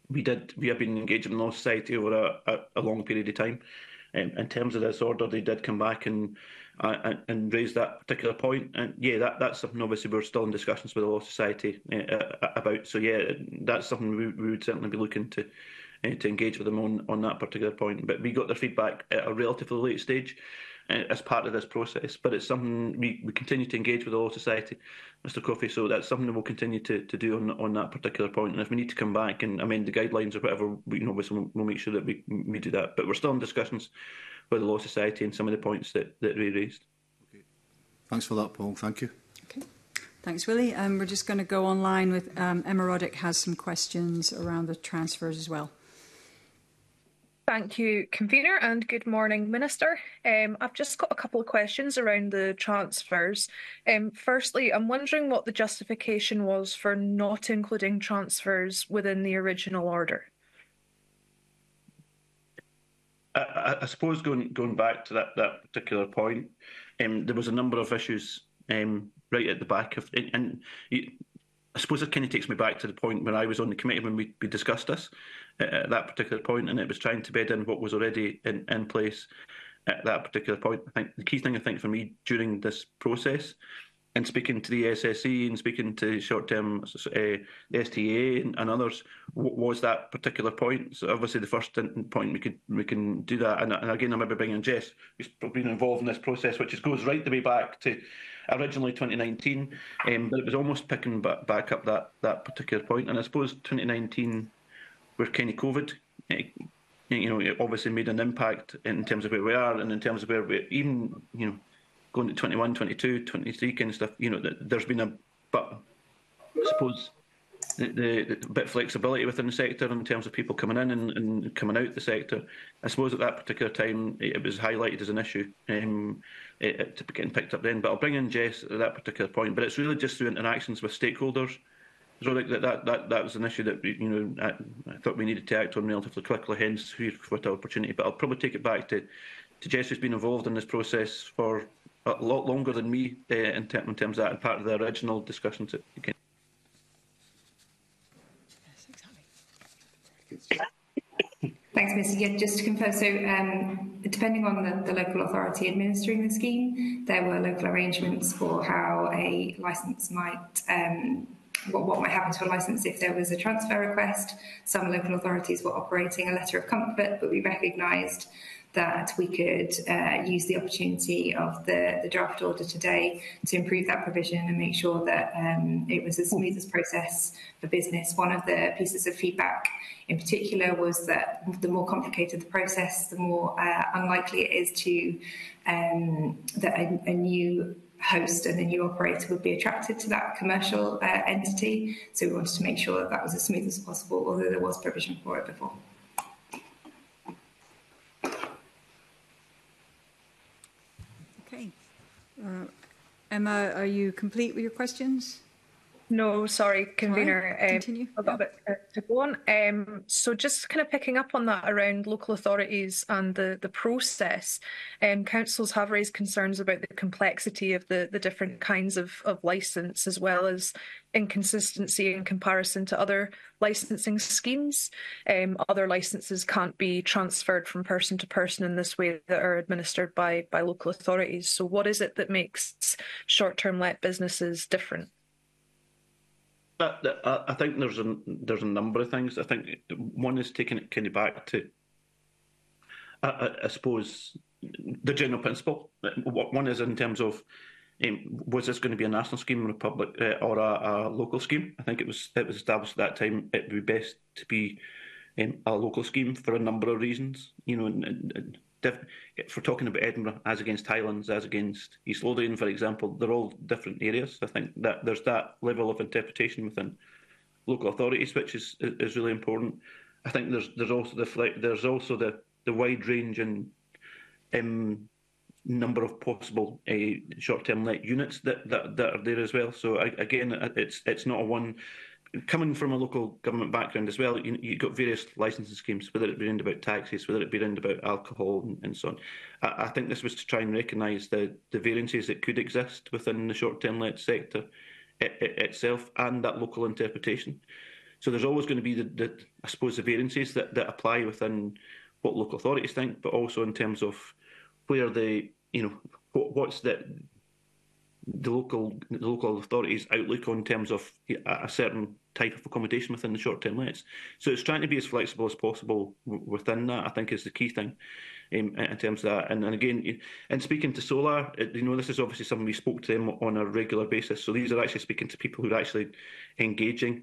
we have been engaging with the Law Society over a long period of time. In terms of this order, they did come back and raise that particular point. And yeah, that's something obviously we're still in discussions with the Law Society about. So yeah, that's something we would certainly be looking to engage with them on that particular point. But we got their feedback at a relatively late stage as part of this process. But it's something we continue to engage with the Law Society, Mr Coffey, so that's something we'll continue to do on that particular point. And if we need to come back and amend the guidelines or whatever, we'll make sure that we do that. But we're still in discussions with the Law Society and some of the points that we raised. Okay. Thanks for that, Paul. Thank you. Okay. Thanks, Willie. We're just going to go online with Emma Roddick has some questions around the transfers as well. Thank you, Convener, and good morning, Minister. I've just got a couple of questions around the transfers. Firstly, I'm wondering what the justification was for not including transfers within the original order. I suppose going back to that particular point, there was a number of issues right at the back of, and I suppose it kind of takes me back to the point when I was on the committee when we discussed this at that particular point, and it was trying to bed in what was already in place at that particular point. I think the key thing for me during this process, and speaking to the SSE and speaking to short-term the STA and others, was that particular point. So obviously the first point we can do that, and again I'm maybe bringing Jess, who's been involved in this process, which goes right the way back to originally 2019, but it was almost picking back up that particular point. And I suppose 2019, where kind of COVID, it obviously made an impact in terms of where we are, and in terms of where we even, going to 21, 22, 23 kind of stuff. There's been but I suppose the bit of flexibility within the sector in terms of people coming in and coming out the sector. I suppose at that particular time it was highlighted as an issue to getting picked up then. But I'll bring in Jess at that particular point. But it's really just through interactions with stakeholders. So that was an issue that I thought we needed to act on relatively quickly. Hence, what opportunity. But I'll probably take it back to Jess, who's been involved in this process for a lot longer than me in terms of that, and part of the original discussions. Thanks, Mr. Yeah, just to confirm, so depending on the local authority administering the scheme, there were local arrangements for how a licence might, what might happen to a licence if there was a transfer request. Some local authorities were operating a letter of comfort, but we recognised that we could use the opportunity of the draft order today to improve that provision and make sure that it was as smooth as process for business. One of the pieces of feedback in particular was that the more complicated the process, the more unlikely it is to that a new host and a new operator would be attracted to that commercial entity. So we wanted to make sure that that was as smooth as possible, although there was provision for it before. Okay. Emma, are you complete with your questions? No, sorry, Convener. Continue. I've got a bit to go on. So just kind of picking up on that around local authorities and the process, councils have raised concerns about the complexity of the different kinds of licence, as well as inconsistency in comparison to other licensing schemes. Other licences can't be transferred from person to person in this way that are administered by local authorities. So what is it that makes short-term let businesses different? I think there's a number of things. I think one is taking it kind of back to, I suppose, the general principle. One is in terms of, was this going to be a national scheme or a local scheme? I think it was established at that time it would be best to be a local scheme for a number of reasons. If we're talking about Edinburgh as against Highlands, as against East Lothian, for example, they're all different areas. I think that there's that level of interpretation within local authorities, which is really important. I think there's also the wide range and number of possible short-term let units that are there as well. So again, it's not a one. Coming from a local government background as well, you've got various licensing schemes, whether it be around about taxis, whether it be around about alcohol and so on. I think this was to try and recognise the variances that could exist within the short-term let sector itself and that local interpretation. So there's always going to be I suppose, the variances that apply within what local authorities think, but also in terms of where what's the local authorities' outlook on terms of a certain type of accommodation within the short-term lets. So it's trying to be as flexible as possible within that, I think, is the key thing in terms of that. And again, in speaking to Solar, this is obviously something we spoke to them on a regular basis. So these are actually speaking to people who are actually engaging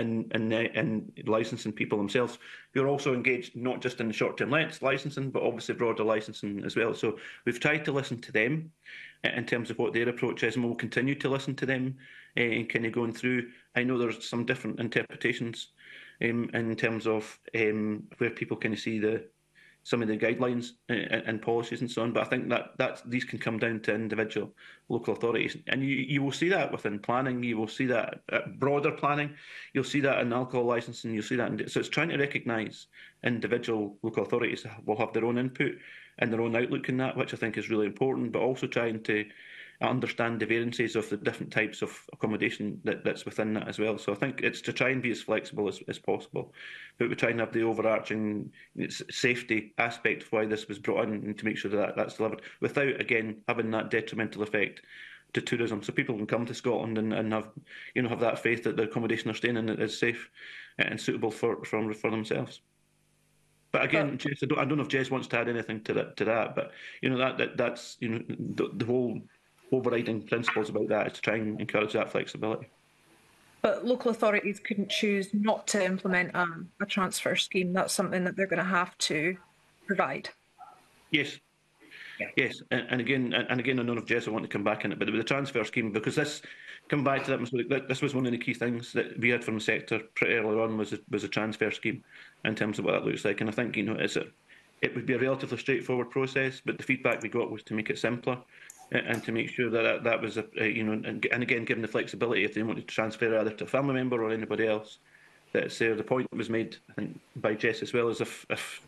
in licensing people themselves, who are also engaged not just in the short-term lets licensing, but obviously broader licensing as well. So we've tried to listen to them in terms of what their approach is, and we'll continue to listen to them and kind of going through. I know there's some different interpretations in terms of where people kind of see some of the guidelines and policies and so on, but I think that these can come down to individual local authorities, and you will see that within planning, you will see that at broader planning, you'll see that in alcohol licensing, you'll see that so it's trying to recognise individual local authorities will have their own input and their own outlook in that, which I think is really important, but also trying to understand the variances of the different types of accommodation that's within that as well. So I think it's to try and be as flexible as possible, but we try and have the overarching safety aspect of why this was brought in, and to make sure that that's delivered without, again, having that detrimental effect to tourism. So people can come to Scotland and have that faith that the accommodation they're staying in is safe and suitable for themselves. But again, Jess, I don't know if Jess wants to add anything to that. But that's the whole overriding principles about that is to try and encourage that flexibility. But local authorities couldn't choose not to implement a transfer scheme. That's something that they're going to have to provide. Yes. Yeah. Yes, and again, I don't know if Jess will want to come back in it, but with the transfer scheme, because this, come back to that, this was one of the key things that we had from the sector pretty early on was a transfer scheme in terms of what that looks like. And I think it would be a relatively straightforward process, but the feedback we got was to make it simpler. And to make sure that was and again, given the flexibility, if they wanted to transfer either to a family member or anybody else, that's the point was made, I think, by Jess as well, as if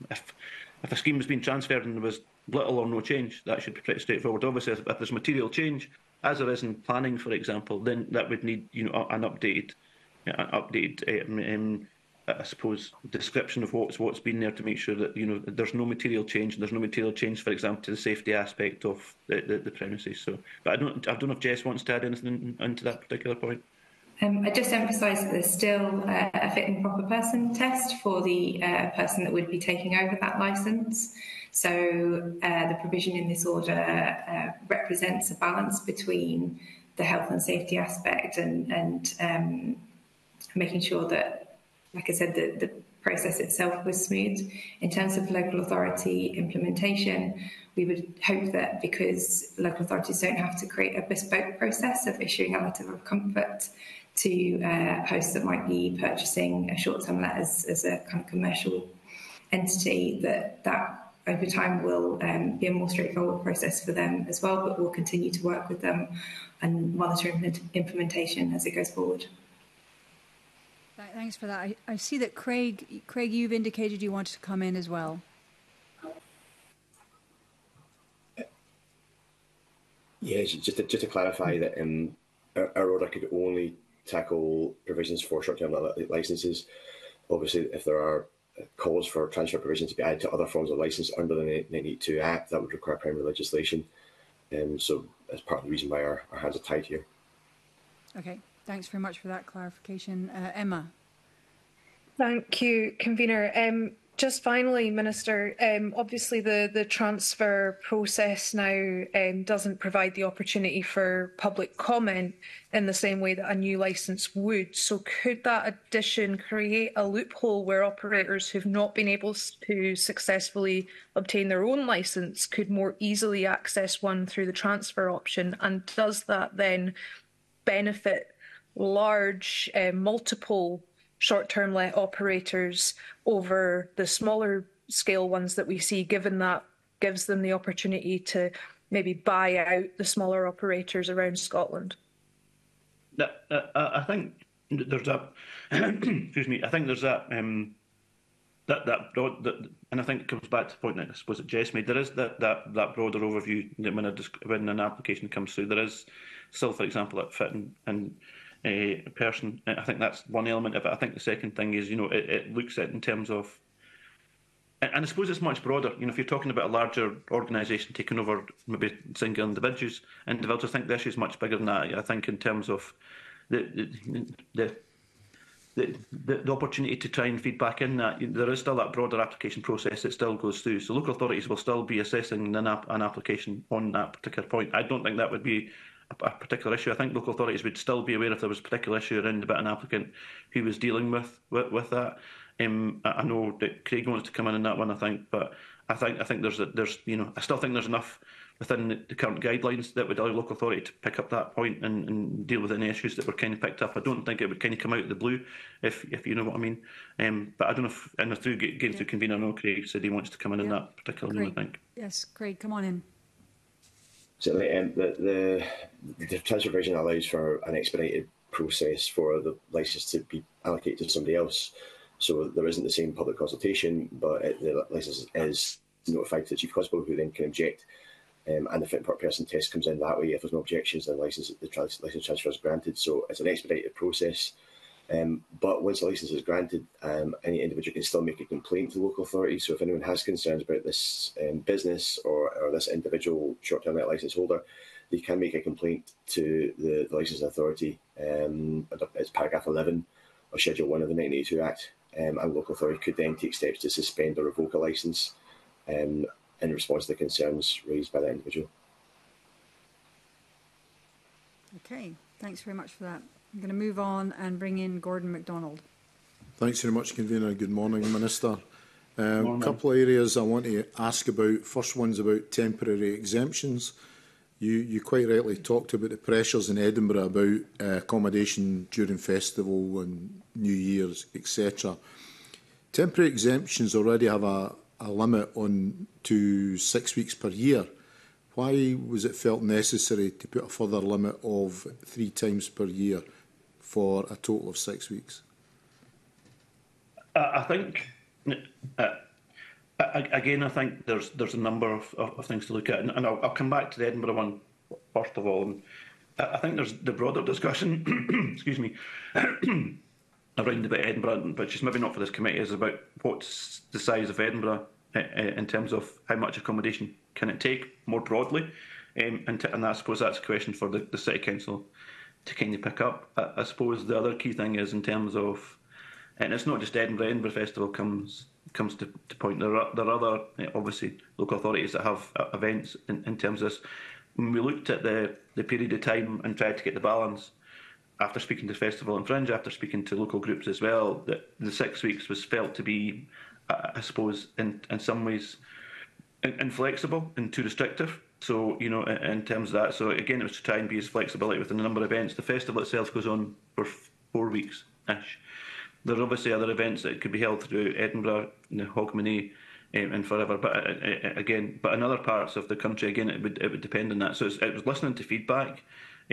a scheme was being transferred and there was little or no change, that should be pretty straightforward. Obviously, if there's material change, as there is in planning, for example, then that would need an updated I suppose, description of what's been there to make sure that there's no material change, and there's no material change, for example, to the safety aspect of the premises. So, but I don't know if Jess wants to add anything into that particular point. I just emphasise that there's still a fit and proper person test for the person that would be taking over that licence. So the provision in this order represents a balance between the health and safety aspect and making sure that, like I said, the process itself was smooth. In terms of local authority implementation, we would hope that, because local authorities don't have to create a bespoke process of issuing a letter of comfort to hosts that might be purchasing a short-term let as a kind of commercial entity, that over time will be a more straightforward process for them as well, but we'll continue to work with them and monitor implementation as it goes forward. Thanks for that. I see that Craig, you've indicated you wanted to come in as well. Yeah, just to clarify that our order could only tackle provisions for short-term licences. Obviously, if there are calls for transfer provisions to be added to other forms of licence under the 1982 Act, that would require primary legislation. So that's part of the reason why our hands are tied here. Okay, thanks very much for that clarification. Emma. Thank you, Convener. Just finally, Minister, obviously the transfer process now doesn't provide the opportunity for public comment in the same way that a new licence would. So could that addition create a loophole where operators who've not been able to successfully obtain their own licence could more easily access one through the transfer option? And does that then benefit large, multiple short-term let operators over the smaller scale ones that we see, given that gives them the opportunity to maybe buy out the smaller operators around Scotland? I think there's that. Excuse me. I think there's that. And I think it comes back to the point that I suppose that Jess made. There is that broader overview that when an application comes through, there is still, for example, that fit and person. I think that's one element of it. I think the second thing is, it looks at in terms of, and I suppose it's much broader. If you're talking about a larger organisation taking over maybe single individuals, I think the issue is much bigger than that. I think in terms of the opportunity to try and feed back in that, there is still that broader application process that still goes through. So local authorities will still be assessing an application on that particular point. I don't think that would be a particular issue. I think local authorities would still be aware if there was a particular issue around about an applicant who was dealing with that. I know that Craig wants to come in on that one, I think, but I think there's I still think there's enough within the current guidelines that would allow local authority to pick up that point and deal with any issues that were kind of picked up. I don't think it would kind of come out of the blue, if you know what I mean. But I don't know if getting through convener, I know Craig said he wants to come in on that particular one, I think. Yes, Craig, come on in. Certainly, the transfer provision allows for an expedited process for the licence to be allocated to somebody else. So there isn't the same public consultation, but the licence is notified to the Chief Constable, who then can object, and the fit and proper person test comes in that way. If there's no objections, then the licence transfer is granted. So it's an expedited process. But once the licence is granted, any individual can still make a complaint to the local authority. So if anyone has concerns about this business or this individual short-term let licence holder, they can make a complaint to the licensing authority. It's paragraph 11 of Schedule 1 of the 1982 Act. And local authority could then take steps to suspend or revoke a licence in response to the concerns raised by that individual. Okay, thanks very much for that. I'm going to move on and bring in Gordon MacDonald. Thanks very much, Convener. Good morning, Minister. A couple of areas I want to ask about. First one's about temporary exemptions. You quite rightly talked about the pressures in Edinburgh about accommodation during festival and New Year's, etc. Temporary exemptions already have a limit on to 6 weeks per year. Why was it felt necessary to put a further limit of 3 times per year for a total of 6 weeks? I think, again, I think there's a number of things to look at, and I'll come back to the Edinburgh one first of all. And I think there's the broader discussion, excuse me, around about Edinburgh, which is maybe not for this committee, is about what's the size of Edinburgh in terms of how much accommodation can it take more broadly, and I suppose that's a question for the City Council to kind of pick up. I suppose the other key thing is in terms of, and it's not just Edinburgh Festival comes to point. There are other obviously local authorities that have events in terms of this. When we looked at the period of time and tried to get the balance, after speaking to Festival and Fringe, after speaking to local groups as well, that the 6 weeks was felt to be, I suppose, in some ways, inflexible and too restrictive. So, in terms of that, so again, it was to try and be as flexibility within the number of events. The festival itself goes on for 4 weeks-ish. There are obviously other events that could be held through Edinburgh, Hogmanay, and forever. But again, but in other parts of the country, again, it would depend on that. So it was listening to feedback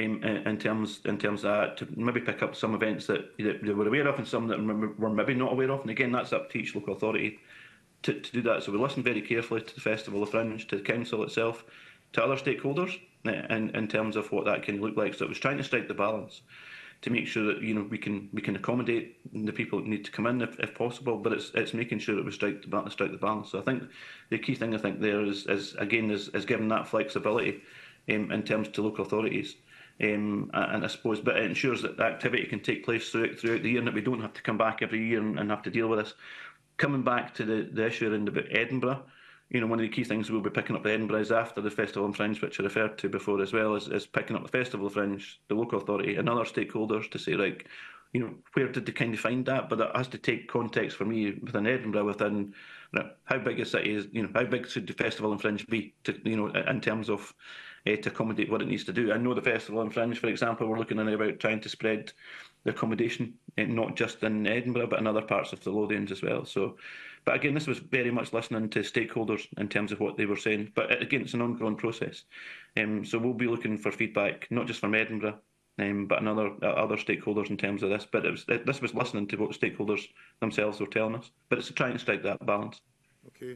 in terms of that, to maybe pick up some events that they were aware of and some that were maybe not aware of. And again, that's up to each local authority to do that. So we listened very carefully to the Festival of Fringe, to the council itself, to other stakeholders in terms of what that can look like. So it was trying to strike the balance to make sure that we can accommodate the people that need to come in if possible, but it's making sure that we strike the balance. So I think the key thing there is giving that flexibility in terms to local authorities, and I suppose, but it ensures that the activity can take place throughout the year, and that we don't have to come back every year and have to deal with this. Coming back to the issue around about Edinburgh, one of the key things we'll be picking up at Edinburgh is after the Festival and Fringe, which I referred to before as well, is picking up the Festival of Fringe, the local authority and other stakeholders to say, right, where did they kind of find that? But that has to take context for me within Edinburgh, within how big a city is, how big should the Festival and Fringe be to, in terms of to accommodate what it needs to do. I know the Festival and Fringe, for example, we're looking at about trying to spread the accommodation, not just in Edinburgh, but in other parts of the Lothians as well. So, but again, this was very much listening to stakeholders in terms of what they were saying. But again, it's an ongoing process. So we'll be looking for feedback, not just from Edinburgh, but in other stakeholders in terms of this. But this was listening to what stakeholders themselves were telling us. But it's trying to strike that balance. Okay.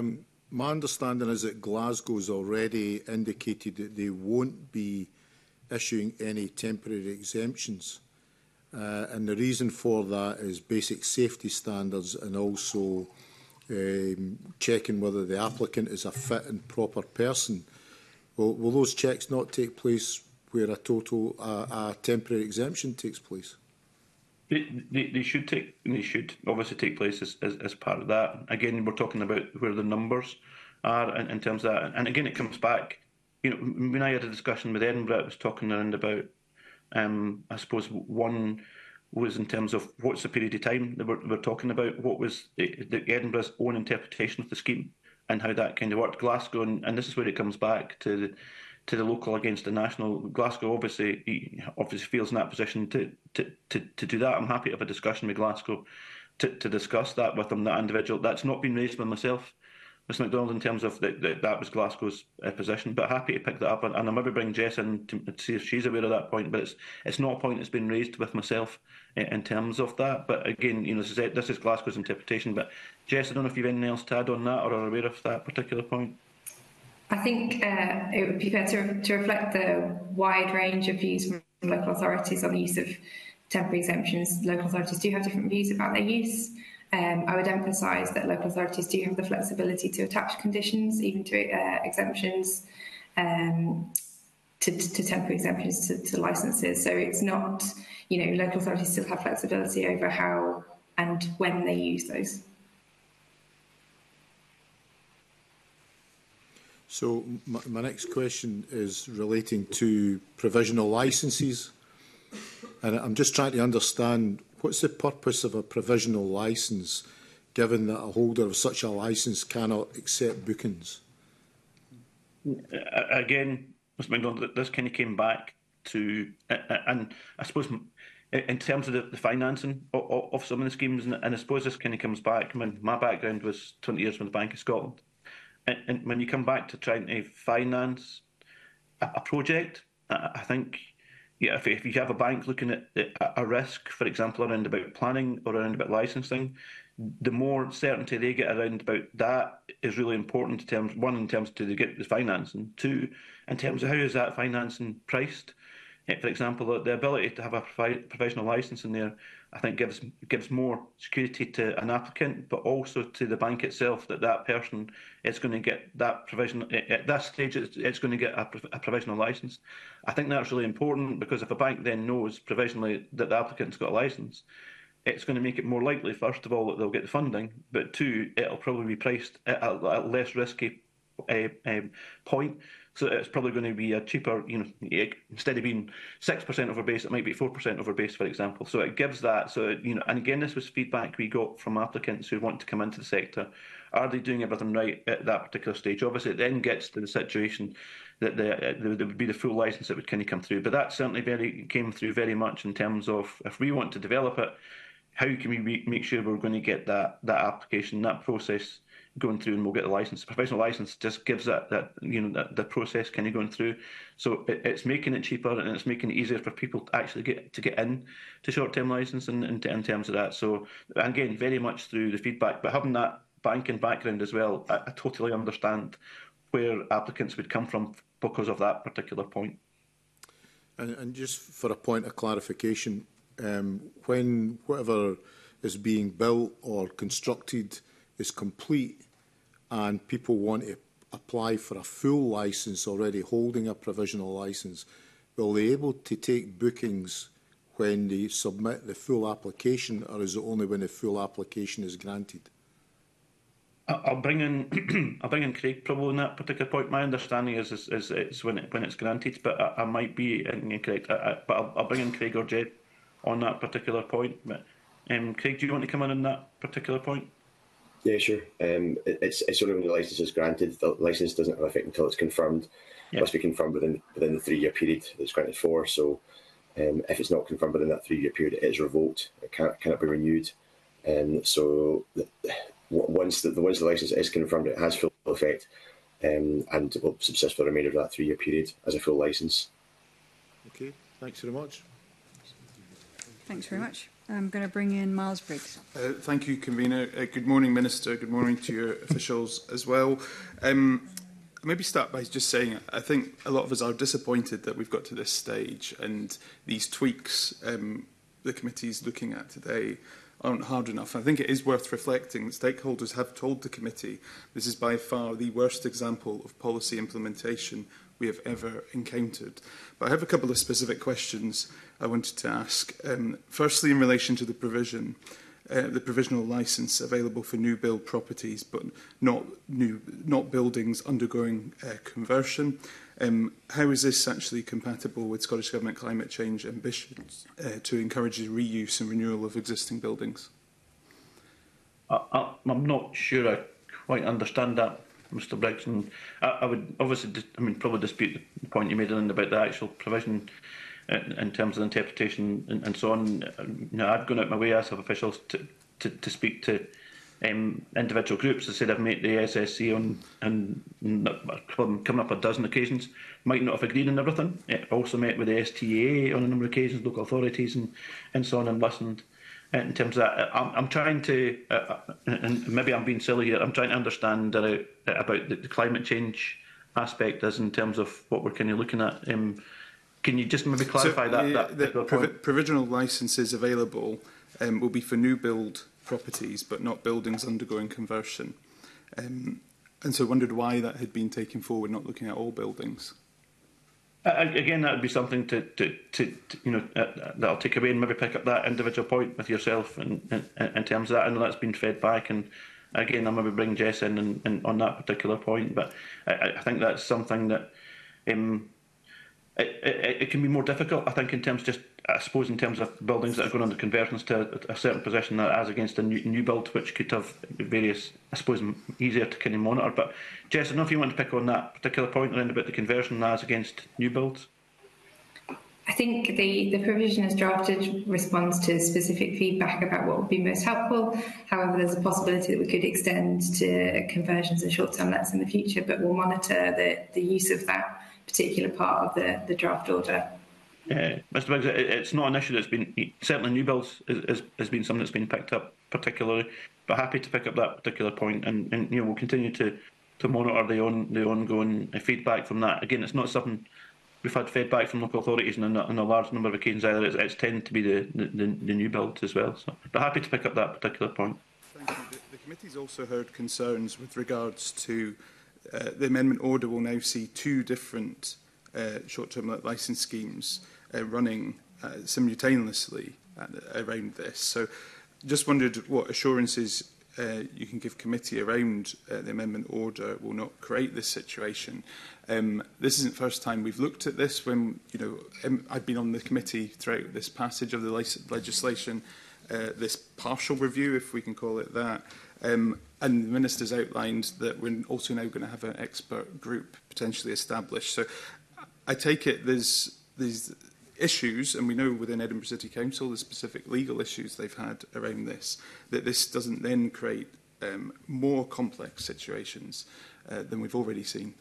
My understanding is that Glasgow's already indicated that they won't be issuing any temporary exemptions. And the reason for that is basic safety standards and also checking whether the applicant is a fit and proper person. Will those checks not take place where a temporary exemption takes place? They should obviously take place as part of that. Again, we're talking about where the numbers are in terms of that. And again, it comes back, when I had a discussion with Edinburgh, it was talking around about, I suppose, one was in terms of what's the period of time that we're talking about, what was the Edinburgh's own interpretation of the scheme and how that kind of worked. Glasgow, and this is where it comes back to the local against the national. Glasgow obviously feels in that position to do that. I'm happy to have a discussion with Glasgow to discuss that with them, that individual. That's not been raised by myself, Mr MacDonald, in terms of that was Glasgow's position, but happy to pick that up, and I'll maybe bring Jess in to see if she's aware of that point, but it's not a point that's been raised with myself in terms of that. But again, this is Glasgow's interpretation. But Jess, I don't know if you have anything else to add on that or are aware of that particular point. I think it would be fair to reflect the wide range of views from local authorities on the use of temporary exemptions. Local authorities do have different views about their use. I would emphasise that local authorities do have the flexibility to attach conditions, even to exemptions, to temporary exemptions to licences. So it's not, local authorities still have flexibility over how and when they use those. So my next question is relating to provisional licences. And I'm just trying to understand, what's the purpose of a provisional licence, given that a holder of such a licence cannot accept bookings? Again, Mr MacDonald, this kind of came back to, and I suppose in terms of the financing of some of the schemes, and I suppose this kind of comes back, my background was 20 years with the Bank of Scotland. And when you come back to trying to finance a project, I think, if you have a bank looking at a risk, for example, around about planning or around about licensing, the more certainty they get around about that is really important in terms to get the financing, two, in terms of how is that financing priced. For example, the ability to have a provisional licence in there, I think gives more security to an applicant, but also to the bank itself, that person is going to get that provision at that stage. It's going to get a provisional licence. I think that's really important, because if a bank then knows provisionally that the applicant's got a licence, it's going to make it more likely, first of all, that they'll get the funding, but two, it'll probably be priced at a less risky point. So it's probably going to be a cheaper, instead of being 6% over base, it might be 4% over base, for example. So it gives that. So, and again, this was feedback we got from applicants who want to come into the sector. Are they doing everything right at that particular stage? Obviously, it then gets to the situation that there would be the full licence that would kind of come through. But that certainly came through very much in terms of, if we want to develop it, how can we make sure we're going to get that application, that process going through, and we'll get the licence. Professional licence just gives that the process kind of going through. So it's making it cheaper, and it's making it easier for people to actually get in to short-term licence in terms of that. So again, very much through the feedback, but having that banking background as well, I totally understand where applicants would come from because of that particular point. And just for a point of clarification, when whatever is being built or constructed is complete and people want to apply for a full licence already holding a provisional licence, will they be able to take bookings when they submit the full application, or is it only when the full application is granted? I'll bring in Craig probably on that particular point. My understanding is it's when it's granted, but I might be incorrect. But I'll bring in Craig or Jed on that particular point. But Craig, do you want to come in on that particular point? Yeah, sure. It's sort of when the licence is granted, the licence doesn't have effect until it's confirmed. It must be confirmed within the 3-year period that it's granted for. So if it's not confirmed within that 3-year period, it is revoked. It cannot be renewed. So once the licence is confirmed, it has full effect and will subsist for the remainder of that 3-year period as a full licence. Okay, thanks very much. Thanks very much. I'm going to bring in Miles Briggs. Thank you, Convener. Good morning, Minister. Good morning to your officials as well. maybe start by just saying I think a lot of us are disappointed that we've got to this stage, and these tweaks the committee is looking at today aren't hard enough. I think it is worth reflecting that stakeholders have told the committee this is by far the worst example of policy implementation we have ever encountered. But I have a couple of specific questions I wanted to ask. Firstly, in relation to the provisional licence available for new build properties, but not buildings undergoing conversion. How is this actually compatible with Scottish Government climate change ambitions to encourage the reuse and renewal of existing buildings? I'm not sure I quite understand that, Mr. Briggs, and I would obviously, probably dispute the point you made about the actual provision in terms of interpretation and so on. I've gone out my way as have officials to speak to individual groups. I said I've met the SSC on coming up a dozen occasions. Might not have agreed on everything. Also met with the STA on a number of occasions, local authorities and so on, and listened. In terms of that, I'm trying to, and maybe I'm being silly here, I'm trying to understand about the climate change aspect as in terms of what we're kind of looking at. Can you just maybe clarify the provisional licences available will be for new build properties, but not buildings undergoing conversion. And so I wondered why that had been taken forward, not looking at all buildings. Again, that would be something to that I'll take away and maybe pick up that individual point with yourself in terms of that. I know that's been fed back, and again, I'll maybe bring Jess in on that particular point. But I think that's something that it can be more difficult, I think, in terms in terms of buildings that are going under conversions to a certain position as against a new build, which could have various, I suppose, easier to kind of monitor. But Jess, I don't know if you want to pick on that particular point around about the conversion as against new builds. I think the provision as drafted responds to specific feedback about what would be most helpful. However, there's a possibility that we could extend to conversions and short-term lets in the future, but we'll monitor the use of that particular part of the draft order. Mr. Biggs, it's not an issue that's been, certainly new builds has been something that's been picked up particularly, but happy to pick up that particular point, and we'll continue to monitor the ongoing feedback from that. Again, it's not something we've had feedback from local authorities on a large number of occasions either. It's tend to be the new builds as well. So, but happy to pick up that particular point. Thank you. The committee's also heard concerns with regards to the amendment order will now see two different short-term licence schemes running simultaneously around this. So just wondered what assurances you can give committee around the amendment order will not create this situation. This isn't the first time we've looked at this. When I've been on the committee throughout this passage of the legislation, this partial review, if we can call it that, and the Minister's outlined that we're also now going to have an expert group potentially established. So I take it there's these issues, and we know within Edinburgh City Council the specific legal issues they've had around this, that this doesn't then create more complex situations than we've already seen.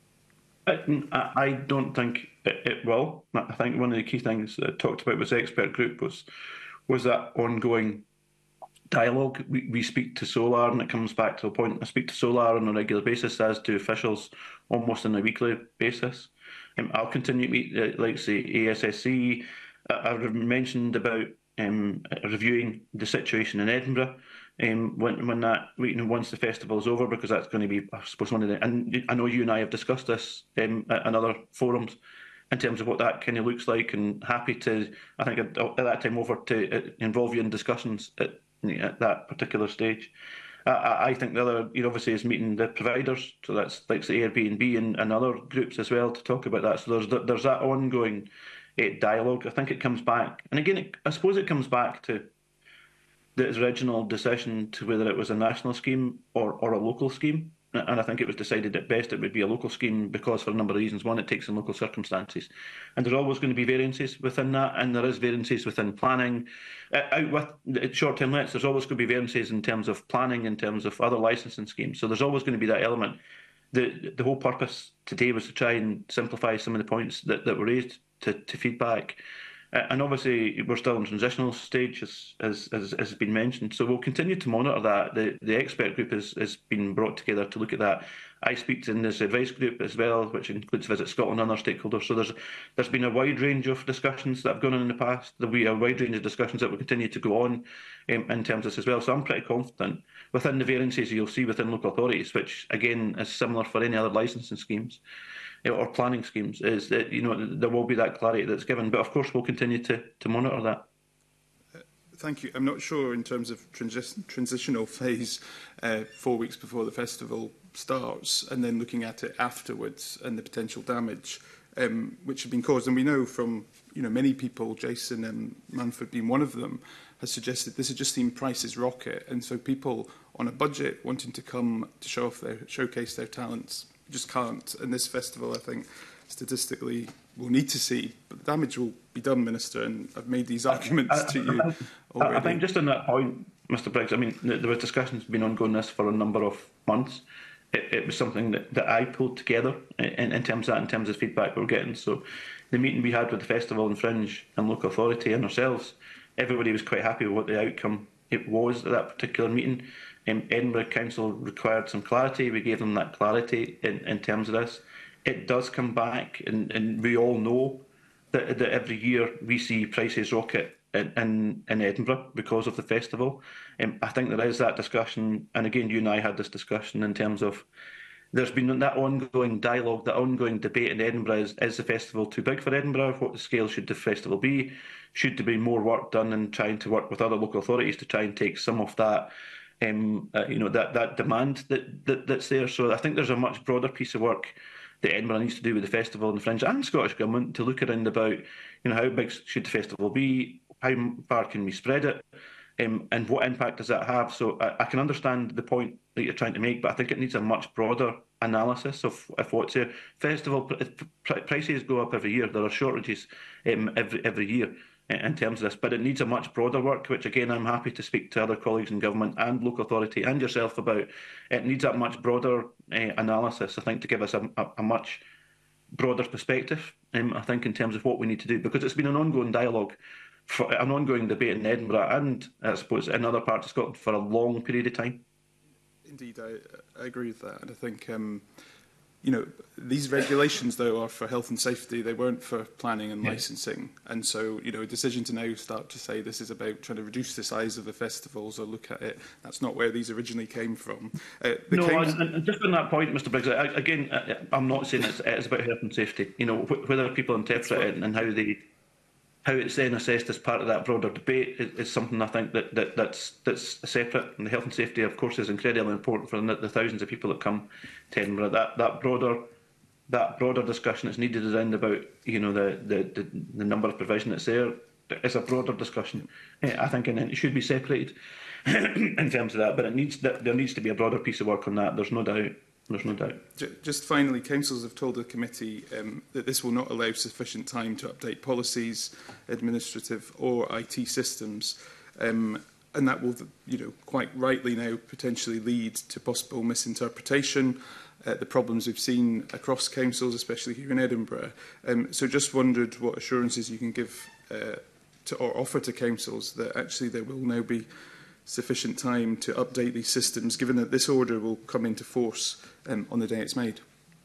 I don't think it will. I think one of the key things that I talked about with the expert group was that ongoing dialogue. We speak to Solar, and it comes back to a point. I speak to Solar on a regular basis, as do officials almost on a weekly basis. I'll continue to meet, like say, ASSC. I've mentioned about reviewing the situation in Edinburgh when that once the festival is over, because that's going to be, I suppose, one of the. And I know you and I have discussed this in other forums in terms of what that kind of looks like, and happy to, I think at that time, over to involve you in discussions at that particular stage. I think the other, obviously, is meeting the providers, so that's like the Airbnb and other groups as well to talk about that. So there's that ongoing dialogue. I think it comes back, and again, I suppose it comes back to the original decision to whether it was a national scheme or a local scheme. And I think it was decided at best it would be a local scheme because, for a number of reasons. One, it takes in local circumstances. And there's always going to be variances within that, and there is variances within planning. Out with short-term lets, there's always going to be variances in terms of planning, in terms of other licensing schemes. So there's always going to be that element. The whole purpose today was to try and simplify some of the points that were raised to feedback. And obviously, we're still in transitional stage, as has been mentioned. So we'll continue to monitor that. The expert group has been brought together to look at that. I speak in this advice group as well, which includes Visit Scotland and other stakeholders. So there's been a wide range of discussions that have gone on in the past. There'll be a wide range of discussions that will continue to go on in terms of this as well. So I'm pretty confident within the variances you'll see within local authorities, which again is similar for any other licensing schemes or planning schemes, is that there will be that clarity that's given. But of course, we'll continue to monitor that. Thank you. I'm not sure in terms of transitional phase, 4 weeks before the festival starts, and then looking at it afterwards and the potential damage which have been caused. And we know from many people, Jason and Manford being one of them, has suggested this has just seen prices rocket, and so people on a budget wanting to come to showcase their talents just can't. And this festival, I think, statistically, we'll need to see, but the damage will be done, Minister, and I've made these arguments to you already. I think just on that point, Mr Briggs, I mean, there was discussions been ongoing this for a number of months. It was something that I pulled together in terms of feedback we were getting. So the meeting we had with the Festival and Fringe and local authority and ourselves, everybody was quite happy with what the outcome it was at that particular meeting. Edinburgh Council required some clarity. We gave them that clarity in terms of this. It does come back, and we all know that every year we see prices rocket in Edinburgh because of the festival. I think there is that discussion, and again, you and I had this discussion in terms of there's been that ongoing dialogue, that ongoing debate in Edinburgh. Is the festival too big for Edinburgh? What the scale should the festival be? Should there be more work done in trying to work with other local authorities to try and take some of that, that demand that's there? So I think there's a much broader piece of work that Edinburgh needs to do with the festival and the Fringe and Scottish Government to look around about, how big should the festival be? How far can we spread it? And what impact does that have? So I can understand the point that you're trying to make, but I think it needs a much broader analysis of what's here. Festival prices go up every year. There are shortages every year in terms of this, but it needs a much broader work, which again I'm happy to speak to other colleagues in government and local authority and yourself about. It needs a much broader analysis, I think, to give us a much broader perspective, I think, in terms of what we need to do, because it's been an ongoing dialogue, an ongoing debate in Edinburgh and I suppose in other parts of Scotland for a long period of time. Indeed, I agree with that, and I think these regulations though are for health and safety. They weren't for planning and licensing, and so a decision to now start to say this is about trying to reduce the size of the festivals or look at it, that's not where these originally came from. And just on that point, Mr Briggs, again, I'm not saying it's about health and safety. Whether people interpret it and how it's then assessed as part of that broader debate is something I think that's separate. And the health and safety, of course, is incredibly important for the thousands of people that come to Edinburgh. That broader discussion that's needed around about the number of provision that's there is a broader discussion. I think, and it should be separated in terms of that. But there needs to be a broader piece of work on that. There's no doubt. There's no doubt. Just finally, councils have told the committee that this will not allow sufficient time to update policies, administrative or IT systems, and that will, quite rightly now potentially lead to possible misinterpretation. The problems we've seen across councils, especially here in Edinburgh. So just wondered what assurances you can give or offer to councils that actually there will now be sufficient time to update these systems, given that this order will come into force on the day it's made?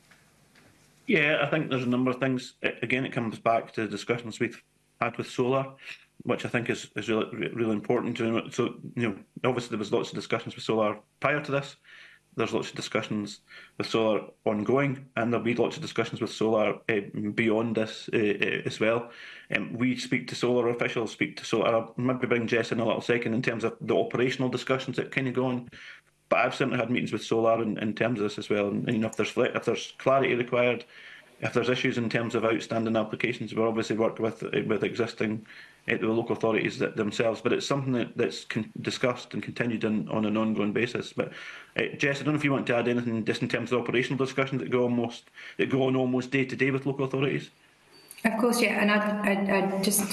Yeah, I think there's a number of things. Again, it comes back to the discussions we've had with solar, which I think is really important. So, obviously there was lots of discussions with solar prior to this. There's lots of discussions with solar ongoing, and there'll be lots of discussions with solar beyond this as well. We speak to solar officials, speak to solar. I'll maybe bring Jess in a little second in terms of the operational discussions that kind of go on. But I've certainly had meetings with solar in terms of this as well. And if there's clarity required, if there's issues in terms of outstanding applications, we'll obviously work with existing the local authorities themselves. But it's something that's discussed and continued on an ongoing basis. But Jess, I don't know if you want to add anything just in terms of operational discussions that go on almost day to day with local authorities. Of course, yeah, and I'd just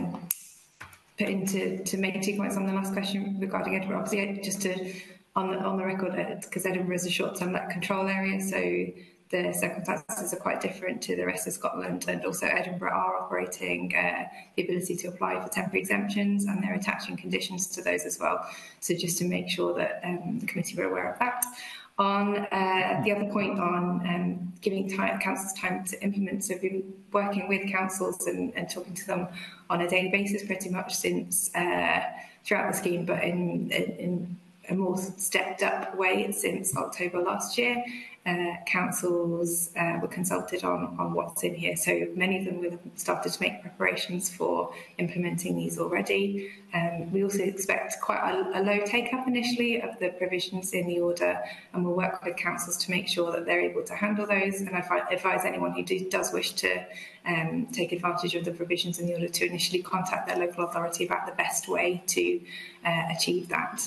put in to make 2 points on the last question regarding Edinburgh. Obviously, just to on the record, because Edinburgh is a short-term let control area, so the circumstances are quite different to the rest of Scotland, and also Edinburgh are operating the ability to apply for temporary exemptions, and they're attaching conditions to those as well. So just to make sure that the committee were aware of that. On the other point on giving councils time to implement, so we've been working with councils and talking to them on a daily basis pretty much since throughout the scheme, but in a more stepped up way since October last year. Councils were consulted on what's in here, so many of them have started to make preparations for implementing these already. We also expect quite a low take-up initially of the provisions in the order, and we'll work with councils to make sure that they're able to handle those, and I advise anyone who does wish to take advantage of the provisions in the order to initially contact their local authority about the best way to achieve that.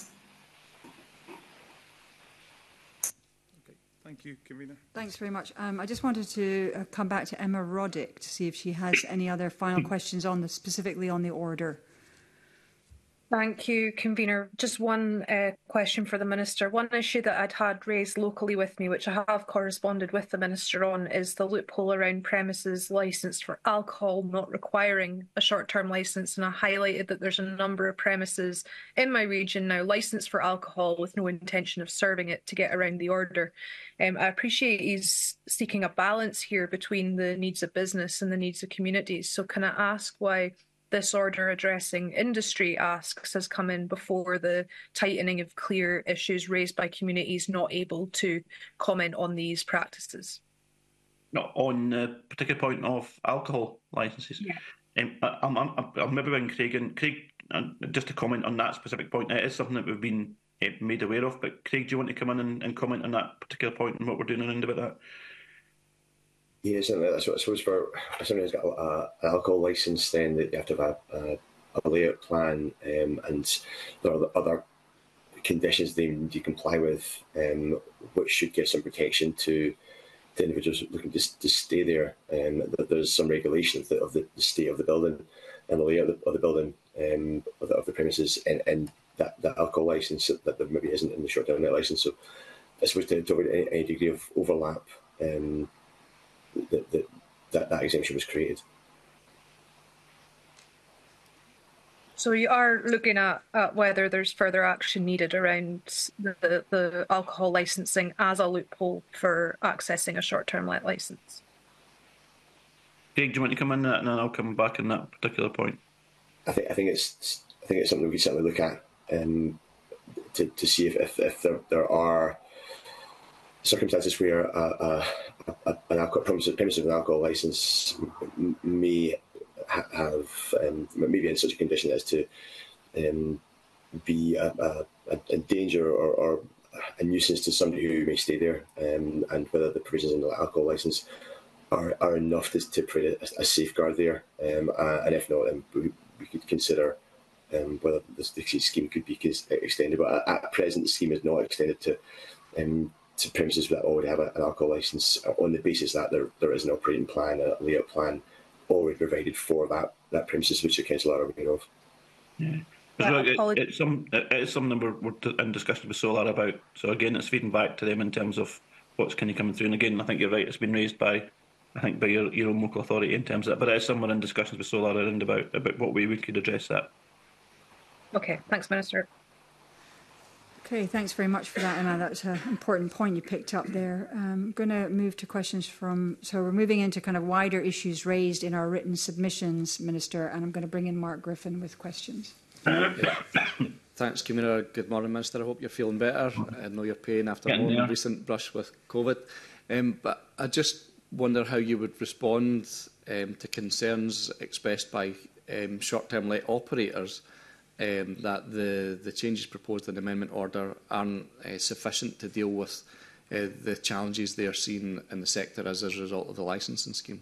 Thank you, Convener. Thanks very much. I just wanted to come back to Emma Roddick to see if she has any other final questions on specifically on the order. Thank you, Convener. Just one question for the Minister. One issue that I'd had raised locally with me, which I have corresponded with the Minister on, is the loophole around premises licensed for alcohol not requiring a short-term licence. And I highlighted that there's a number of premises in my region now licensed for alcohol with no intention of serving it to get around the order. I appreciate he's seeking a balance here between the needs of business and the needs of communities. So can I ask why this order addressing industry asks has come in before the tightening of clear issues raised by communities not able to comment on these practices? Not on the particular point of alcohol licences. Yeah. I'll maybe bring Craig in. Craig, just to comment on that specific point, it is something that we've been made aware of, but Craig, do you want to come in and comment on that particular point and what we're doing around about that? Yeah, certainly. I suppose for somebody who's got an alcohol licence, then you have to have a layout plan, and there are other conditions they need to comply with, which should give some protection to individuals looking to stay there. There's some regulation of the state of the building and the layout of the building, of the premises, and that alcohol licence that there maybe isn't in the short-term net licence. So I suppose to avoid any degree of overlap, that exemption was created. So you are looking at whether there's further action needed around the alcohol licensing as a loophole for accessing a short-term let licence. Craig, do you want to come in that, and then I'll come back on that particular point? I think it's something we can certainly look at to see if there are circumstances where an alcohol premises of an alcohol licence may have maybe in such a condition as to be a danger or a nuisance to somebody who may stay there, and whether the provisions in the alcohol licence are enough to create a safeguard there, and if not, we could consider whether the scheme could be extended. But at present, the scheme is not extended to premises that already have an alcohol licence, on the basis that there is an operating plan, a layout plan already provided for that premises, which the council are aware of. Yeah. It's something we're in discussion with Solar about. So again, it's feeding back to them in terms of what's kind of coming through. And again, I think you're right. It's been raised by your own local authority in terms of that. But it is somewhere in discussions with Solar around about what way we could address that. Okay, thanks, Minister. Okay, thanks very much for that, Emma. That's an important point you picked up there. I'm going to move to questions so we're moving into kind of wider issues raised in our written submissions, Minister, and I'm going to bring in Mark Griffin with questions. Thanks, Convener. Good morning, Minister. I hope you're feeling better. I know you're paying after a more recent brush with COVID. But I just wonder how you would respond to concerns expressed by short-term let operators that the changes proposed in the amendment order aren't sufficient to deal with the challenges they are seeing in the sector as a result of the licensing scheme.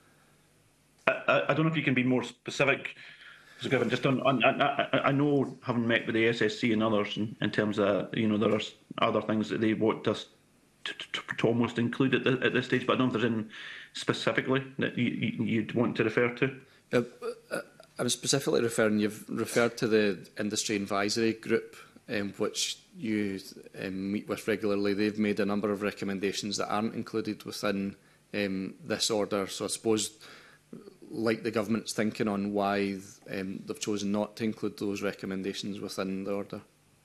I don't know if you can be more specific, Mr. Griffin. Just I know, having met with the SSC and others, in terms of there are other things that they want us to almost include at this stage, but I don't know if there's anything specifically that you'd want to refer to. I'm specifically referring, you've referred to the Industry Advisory Group which you meet with regularly, they've made a number of recommendations that aren't included within this order. So I suppose, like the government's thinking on why they've chosen not to include those recommendations within the order.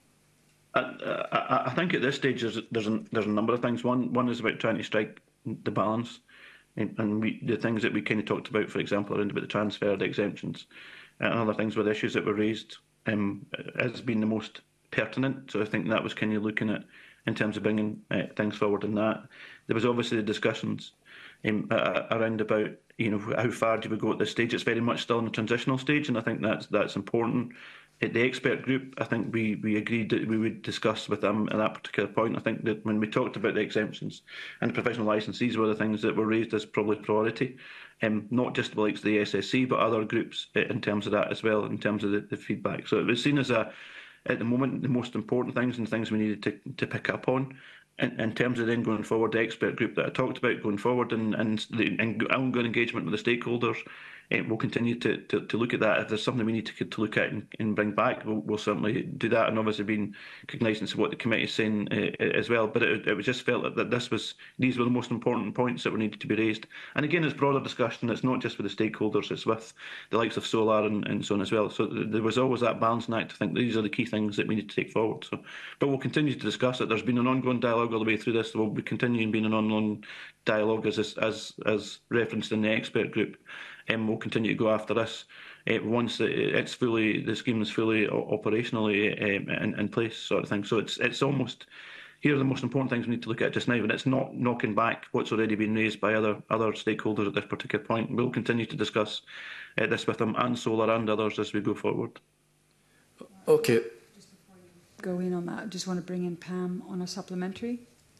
I think at this stage there's a number of things. One is about trying to strike the balance, and the things that we kind of talked about, for example, around about the transfer, the exemptions, and other things with issues that were raised has been the most pertinent. So I think that was kind of looking at in terms of bringing things forward in that. There was obviously the discussions around about, you know, how far do we go at this stage. It's very much still in the transitional stage, and I think that's important. At the expert group, I think we agreed that we would discuss with them at that particular point. I think that when we talked about the exemptions and the provisional licences were the things that were raised as probably priority, not just the likes of the SSC, but other groups in terms of that as well, in terms of the feedback. So it was seen as at the moment, the most important things and things we needed to pick up on. In terms of then going forward, the expert group that I talked about going forward and the ongoing engagement with the stakeholders, we'll continue to look at that. If there's something we need to look at and bring back, we'll certainly do that, and obviously being cognizant of what the committee is saying as well. But it was just felt that these were the most important points that were needed to be raised. And again, it's broader discussion. It's not just with the stakeholders, it's with the likes of Solar and so on as well. So there was always that balancing act to think these are the key things that we need to take forward. So, but we'll continue to discuss it. There's been an ongoing dialogue all the way through this. So we'll be continuing being an ongoing dialogue as referenced in the expert group. We'll continue to go after this once the scheme is fully operationally in place, sort of thing. So it's almost, here are the most important things we need to look at just now, and it's not knocking back what's already been raised by other stakeholders at this particular point. We'll continue to discuss this with them and Solar and others as we go forward. Okay. Just before you go in on that, I just want to bring in Pam on a supplementary.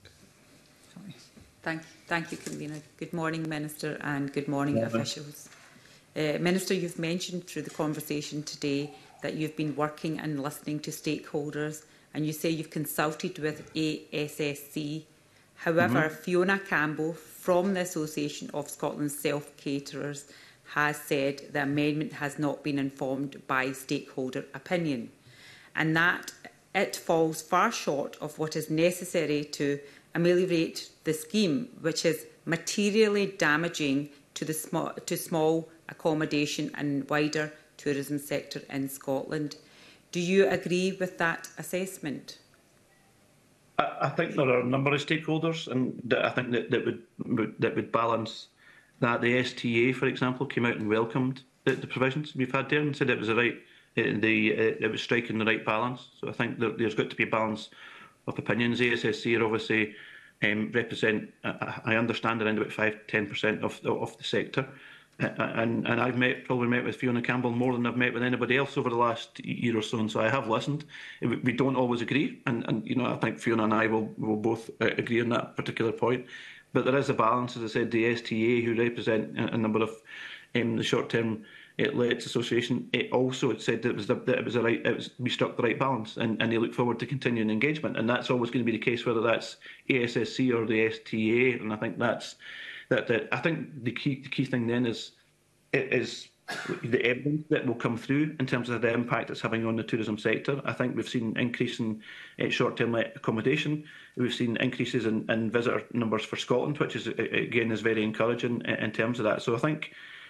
Sorry. Thank you, Convener. Good morning, Minister, and good morning, officials. Minister, you've mentioned through the conversation today that you've been working and listening to stakeholders, and you say you've consulted with ASSC. However, Fiona Campbell from the Association of Scotland's Self-Caterers has said the amendment has not been informed by stakeholder opinion, and that it falls far short of what is necessary to ameliorate the scheme, which is materially damaging to small accommodation and wider tourism sector in Scotland. Do you agree with that assessment? I think there are a number of stakeholders, and I think that would balance that. The STA, for example, came out and welcomed the provisions we've had there and said it was it was striking the right balance. So I think that there's got to be a balance of opinions. The ASSC are obviously represent, I understand, around about 5-10% of the sector. And I've probably met with Fiona Campbell more than I've met with anybody else over the last year or so, and so I have listened. We don't always agree, and you know, I think Fiona and I will both agree on that particular point. But there is a balance, as I said. The STA, who represent a number of the short-term lets association, it also said that we struck the right balance, and they look forward to continuing engagement, and that's always going to be the case, whether that's ASSC or the STA, and I think I think the key thing then is the evidence that will come through in terms of the impact it's having on the tourism sector. I think we've seen an increase in short-term accommodation. We've seen increases in visitor numbers for Scotland, which is again is very encouraging in terms of that. So I think,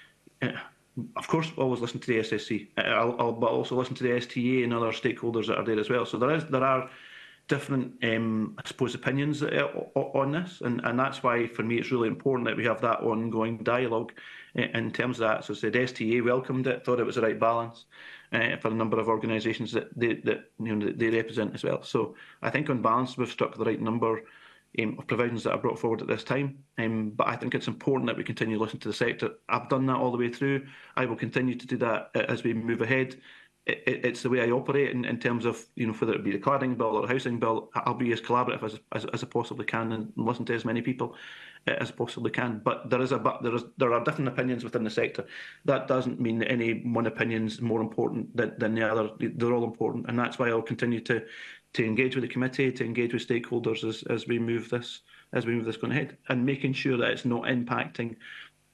of course, always listen to the SSC. I'll also listen to the STA and other stakeholders that are there as well. So there are different, I suppose, opinions on this, and that's why, for me, it's really important that we have that ongoing dialogue in terms of that. So, the STA welcomed it, thought it was the right balance for a number of organisations that they represent as well. So, I think on balance, we've struck the right number of provisions that are brought forward at this time. But I think it's important that we continue to listen to the sector. I've done that all the way through. I will continue to do that as we move ahead. It's the way I operate in terms of, whether it be the cladding bill or the housing bill, I'll be as collaborative as I possibly can and listen to as many people as I possibly can. But there are different opinions within the sector. That doesn't mean that any one opinion is more important than the other. They're all important, and that's why I'll continue to engage with the committee, to engage with stakeholders as we move this going ahead, and making sure that it's not impacting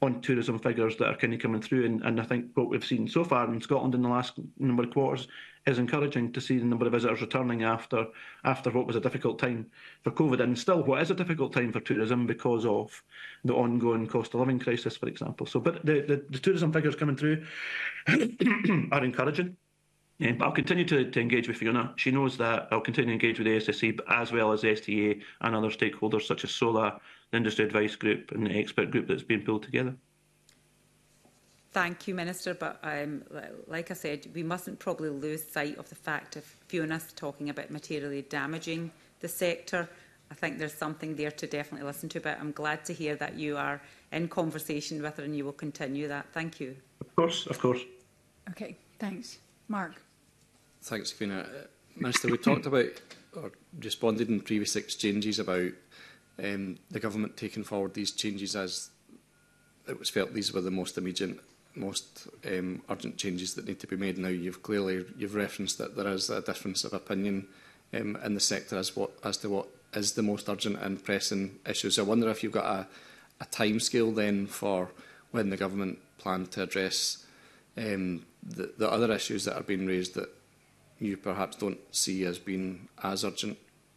on tourism figures that are kind of coming through, and I think what we've seen so far in Scotland in the last number of quarters is encouraging to see the number of visitors returning after what was a difficult time for COVID, and still what is a difficult time for tourism because of the ongoing cost of living crisis, for example. So, but the tourism figures coming through are encouraging. But I'll continue to engage with Fiona. She knows that I'll continue to engage with the SSE, but as well as the STA and other stakeholders such as SOLA, the Industry Advice Group and the expert group that's been pulled together. Thank you, Minister. But like I said, we mustn't probably lose sight of the fact if Fiona's talking about materially damaging the sector. I think there's something there to definitely listen to, but I'm glad to hear that you are in conversation with her and you will continue that. Thank you. Of course, of course. Okay, thanks. Mark. Thanks, Fiona. Minister, we talked about, or responded in previous exchanges about the government taking forward these changes as it was felt these were the most immediate, most urgent changes that need to be made. Now, you've referenced that there is a difference of opinion in the sector as to what is the most urgent and pressing issues. I wonder if you've got a timescale then for when the government plan to address the other issues that are being raised that you perhaps don't see as being as urgent?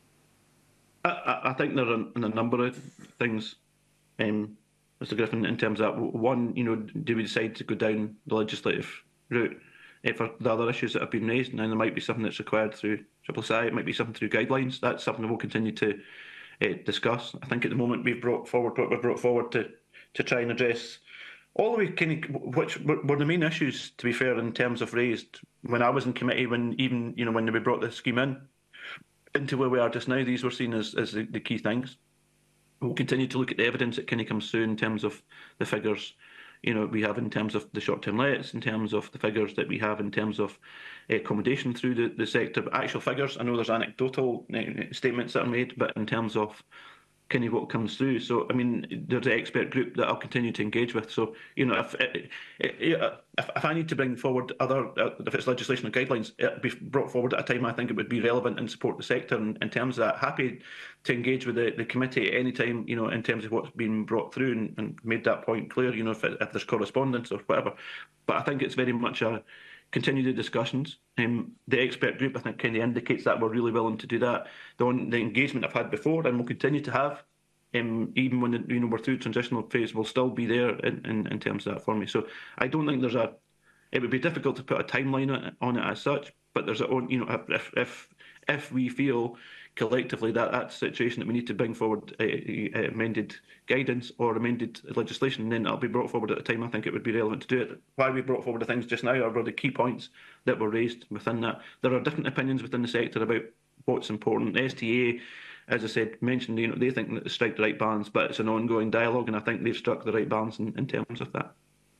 I think there are a number of things, Mr Griffin, in terms of that. One, do we decide to go down the legislative route for the other issues that have been raised? Now, there might be something that's required through SSI, it might be something through guidelines. That's something we'll continue to discuss. I think at the moment we've brought forward what we've brought forward to try and address all the way, which were the main issues, to be fair, in terms of raised when I was in committee, when we brought the scheme into where we are just now. These were seen as the key things. We'll continue to look at the evidence that comes through in terms of the figures we have in terms of the short-term lets, in terms of the figures that we have in terms of accommodation through the sector. But actual figures, I know there's anecdotal statements that are made, but in terms of what comes through. So, I mean, there's an expert group that I'll continue to engage with. So, if I need to bring forward if it's legislation or guidelines, it'll be brought forward at a time I think it would be relevant and support the sector. And in terms of that, happy to engage with the committee at any time, in terms of what's been brought through and made that point clear, if there's correspondence or whatever. But I think it's very much a continue the discussions. The expert group, I think, kind of indicates that we're really willing to do that. The engagement I've had before, and will continue to have, even when we're through transitional phase, will still be there in terms of that for me. So I don't think it would be difficult to put a timeline on it as such. But there's if we feel collectively that that's a situation that we need to bring forward amended guidance or amended legislation, then it'll be brought forward at the time I think it would be relevant to do it. Why we brought forward the things just now are the key points that were raised within that. There are different opinions within the sector about what's important. The STA, as I said, mentioned, they think that they strike the right balance, but it's an ongoing dialogue, and I think they've struck the right balance in terms of that.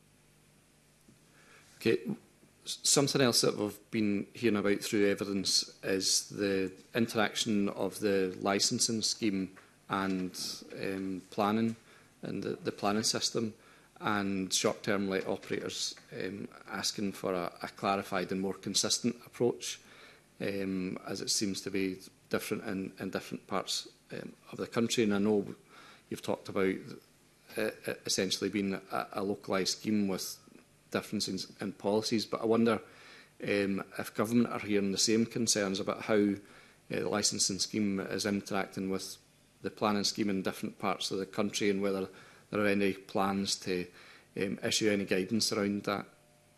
Okay. Something else that we've been hearing about through evidence is the interaction of the licensing scheme and planning and the planning system, and short-term let operators asking for a clarified and more consistent approach, as it seems to be different in different parts of the country. And I know you've talked about it essentially being a localised scheme with differences in policies, but I wonder if government are hearing the same concerns about how the licensing scheme is interacting with the planning scheme in different parts of the country, and whether there are any plans to issue any guidance around that.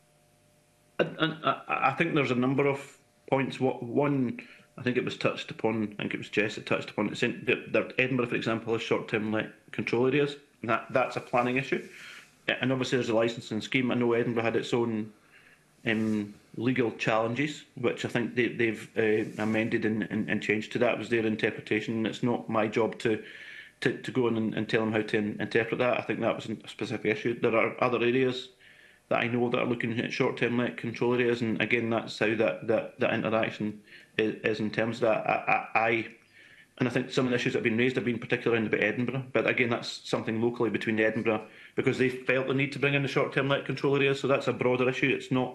I think there's a number of points. One, I think it was touched upon, I think it was Jess that touched upon it, saying that Edinburgh, for example, has short-term let control areas, and that's a planning issue. And obviously there's a licensing scheme. I know Edinburgh had its own legal challenges, which I think they've amended and changed to that. It was their interpretation, and it's not my job to go in and tell them how to interpret that. I think that was a specific issue. There are other areas that I know that are looking at short-term let control areas, and again, that's how that interaction is in terms of that. And I think some of the issues that have been raised have been particularly about Edinburgh. But again, that's something locally between Edinburgh, because they felt the need to bring in the short-term let control areas. So that's a broader issue. It's not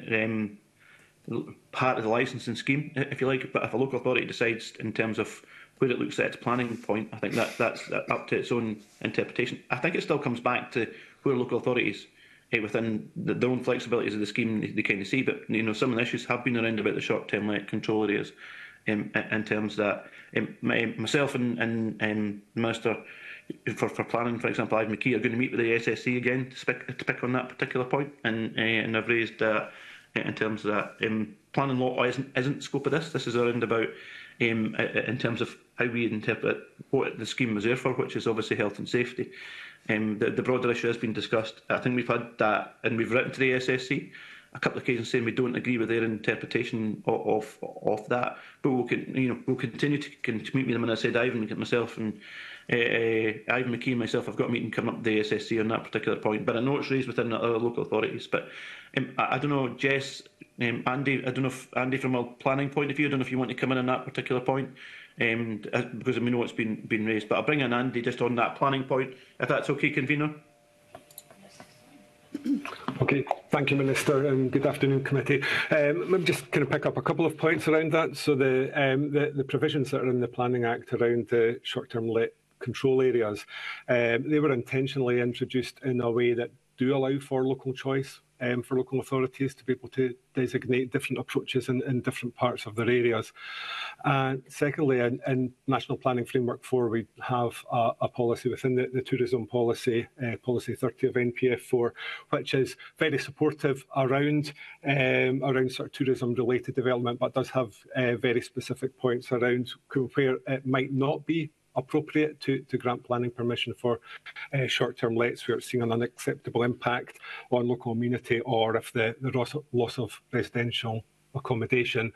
part of the licensing scheme, if you like. But if a local authority decides in terms of where it looks at its planning point, I think that's up to its own interpretation. I think it still comes back to where local authorities, within their own flexibilities of the scheme, they kind of see. But some of the issues have been around about the short-term let control areas, in terms that myself and the Minister for Planning, for example, Ivan McKee, are going to meet with the SSC again to pick on that particular point, and I've raised that in terms of that planning law isn't the scope of this. This is around about in terms of how we interpret what the scheme was there for, which is obviously health and safety. The broader issue has been discussed. I think we've had that, and we've written to the SSC a couple of occasions saying we don't agree with their interpretation of that. But we'll continue to meet with them. And I said, Ivan, myself and Ivan McKee and myself have got a meeting coming up with the SSC on that particular point. But I know it's raised within other local authorities. But I don't know, Jess, Andy, I don't know if Andy, from a planning point of view, I don't know if you want to come in on that particular point. Because we know it's been raised. But I'll bring in Andy just on that planning point, if that's okay, convener. Okay, thank you, Minister, and good afternoon, committee. Maybe just kind of pick up a couple of points around that. So the provisions that are in the Planning Act around the short-term let control areas, they were intentionally introduced in a way that do allow for local choice. For local authorities to be able to designate different approaches in different parts of their areas. And secondly, in National Planning Framework 4, we have a policy within the tourism policy, Policy 30 of NPF4, which is very supportive around sort of tourism-related development, but does have very specific points around where it might not be appropriate to grant planning permission for short-term lets where it's seeing an unacceptable impact on local community, or if the loss of residential accommodation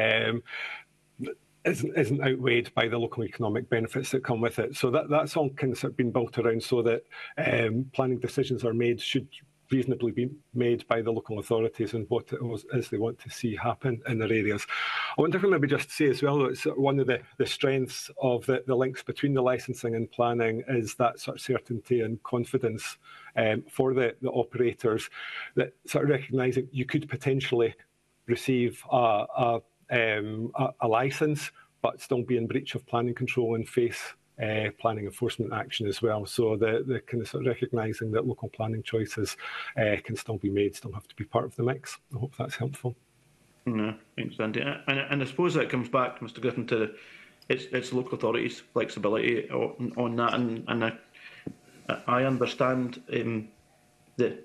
isn't outweighed by the local economic benefits that come with it. So that's all kind of sort of been built around so that planning decisions are made should reasonably be made by the local authorities and what it is they want to see happen in their areas. I wonder if I maybe just say as well that it's one of the strengths of the links between the licensing and planning is that sort of certainty and confidence for the operators, that sort of recognising you could potentially receive a licence but still be in breach of planning control and face planning enforcement action as well. So the kind of sort of recognising that local planning choices can still be made, still have to be part of the mix. I hope that's helpful. No, thanks, Andy. And I suppose that comes back, Mr Griffin, to it's local authorities' flexibility on that. And I understand that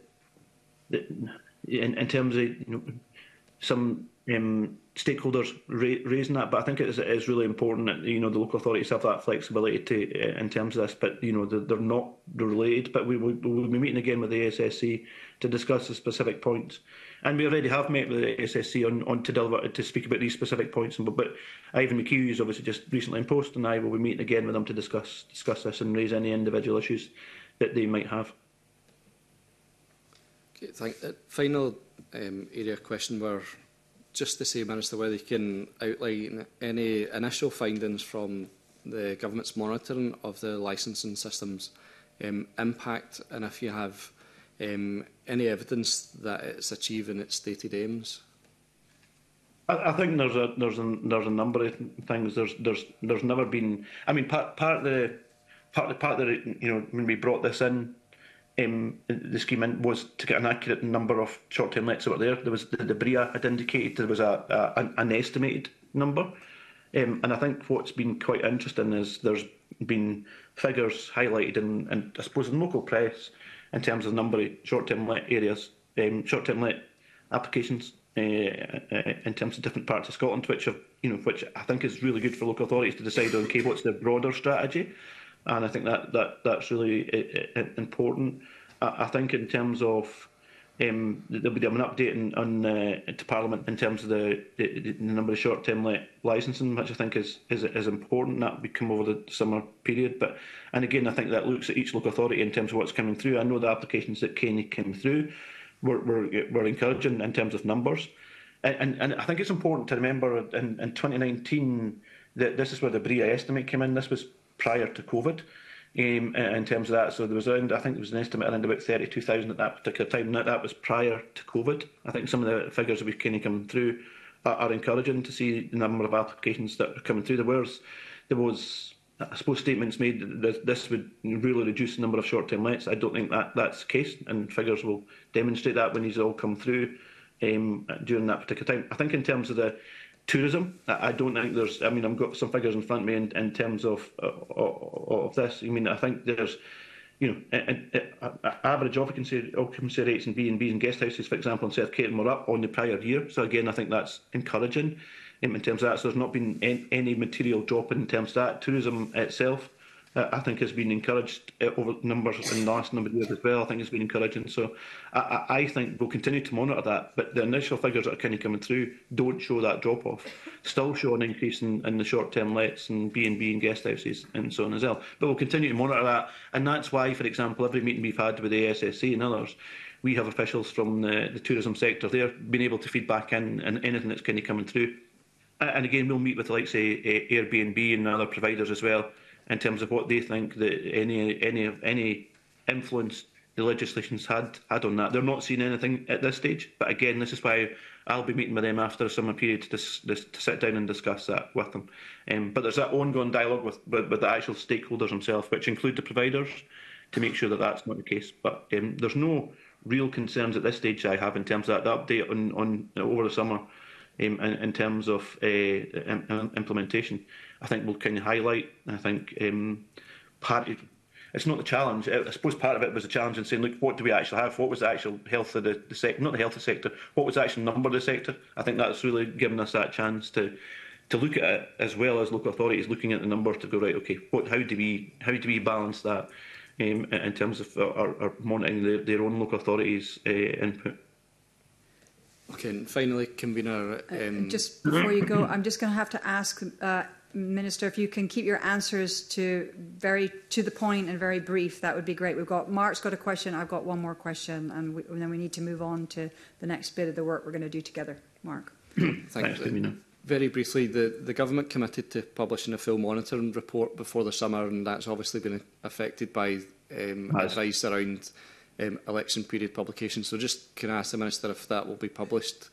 in terms of some stakeholders raising that, but I think it is really important that the local authorities have that flexibility to in terms of this. But they're not related. But we'll be meeting again with the SSC to discuss the specific points, and we already have met with the SSC on to speak about these specific points. But Ivan McHugh is obviously just recently in post, and I will be meeting again with them to discuss this and raise any individual issues that they might have. Okay, final area of question were just to say, Minister, whether you can outline any initial findings from the government's monitoring of the licensing system's impact, and if you have any evidence that it's achieving its stated aims. I think there's a number of things. There's never been. I mean, part of the when we brought this in. The scheme in was to get an accurate number of short-term lets that were there. There was the BRIA had indicated there was an estimated number, and I think what's been quite interesting is there's been figures highlighted in I suppose in local press in terms of the number of short-term let areas, short-term let applications in terms of different parts of Scotland, which I think is really good for local authorities to decide on. Okay, what's the broader strategy? And I think that's really important. I think in terms of there'll be an update to Parliament in terms of the number of short-term licensing, which I think is important. That will come over the summer period. And again, I think that looks at each local authority in terms of what's coming through. I know the applications that came through were encouraging in terms of numbers. And I think it's important to remember in 2019 that this is where the BRIA estimate came in. This was prior to COVID, in terms of that. So there was around, I think there was an estimate around about 32,000 at that particular time. That was prior to COVID. I think some of the figures that we've kind of come through are encouraging to see the number of applications that are coming through. there was, I suppose, statements made that this would really reduce the number of short-term lets. I don't think that's the case, and figures will demonstrate that when these all come through during that particular time. I think in terms of the tourism, I don't think there's, I mean, I've got some figures in front of me in terms of this. I mean, I think there's, average occupancy rates in B&Bs and guest houses, for example, in South Caton were up on the prior year. So again, I think that's encouraging in terms of that. So there's not been any material drop in terms of that. Tourism itself, I think, has been encouraged over numbers in the last number of years as well. I think it's been encouraging. So I think we'll continue to monitor that. But the initial figures that are kind of coming through don't show that drop-off. Still show an increase in the short-term lets and B&B and guest houses and so on as well. But we'll continue to monitor that. And that's why, for example, every meeting we've had with the ASSC and others, we have officials from the tourism sector there being able to feed back in and anything that's kind of coming through. And again, we'll meet with, like, say, Airbnb and other providers as well, in terms of what they think that any influence the legislation's had on that. They're not seeing anything at this stage, but again, this is why I'll be meeting with them after a summer period to sit down and discuss that with them. But there's that ongoing dialogue with the actual stakeholders themselves, which include the providers, to make sure that that's not the case. But there's no real concerns at this stage I have in terms of that update on over the summer in terms of implementation. I think we'll kind of highlight, I think, it's not the challenge. I suppose part of it was a challenge in saying, look, what do we actually have? What was the actual health of the sector? Not the health of the sector. What was the actual number of the sector? I think that's really given us that chance to look at it, as well as local authorities looking at the numbers to go, right, okay, how do we balance that in terms of our monitoring their own local authorities' input? Okay, and finally, Convener... just before you go, I'm just going to have to ask, Minister, if you can keep your answers to the point and very brief, that would be great. Mark's got a question, I've got one more question, and then we need to move on to the next bit of the work we're going to do together. Mark. Thanks, Convener. Very briefly, the Government committed to publishing a full monitoring report before the summer, and that's obviously been affected by advice around election period publication. So just can I ask the Minister if that will be published,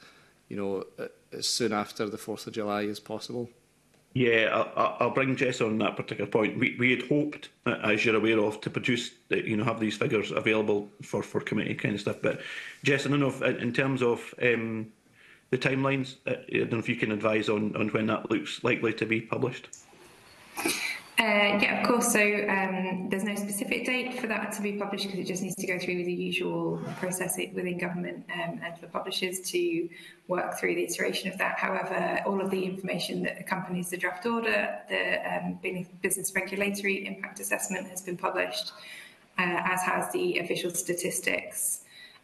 as soon after the 4th of July as possible? Yeah, I'll bring Jess on that particular point. We had hoped, as you're aware of, to produce, have these figures available for committee kind of stuff. But Jess, I don't know if, in terms of the timelines, I don't know if you can advise on when that looks likely to be published. Yeah, of course. So there's no specific date for that to be published because it just needs to go through the usual process within government and for publishers to work through the iteration of that. However, all of the information that accompanies the draft order, the business regulatory impact assessment has been published, as has the official statistics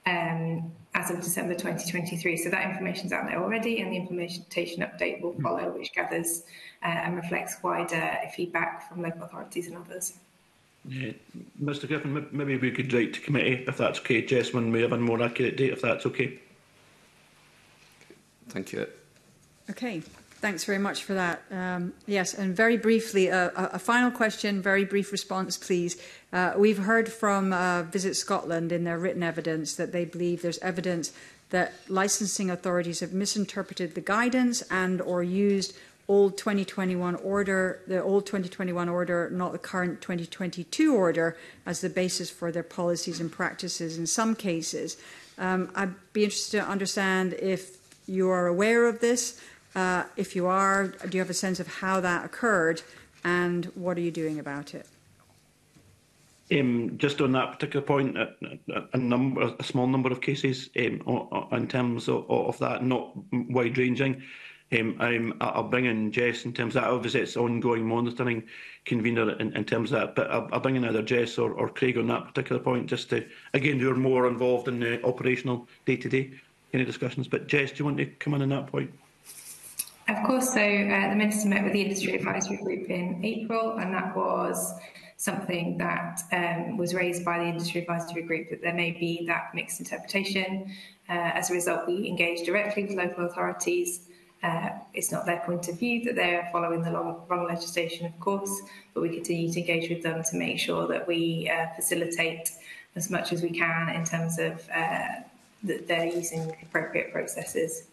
as of December 2023. So that information's out there already, and the implementation update will follow, which gathers and reflects wider feedback from local authorities and others. Yeah. Mr Griffin, maybe we could write to committee, if that's okay, Jess, when we have a more accurate date, if that's okay. Thank you. Okay, thanks very much for that. Yes, and very briefly, a final question, very brief response, please. We've heard from Visit Scotland in their written evidence that they believe there's evidence that licensing authorities have misinterpreted the guidance and or used the old 2021 order, not the current 2022 order, as the basis for their policies and practices in some cases. I'd be interested to understand if you are aware of this. If you are, do you have a sense of how that occurred, and what are you doing about it? Just on that particular point, a small number of cases in terms of that, not wide-ranging. I'll bring in Jess in terms of that. Obviously, it's ongoing monitoring, Convener, in terms of that. But I'll bring in either Jess or Craig on that particular point, just to, again, who are more involved in the operational day-to-day kind of discussions. But Jess, do you want to come in on that point? Of course. So the Minister met with the Industry Advisory Group in April, and that was something that was raised by the Industry Advisory Group, that there may be that mixed interpretation. As a result, we engaged directly with local authorities. It's not their point of view that they're following the wrong legislation, of course, but we continue to engage with them to make sure that we facilitate as much as we can in terms of that they're using appropriate processes.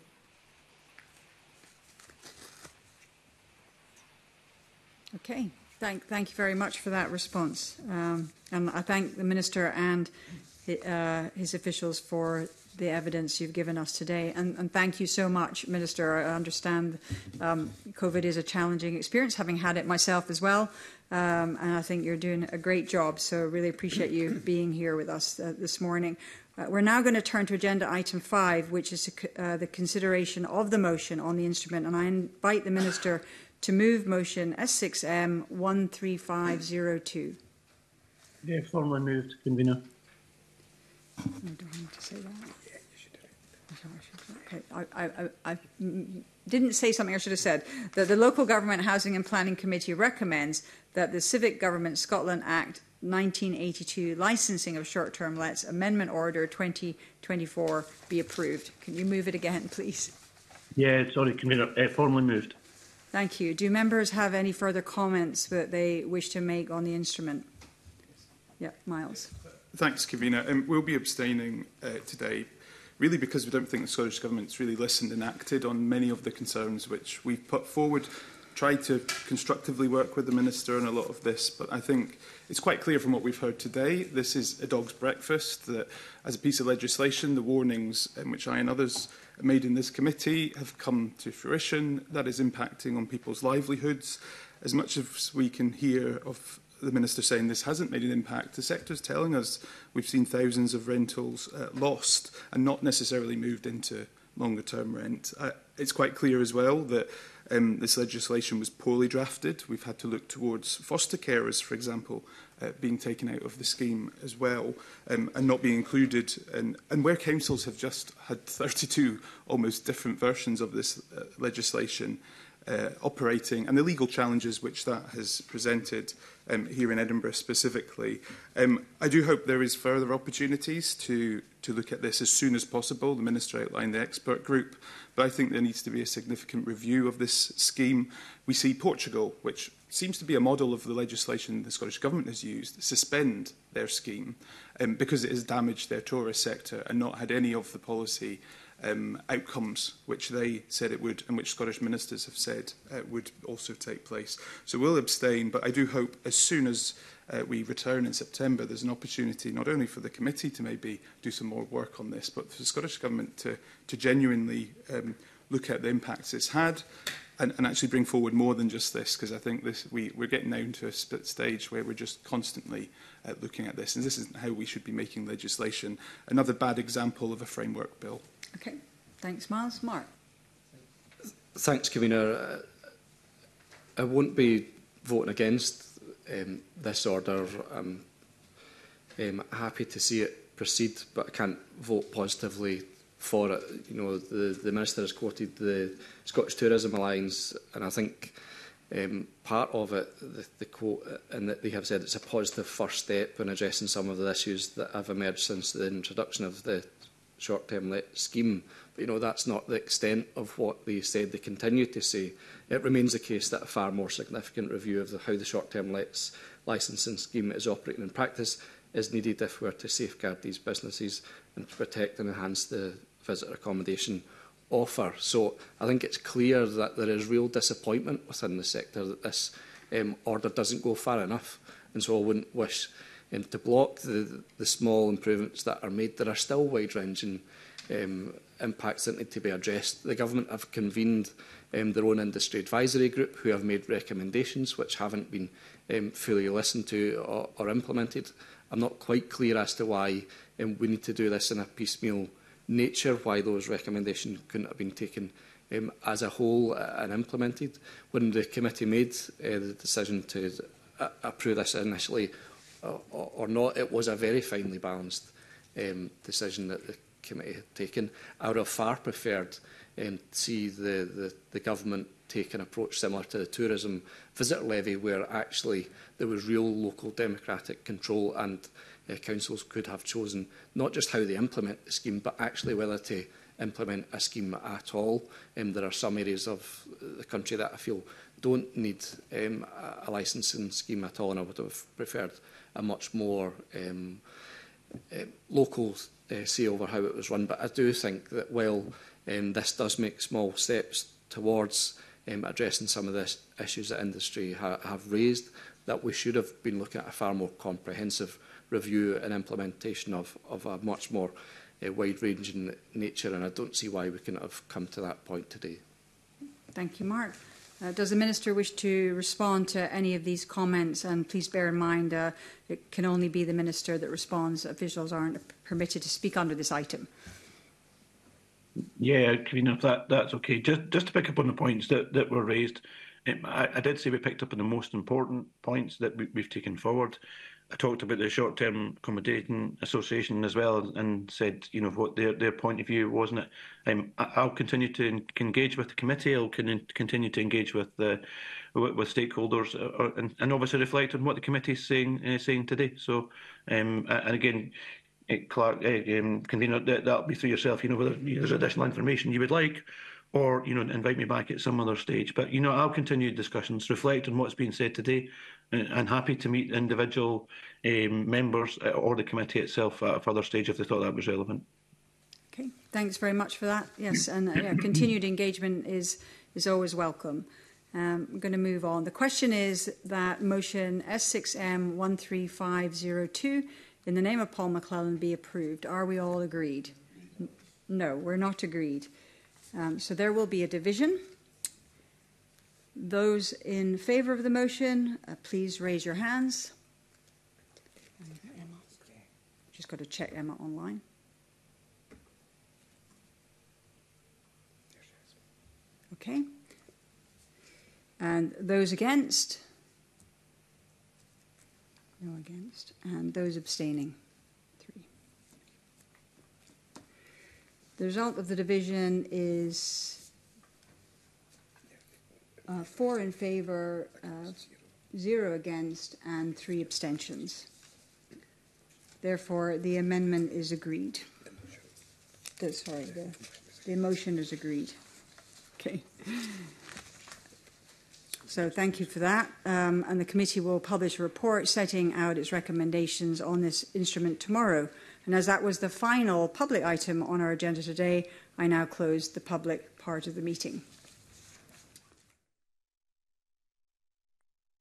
Okay. Thank you very much for that response. And I thank the Minister and his officials for the evidence you've given us today. And thank you so much, Minister. I understand COVID is a challenging experience, having had it myself as well. And I think you're doing a great job. So really appreciate you being here with us this morning. We're now going to turn to agenda item 5, which is the consideration of the motion on the instrument. And I invite the Minister to move motion S6M 13502. Yeah, formally moved, Convener. No, do I need to say that? Yeah, you should. Okay, I didn't say something I should have said. That the Local Government Housing and Planning Committee recommends that the Civic Government Scotland Act 1982 Licensing of Short-Term Lets Amendment Order 2024 be approved. Can you move it again, please? Yeah, sorry, Convener. Formally moved. Thank you. Do members have any further comments that they wish to make on the instrument? Yeah, Miles. Thanks, Convener. We'll be abstaining today, really because we don't think the Scottish Government's really listened and acted on many of the concerns which we've put forward. Tried to constructively work with the Minister on a lot of this, but I think it's quite clear from what we've heard today, this is a dog's breakfast, that as a piece of legislation, the warnings which I and others made in this committee have come to fruition. That is impacting on people's livelihoods. As much as we can hear of the Minister saying this hasn't made an impact, the sector is telling us we've seen thousands of rentals lost and not necessarily moved into longer term rent. It's quite clear as well that this legislation was poorly drafted. We've had to look towards foster carers, for example, being taken out of the scheme as well and not being included. And where councils have just had 32 almost different versions of this legislation operating, and the legal challenges which that has presented here in Edinburgh specifically. I do hope there is further opportunities to look at this as soon as possible. The Minister outlined the expert group, but I think there needs to be a significant review of this scheme. We see Portugal, which seems to be a model of the legislation the Scottish Government has used, suspend their scheme because it has damaged their tourist sector and not had any of the policy outcomes which they said it would and which Scottish ministers have said would also take place. So we'll abstain, but I do hope as soon as we return in September, there's an opportunity not only for the committee to maybe do some more work on this, but for the Scottish Government to genuinely look at the impacts it's had and actually bring forward more than just this, because I think we're getting now into a stage where we're just constantly looking at this, and this isn't how we should be making legislation. Another bad example of a framework bill. Okay, thanks, Miles. Mark. Thanks, Convener. I won't be voting against this order. I'm happy to see it proceed, but I can't vote positively for it. You know, the Minister has quoted the Scottish Tourism Alliance, and I think part of it, the quote, and that they have said it's a positive first step in addressing some of the issues that have emerged since the introduction of the short-term let scheme. But, you know, that's not the extent of what they said. They continue to say it remains the case that a far more significant review of how the short-term lets licensing scheme is operating in practice is needed if we are to safeguard these businesses and to protect and enhance the visitor accommodation offer. So I think it's clear that there is real disappointment within the sector that this order doesn't go far enough. And so I wouldn't wish to block the small improvements that are made. There are still wide-ranging impacts that need to be addressed. The Government have convened their own industry advisory group who have made recommendations which haven't been fully listened to or implemented. I'm not quite clear as to why we need to do this in a piecemeal nature, why those recommendations couldn't have been taken as a whole and implemented. When the committee made the decision to approve this initially, or not, it was a very finely balanced decision that the committee had taken. I would have far preferred to see the government take an approach similar to the tourism visitor levy, where actually there was real local democratic control and councils could have chosen not just how they implement the scheme, but actually whether to implement a scheme at all. There are some areas of the country that I feel don't need a licensing scheme at all, and I would have preferred a much more local say over how it was run. But I do think that while this does make small steps towards addressing some of the issues that industry have raised, that we should have been looking at a far more comprehensive review and implementation of a much more wide-ranging nature, and I don't see why we couldn't have come to that point today. Thank you, Mark. Does the Minister wish to respond to any of these comments? And please bear in mind, it can only be the Minister that responds. Officials aren't permitted to speak under this item. Yeah, Convener, if that's okay. Just to pick up on the points that were raised, I did say we picked up on the most important points that we've taken forward. I talked about the Short-Term Accommodating Association as well, and said, you know, what their point of view was. And I'll continue to engage with the committee. I'll continue to engage with stakeholders, and obviously reflect on what the committee is saying today. So, and again, Clark, Convener, that'll be through yourself. You know, whether there's additional information you would like, or invite me back at some other stage. But I'll continue discussions, reflect on what's been said today, and happy to meet individual members or the committee itself at a further stage if they thought that was relevant. Okay, thanks very much for that. Yes, and continued engagement is always welcome. I'm going to move on. The question is that motion S6M 13502 in the name of Paul McClellan be approved. Are we all agreed? No, we're not agreed. So there will be a division. Those in favour of the motion, please raise your hands. Just got to check Emma online. Okay. And those against? No against. And those abstaining? 3. The result of the division is 4 in favour, 0 against, and 3 abstentions. Therefore, the amendment is agreed. The motion is agreed. Okay. So thank you for that. And the committee will publish a report setting out its recommendations on this instrument tomorrow. And as that was the final public item on our agenda today, I now close the public part of the meeting.